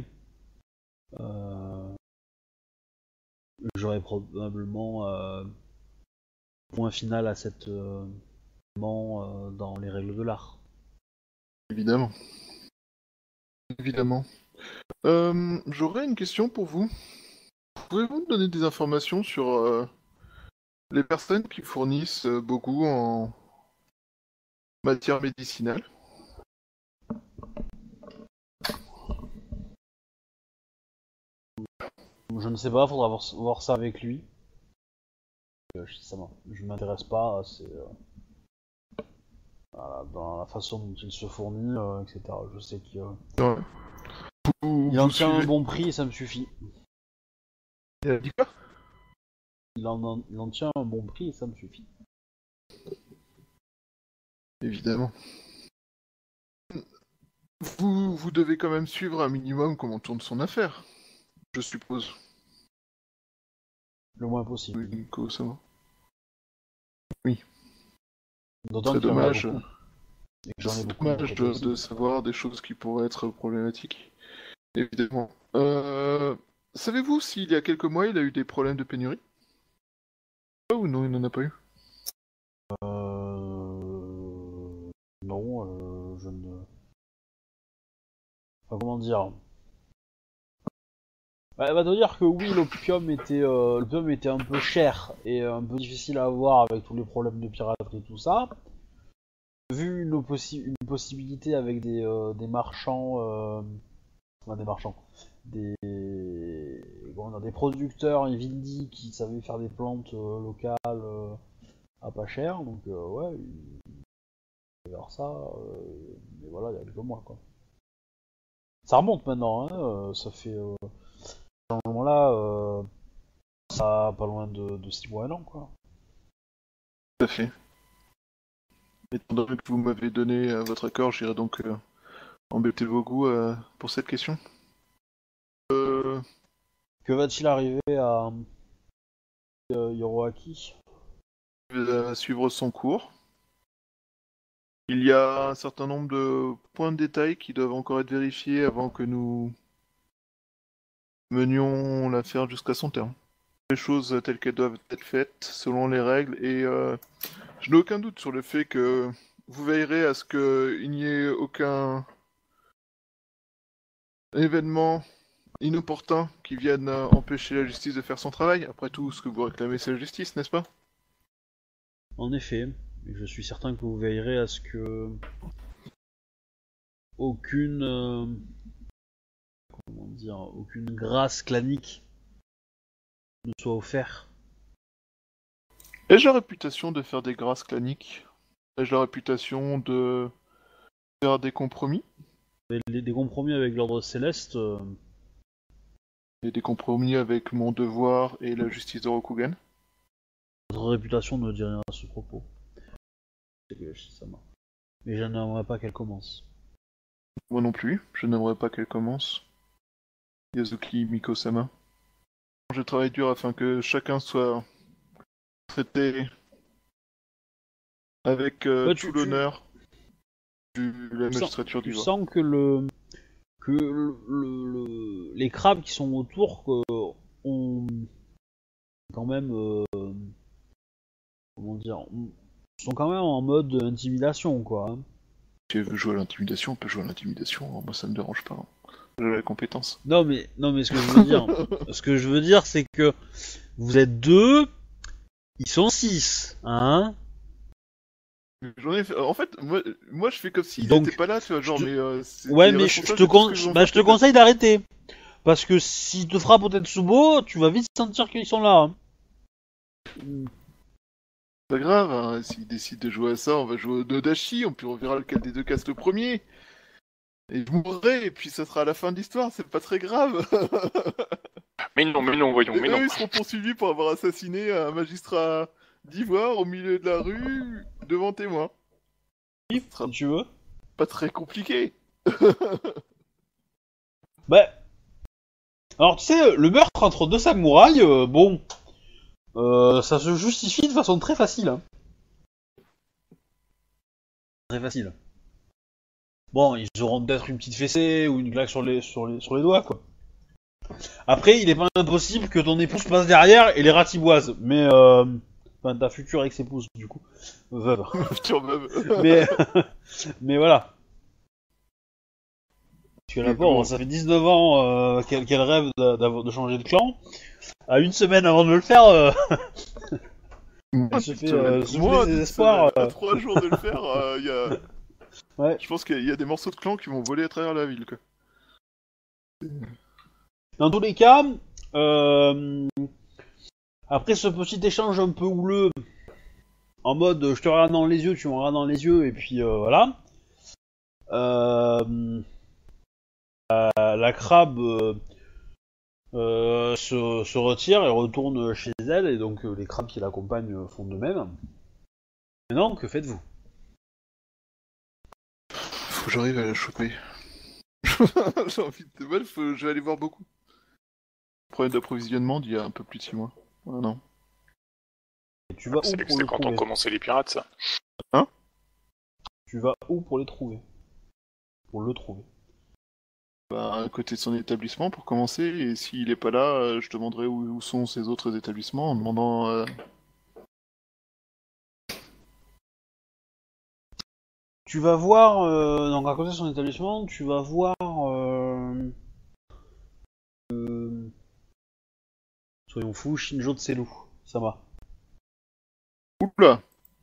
j'aurais probablement point final à cette dans les règles de l'art. Évidemment. Évidemment. J'aurais une question pour vous. Pouvez-vous me donner des informations sur les personnes qui fournissent beaucoup en matière médicinale? Je ne sais pas, faudra voir ça avec lui. Shisama. Je m'intéresse pas à dans la façon dont il se fournit, etc. Je sais qu'il Ouais. il en tient un suivez... bon prix et ça me suffit. Il a dit quoi? Il en tient un bon prix et ça me suffit. Évidemment. Vous devez quand même suivre un minimum comment tourne son affaire, je suppose. Le moins possible. Oui, Nico, ça va. D'autant Très qu'il y en a dommage. beaucoup. Et que j'en ai C'est beaucoup dommage proposés. de savoir des choses qui pourraient être problématiques. Évidemment. Savez-vous s'il y a quelques mois il a eu des problèmes de pénurie? Ah ou non, il n'en a pas eu? non, je ne... Enfin, comment dire... Bah, elle va te dire que oui, l'opium était un peu cher et un peu difficile à avoir avec tous les problèmes de piraterie et tout ça. Vu une possibilité avec des marchands, enfin des marchands, des producteurs et Vindi qui savaient faire des plantes locales à pas cher, donc ouais, il va y avoir ça, mais voilà, il y a quelques mois quoi. Ça remonte maintenant, hein, ça fait ce changement-là, ça a pas loin de 6 mois, 1 an quoi. Tout à fait. Étant donné que vous m'avez donné votre accord, j'irai donc embêter vos goûts pour cette question. Que va-t-il arriver à Hiroaki? Il va suivre son cours. Il y a un certain nombre de points de détail qui doivent encore être vérifiés avant que nous menions l'affaire jusqu'à son terme. Les choses telles qu'elles doivent être faites, selon les règles, et je n'ai aucun doute sur le fait que vous veillerez à ce qu'il n'y ait aucun événement inopportun qui vienne empêcher la justice de faire son travail. Après tout, ce que vous réclamez, c'est la justice, n'est-ce pas? En effet, je suis certain que vous veillerez à ce que aucune aucune grâce clanique ne soit offerte. Ai-je la réputation de faire des grâces claniques? Ai-je la réputation de faire des compromis? Des compromis avec l'ordre céleste, Et des compromis avec mon devoir et la justice de Rokugan? votre réputation ne dit rien à ce propos. Mais je n'aimerais pas qu'elle commence. Moi non plus, je n'aimerais pas qu'elle commence. Yazuki Miko-sama. Je travaille dur afin que chacun soit traité avec tout l'honneur de la magistrature du Tu droit. sens que les crabes qui sont autour ont quand même comment dire, sont quand même en mode intimidation quoi. Hein. Si elle veut jouer à l'intimidation, on peut jouer à l'intimidation, moi ça me dérange pas. J'ai la compétence. Non mais ce que je veux dire, c'est que vous êtes 2, ils sont 6, hein. J'en ai fait... En fait, moi je fais comme s'ils Donc, n'étaient pas là, tu vois, genre, mais... Ouais, mais je te conseille d'arrêter. Parce que s'ils te frappent au Tetsubo, tu vas vite sentir qu'ils sont là. Hein. Pas grave, hein. S'ils décident de jouer à ça, on va jouer au Nodashi, puis on verra lequel des deux casse le premier. Et je mourrai, et puis ça sera la fin de l'histoire, c'est pas très grave. Mais non, voyons, mais non. Eux, ils seront poursuivis pour avoir assassiné un magistrat d'ivoire au milieu de la rue, devant témoin. Si tu veux. Pas très compliqué. Bah. Alors tu sais, le meurtre entre 2 samouraïs, bon. Ça se justifie de façon très facile. Hein. Très facile. Bon, ils auront peut-être une petite fessée ou une claque sur les doigts, quoi. Après, il est pas impossible que ton épouse passe derrière et les ratiboise, mais enfin ta future ex-épouse, du coup, veuve. Future veuve. mais voilà. Parce que la pauvre, ça fait 19 ans qu'elle rêve de changer de clan. À une semaine avant de le faire, elle se fait souffler ses espoirs. À 3 jours de le faire, il y a... Ouais. Je pense qu'il y a des morceaux de clan qui vont voler à travers la ville, quoi. Dans tous les cas, après ce petit échange un peu houleux, en mode je te regarde dans les yeux, tu me regardes dans les yeux, et puis voilà. La crabe se retire et retourne chez elle, et donc les crabes qui l'accompagnent font de même. Maintenant, que faites-vous? Faut que j'arrive à la choper. J'ai envie de... Ouais, je vais aller voir beaucoup. Problème d'approvisionnement d'il y a un peu plus de 6 mois. Ah non. Et tu vas où C'est pour le quand trouver? on commençait les pirates, ça. Hein? Tu vas où pour les trouver? Pour le trouver. Bah, à côté de son établissement pour commencer, et s'il est pas là, je demanderai où sont ses autres établissements en demandant Tu vas voir, donc à côté de son établissement, tu vas voir, soyons fous, Shinjo Tselu, ça va. Oula.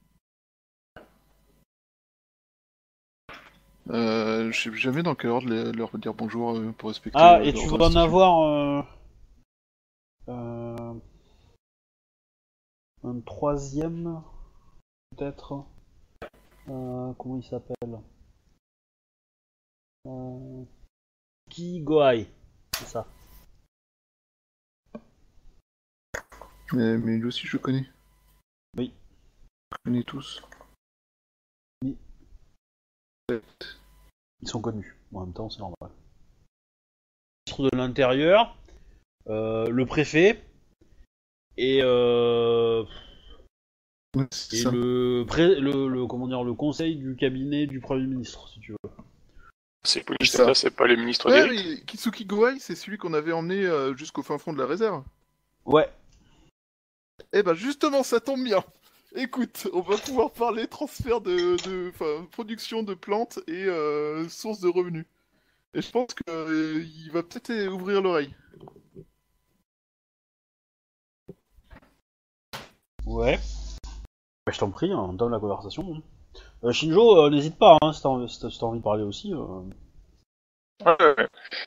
Je sais jamais dans quel ordre leur dire bonjour pour respecter Ah, et leur tu droit vas de en statut. avoir un troisième, peut-être. Comment il s'appelle Kigoai, c'est ça. Mais lui aussi, je le connais. Oui. Je connais tous. Oui. Peut-être. Ils sont connus. Bon, en même temps, c'est normal. Le ministre de l'Intérieur, le préfet et, Ouais, c'est et ça. comment dire, le conseil du cabinet du Premier ministre, si tu veux. C'est C'est ça. Punishita, c'est pas le ministre Ouais, direct. mais Kitsuki Goai, c'est celui qu'on avait emmené jusqu'au fin fond de la réserve. Ouais. Eh ben justement, ça tombe bien. Écoute, on va pouvoir parler transfert enfin, production de plantes et source de revenus. Et je pense qu'il va peut-être ouvrir l'oreille. Ouais. Bah, je t'en prie, hein, on donne la conversation. Shinjo, n'hésite pas, hein, si t'as envie de parler aussi. Ouais.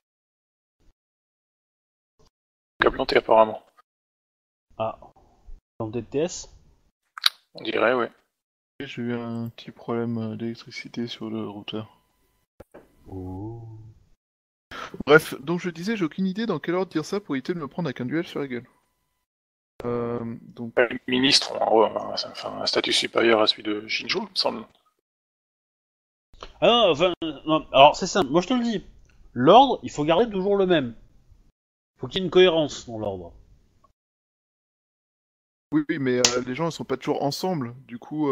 Qu'a planté apparemment. Ah, dans TTS. On dirait, ouais. J'ai eu un petit problème d'électricité sur le routeur. Oh. Bref, donc je disais, j'ai aucune idée dans quel ordre dire ça pour éviter de me prendre avec un duel sur la gueule. Donc, Le ministre, en gros, un statut supérieur à celui de Shinjo, il me semble. Ah non, enfin, non, alors c'est simple, moi je te le dis. L'ordre, il faut garder toujours le même. Faut qu'il y ait une cohérence dans l'ordre. oui, mais les gens ils sont pas toujours ensemble, du coup.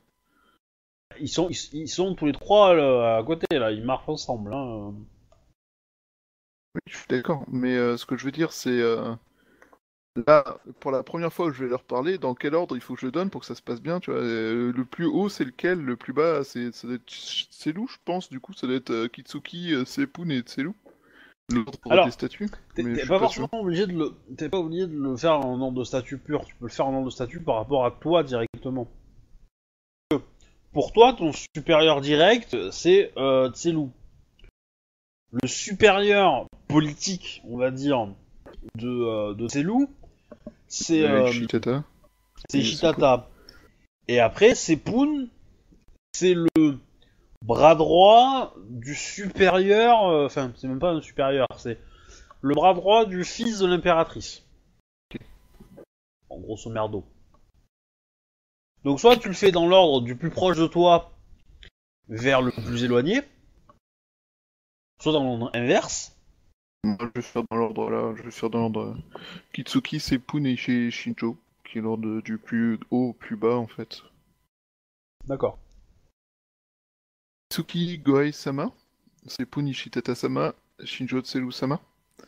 Ils sont tous les trois là, à côté, là, ils marchent ensemble. Hein. Oui, je suis d'accord, mais ce que je veux dire, c'est là, pour la première fois que je vais leur parler, dans quel ordre il faut que je donne pour que ça se passe bien, tu vois. Le plus haut, c'est lequel? Le plus bas, ça doit être Tselu, je pense, du coup, ça doit être Kitsuki, Sepun et Tselu. L'ordre des Alors, statuts, t'es mais je suis pas pas sûr. forcément obligé t'es pas obligé de le faire en ordre de statut pur. Tu peux le faire en ordre de statut par rapport à toi directement. Pour toi, ton supérieur direct, c'est Tselu. Le supérieur politique, on va dire, de Tselu, Ishitata. c'est Et Shitata. Et après, Sepun, c'est le bras droit du supérieur, enfin, c'est même pas un supérieur, c'est le bras droit du fils de l'impératrice. En grosso merdo. Donc soit tu le fais dans l'ordre du plus proche de toi vers le plus éloigné, soit dans l'ordre inverse. Moi, je vais faire dans l'ordre là, je vais faire dans l'ordre Kitsuki, Sepun et Shinjo, qui est l'ordre du plus haut au plus bas en fait. D'accord. Kitsuki Goai-sama, Sepun Ishitata-sama, Shinjo Tselu-sama.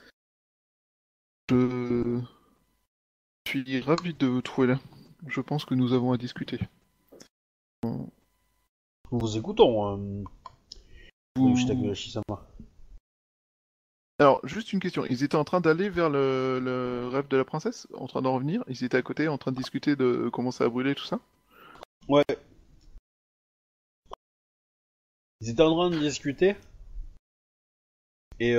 Je suis ravi de vous trouver là. Je pense que nous avons à discuter. Nous vous écoutons, Vous- Yoshitaka-sama. Alors, juste une question. Ils étaient en train d'aller vers le rêve de la princesse, en train d'en revenir. Ils étaient à côté, en train de discuter de comment ça a brûlé, tout ça. Ouais. Ils étaient en train de discuter. Et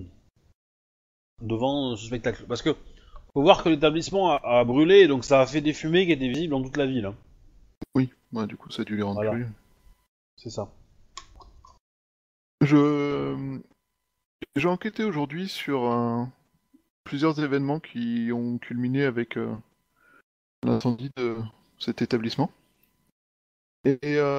devant ce spectacle. Parce que faut voir que l'établissement a brûlé, donc ça a fait des fumées qui étaient visibles dans toute la ville. Hein. Oui, ouais, du coup, ça a dû les rendre Voilà. curieux. C'est ça. J'ai enquêté aujourd'hui sur plusieurs événements qui ont culminé avec l'incendie de cet établissement. Et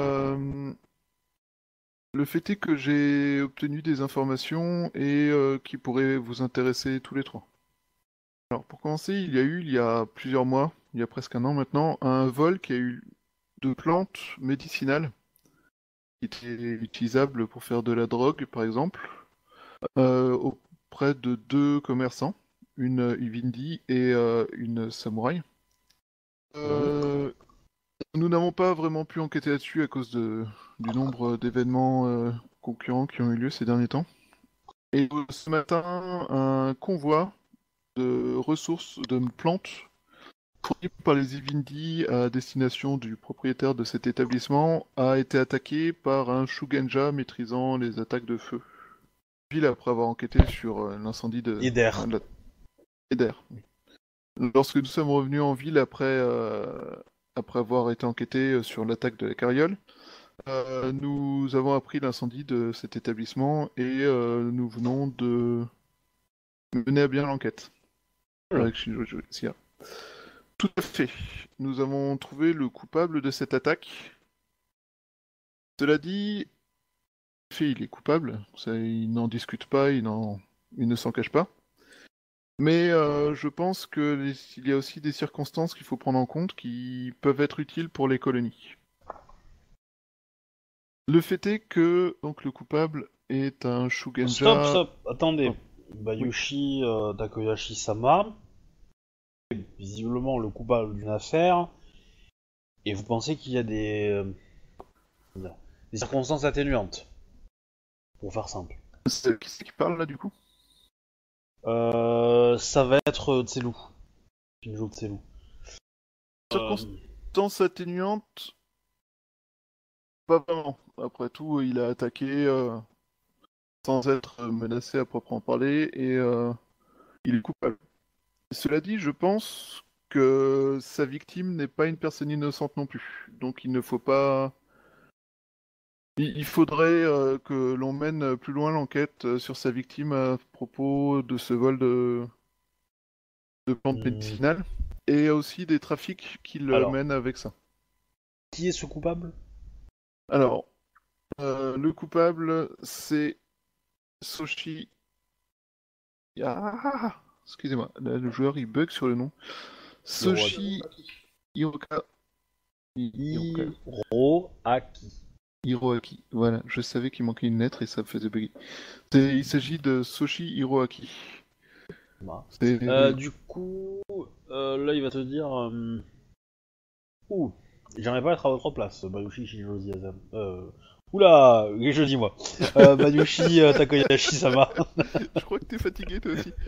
le fait est que j'ai obtenu des informations et qui pourraient vous intéresser tous les trois. Alors pour commencer, il y a plusieurs mois, il y a presque un an maintenant, un vol qui a eu de plantes médicinales qui étaient utilisables pour faire de la drogue, par exemple, auprès de deux commerçants, une Ivindi et une Samouraï. Nous n'avons pas vraiment pu enquêter là-dessus à cause du nombre d'événements concurrents qui ont eu lieu ces derniers temps. Et ce matin, un convoi de ressources, de plantes, fournies par les Ivindi à destination du propriétaire de cet établissement, a été attaqué par un Shugenja maîtrisant les attaques de feu. Ville après avoir enquêté sur l'incendie de Eder. Eder. Lorsque nous sommes revenus en ville après avoir été enquêté sur l'attaque de la carriole, nous avons appris l'incendie de cet établissement et nous venons de mener à bien l'enquête. Avec Shinjo Sia. Tout à fait. Nous avons trouvé le coupable de cette attaque. Cela dit, en fait, il est coupable. Ça, il n'en discute pas, il ne s'en cache pas. Mais je pense qu'il y a aussi des circonstances qu'il faut prendre en compte qui peuvent être utiles pour les colonies. Le fait est que donc le coupable est un Shugenja. Stop, attendez. Bayushi Takoyashi-sama est visiblement le coupable d'une affaire, et vous pensez qu'il y a des circonstances atténuantes, pour faire simple. Qui c'est qui parle là du coup? Ça va être Tselu. Shinjo Tselu. Circonstances atténuantes? Pas vraiment. Après tout, il a attaqué sans être menacé à proprement parler et il est coupable. Cela dit, je pense que sa victime n'est pas une personne innocente non plus. Donc il ne faut pas... Il faudrait que l'on mène plus loin l'enquête sur sa victime à propos de ce vol de plantes médicinales et aussi des trafics qu'il mène avec ça. Qui est ce coupable? Alors, le coupable, c'est Soshi... Ah, excusez-moi, le joueur il bug sur le nom. Soshi Hiroka. Hiroaki. Voilà, je savais qu'il manquait une lettre et ça me faisait bugger. Il s'agit de Soshi Hiroaki. Du coup, là il va te dire... Ouh, j'aimerais pas être à votre place, Bayushi Shinjo Ziyazam. Oula, qu'est-ce que je dis moi? Bayushi Takoyashi-sama. Je crois que t'es fatigué toi aussi.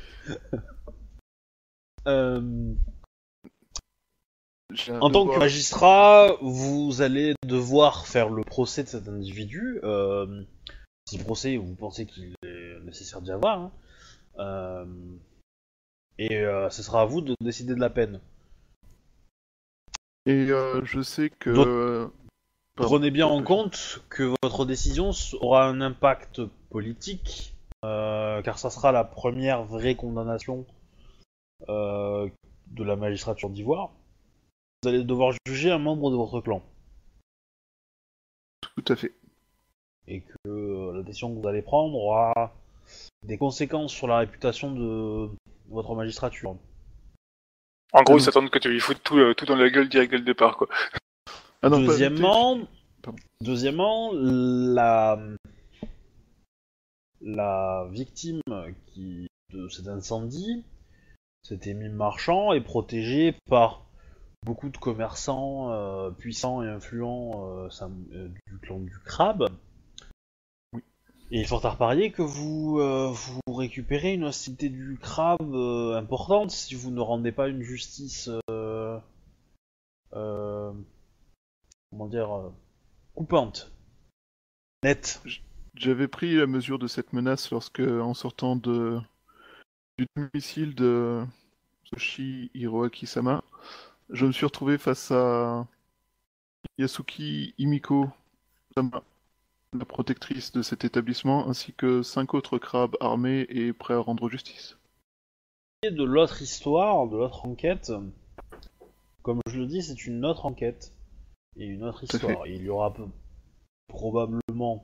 En tant que magistrat, vous allez devoir faire le procès de cet individu. Si procès vous pensez qu'il est nécessaire d'y avoir. Hein. Et ce sera à vous de décider de la peine. Et je sais que... Prenez bien en compte que votre décision aura un impact politique, car ça sera la première vraie condamnation de la magistrature d'Ivoire. Vous allez devoir juger un membre de votre clan. Tout à fait. Et que la décision que vous allez prendre aura des conséquences sur la réputation de votre magistrature. En gros, ils s'attendent que tu lui foutes tout dans la gueule direct dès le départ, quoi. Ah non, Deuxièmement, la victime de cet incendie, c'était Mime Marchand, est protégée par beaucoup de commerçants puissants et influents du clan du crabe. Oui. Et il faut à parier que vous récupérez une hostilité du crabe importante si vous ne rendez pas une justice coupante, nette. J'avais pris la mesure de cette menace lorsque, en sortant du domicile de Soshi Hiroaki-sama, je me suis retrouvé face à Yasuki Himiko-sama, la protectrice de cet établissement, ainsi que 5 autres crabes armés et prêts à rendre justice. De l'autre histoire, de l'autre enquête, comme je le dis, c'est une autre enquête et une autre histoire. Il y aura probablement...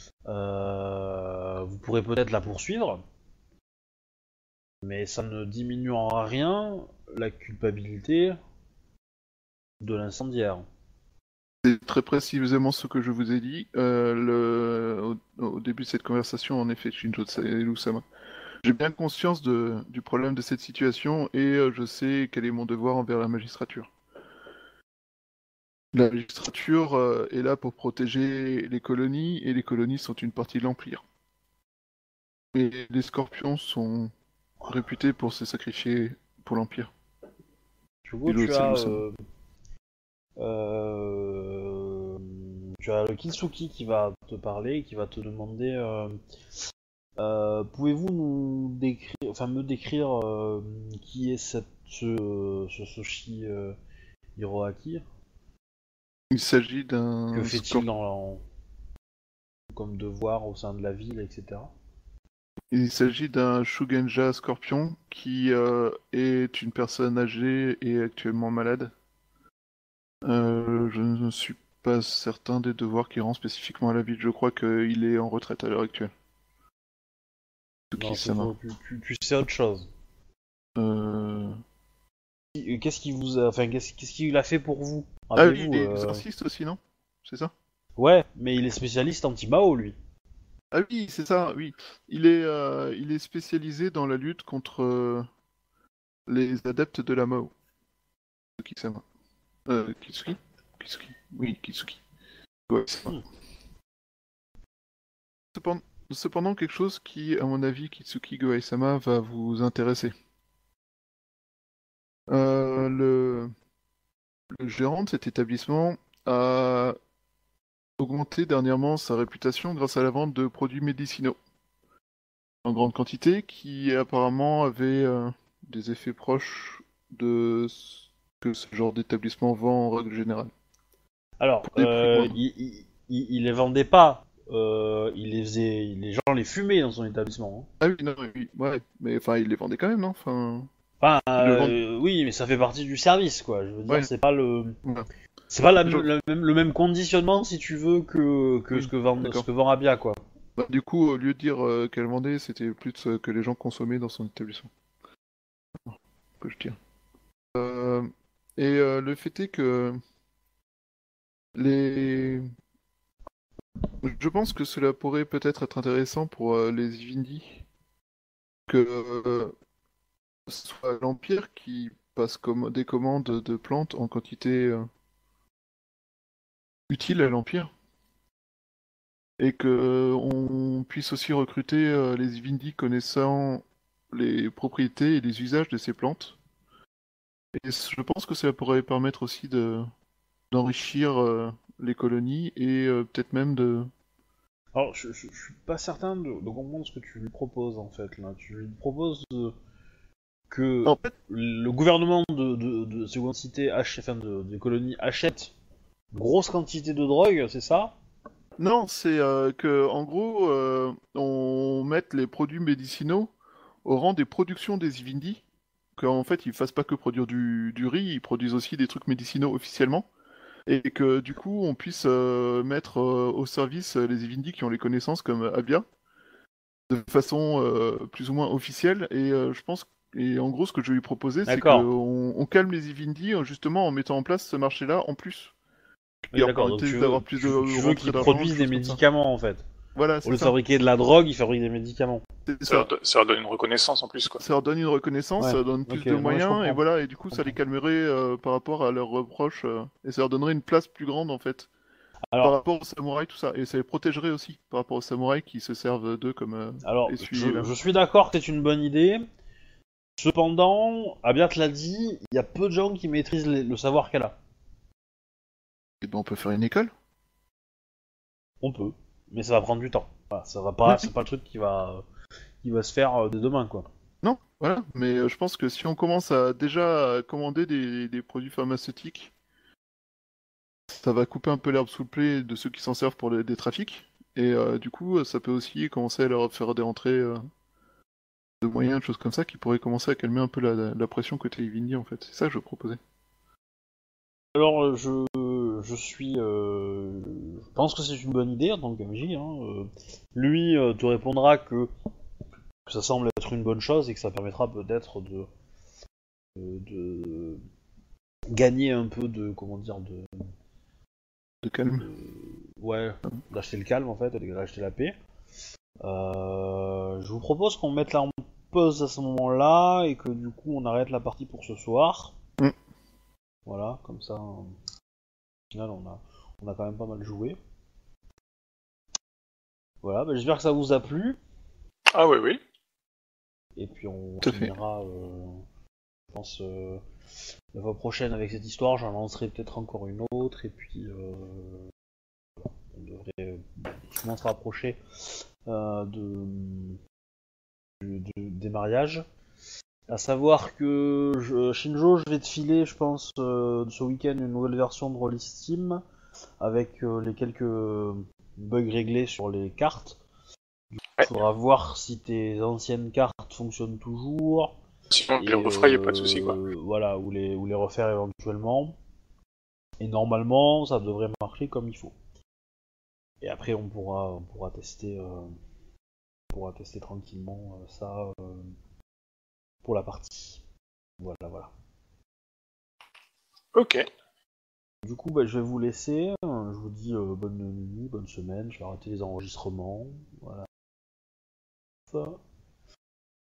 vous pourrez peut-être la poursuivre, mais ça ne diminue en rien la culpabilité de l'incendiaire. C'est très précisément ce que je vous ai dit au début de cette conversation, en effet, Shinjo Tselu-sama. J'ai bien conscience du problème de cette situation et je sais quel est mon devoir envers la magistrature. La magistrature est là pour protéger les colonies, et les colonies sont une partie de l'Empire. Et les Scorpions sont réputés pour se sacrifier pour l'Empire. Du coup, Et l'autre, c'est euh, tu as le Kitsuki qui va te parler, qui va te demander pouvez-vous nous décrire, enfin me décrire qui est ce Soshi Hiroaki? Il s'agit Que d'un fait-il comme devoir au sein de la ville, etc. Il s'agit d'un Shugenja Scorpion qui est une personne âgée et actuellement malade. Je ne suis pas certain des devoirs qu'il rend spécifiquement à la ville. Je crois qu'il est en retraite à l'heure actuelle. Non, Tsuki-sama. tu sais autre chose. Euh... Qu'est-ce qu'il vous a, enfin, qu'est-ce qu'il a fait pour vous? Ah oui, Rappelez-vous. il est exorciste aussi, non? C'est ça? Ouais, mais il est spécialiste anti-Mao, lui. Ah oui, c'est ça, oui. Il est spécialisé dans la lutte contre les adeptes de la Mao. Tsuki-sama. Kitsuki? Kitsuki. Oui, Kitsuki. Ouais, c'est ça. Hmm. Cependant, quelque chose qui, à mon avis, Kitsuki Goai-sama va vous intéresser. Le gérant de cet établissement a augmenté dernièrement sa réputation grâce à la vente de produits médicinaux en grande quantité qui apparemment avaient des effets proches de ce que ce genre d'établissement vend en règle générale. Alors, Pour des prix moindres. il les vendait pas. Il les faisait, les gens les fumaient dans son établissement, hein. Ah oui, non, oui, ouais, mais enfin, il les vendait quand même, non? Enfin, Enfin, il le vend. oui, mais ça fait partie du service, quoi. Je veux dire, Ouais, c'est pas le, voilà. c'est pas Je- le même conditionnement, si tu veux, que Oui, ce que d'accord. vend Abia, quoi. Bah, du coup, au lieu de dire qu'elle vendait, c'était plus que les gens consommaient dans son établissement, que je tire. Euh, le fait est que les... je pense que cela pourrait peut-être être intéressant pour les Ivindi, que ce soit l'Empire qui passe comme des commandes de plantes en quantité utile à l'Empire, et que on puisse aussi recruter les Ivindi connaissant les propriétés et les usages de ces plantes. Et je pense que ça pourrait permettre aussi d'enrichir les colonies et peut-être même de... Alors, je suis pas certain de comprendre ce que tu lui proposes, en fait, là. Tu lui proposes que En fait, le gouvernement de seconde cité, enfin, des colonies, achète une grosse quantité de drogue, c'est ça? non, c'est que en gros, on mette les produits médicinaux au rang des productions des Ivindi, qu'en fait ils fassent pas que produire du riz, ils produisent aussi des trucs médicinaux officiellement, et que du coup on puisse mettre au service les Ivindi qui ont les connaissances comme Abia, de façon plus ou moins officielle, et je pense, et en gros ce que je vais lui proposer c'est que D'accord. on calme les Ivindi justement en mettant en place ce marché-là en plus, qui Oui, leur d'accord. Donc permettait d'avoir plus de tu veux rentrées qu'ils d'argent, des produisent des choses comme ça. médicaments, en fait. Voilà, Au lieu c'est de ça. fabriquer de la drogue, ils fabriquent des médicaments. C'est ça. Ça leur donne une reconnaissance en plus, quoi. Ça leur donne une reconnaissance, Ouais. ça leur donne plus Ok, de non mais je moyens, et comprends. voilà, et du coup Je ça les comprends. calmerait par rapport à leurs reproches, et ça leur donnerait une place plus grande en fait, par Alors, rapport aux samouraïs, tout ça, et ça les protégerait aussi par rapport aux samouraïs qui se servent d'eux comme alors, essuie. je suis d'accord que c'est une bonne idée. Cependant, Abiat l'a dit, il y a peu de gens qui maîtrisent le savoir qu'elle a. Et ben on peut faire une école. On peut, mais ça va prendre du temps. Voilà, ça va Oui, pas, c'est pas le truc qui va se faire dès demain, quoi. non, voilà, mais je pense que si on commence à déjà commander des produits pharmaceutiques, ça va couper un peu l'herbe sous le pied de ceux qui s'en servent pour des trafics, et du coup ça peut aussi commencer à leur faire des rentrées de moyens, de choses comme ça, qui pourraient commencer à calmer un peu la pression côté Vivendi en fait. C'est ça que je proposais. Alors, je pense que c'est une bonne idée en tant qu'MJ, hein. Lui te répondra que ça semble être une bonne chose et que ça permettra peut-être de gagner un peu de, comment dire, De calme. ouais, d'acheter le calme en fait, et d'acheter la paix. Je vous propose qu'on mette là en pause à ce moment-là et que du coup on arrête la partie pour ce soir. Mm. Voilà, comme ça. final, on a quand même pas mal joué. Voilà, bah, j'espère que ça vous a plu. Ah oui, oui. Et puis on Tout à fait. finira, je pense, la fois prochaine avec cette histoire. J'en lancerai peut-être encore une autre. Et puis on devrait souvent se rapprocher des mariages. À savoir que Shinjo, je vais te filer, je pense, ce week-end une nouvelle version de Roll Steam avec les quelques bugs réglés sur les cartes. Il Ouais. faudra voir si tes anciennes cartes fonctionnent toujours Sinon, je les et referai, y a pas de souci, quoi. voilà, ou les refaire éventuellement. Et normalement, ça devrait marcher comme il faut. Et après, on pourra tester tranquillement ça pour la partie. Voilà, voilà. Ok. Du coup, bah, je vais vous laisser. Je vous dis bonne nuit, bonne semaine. Je vais arrêter les enregistrements. Voilà.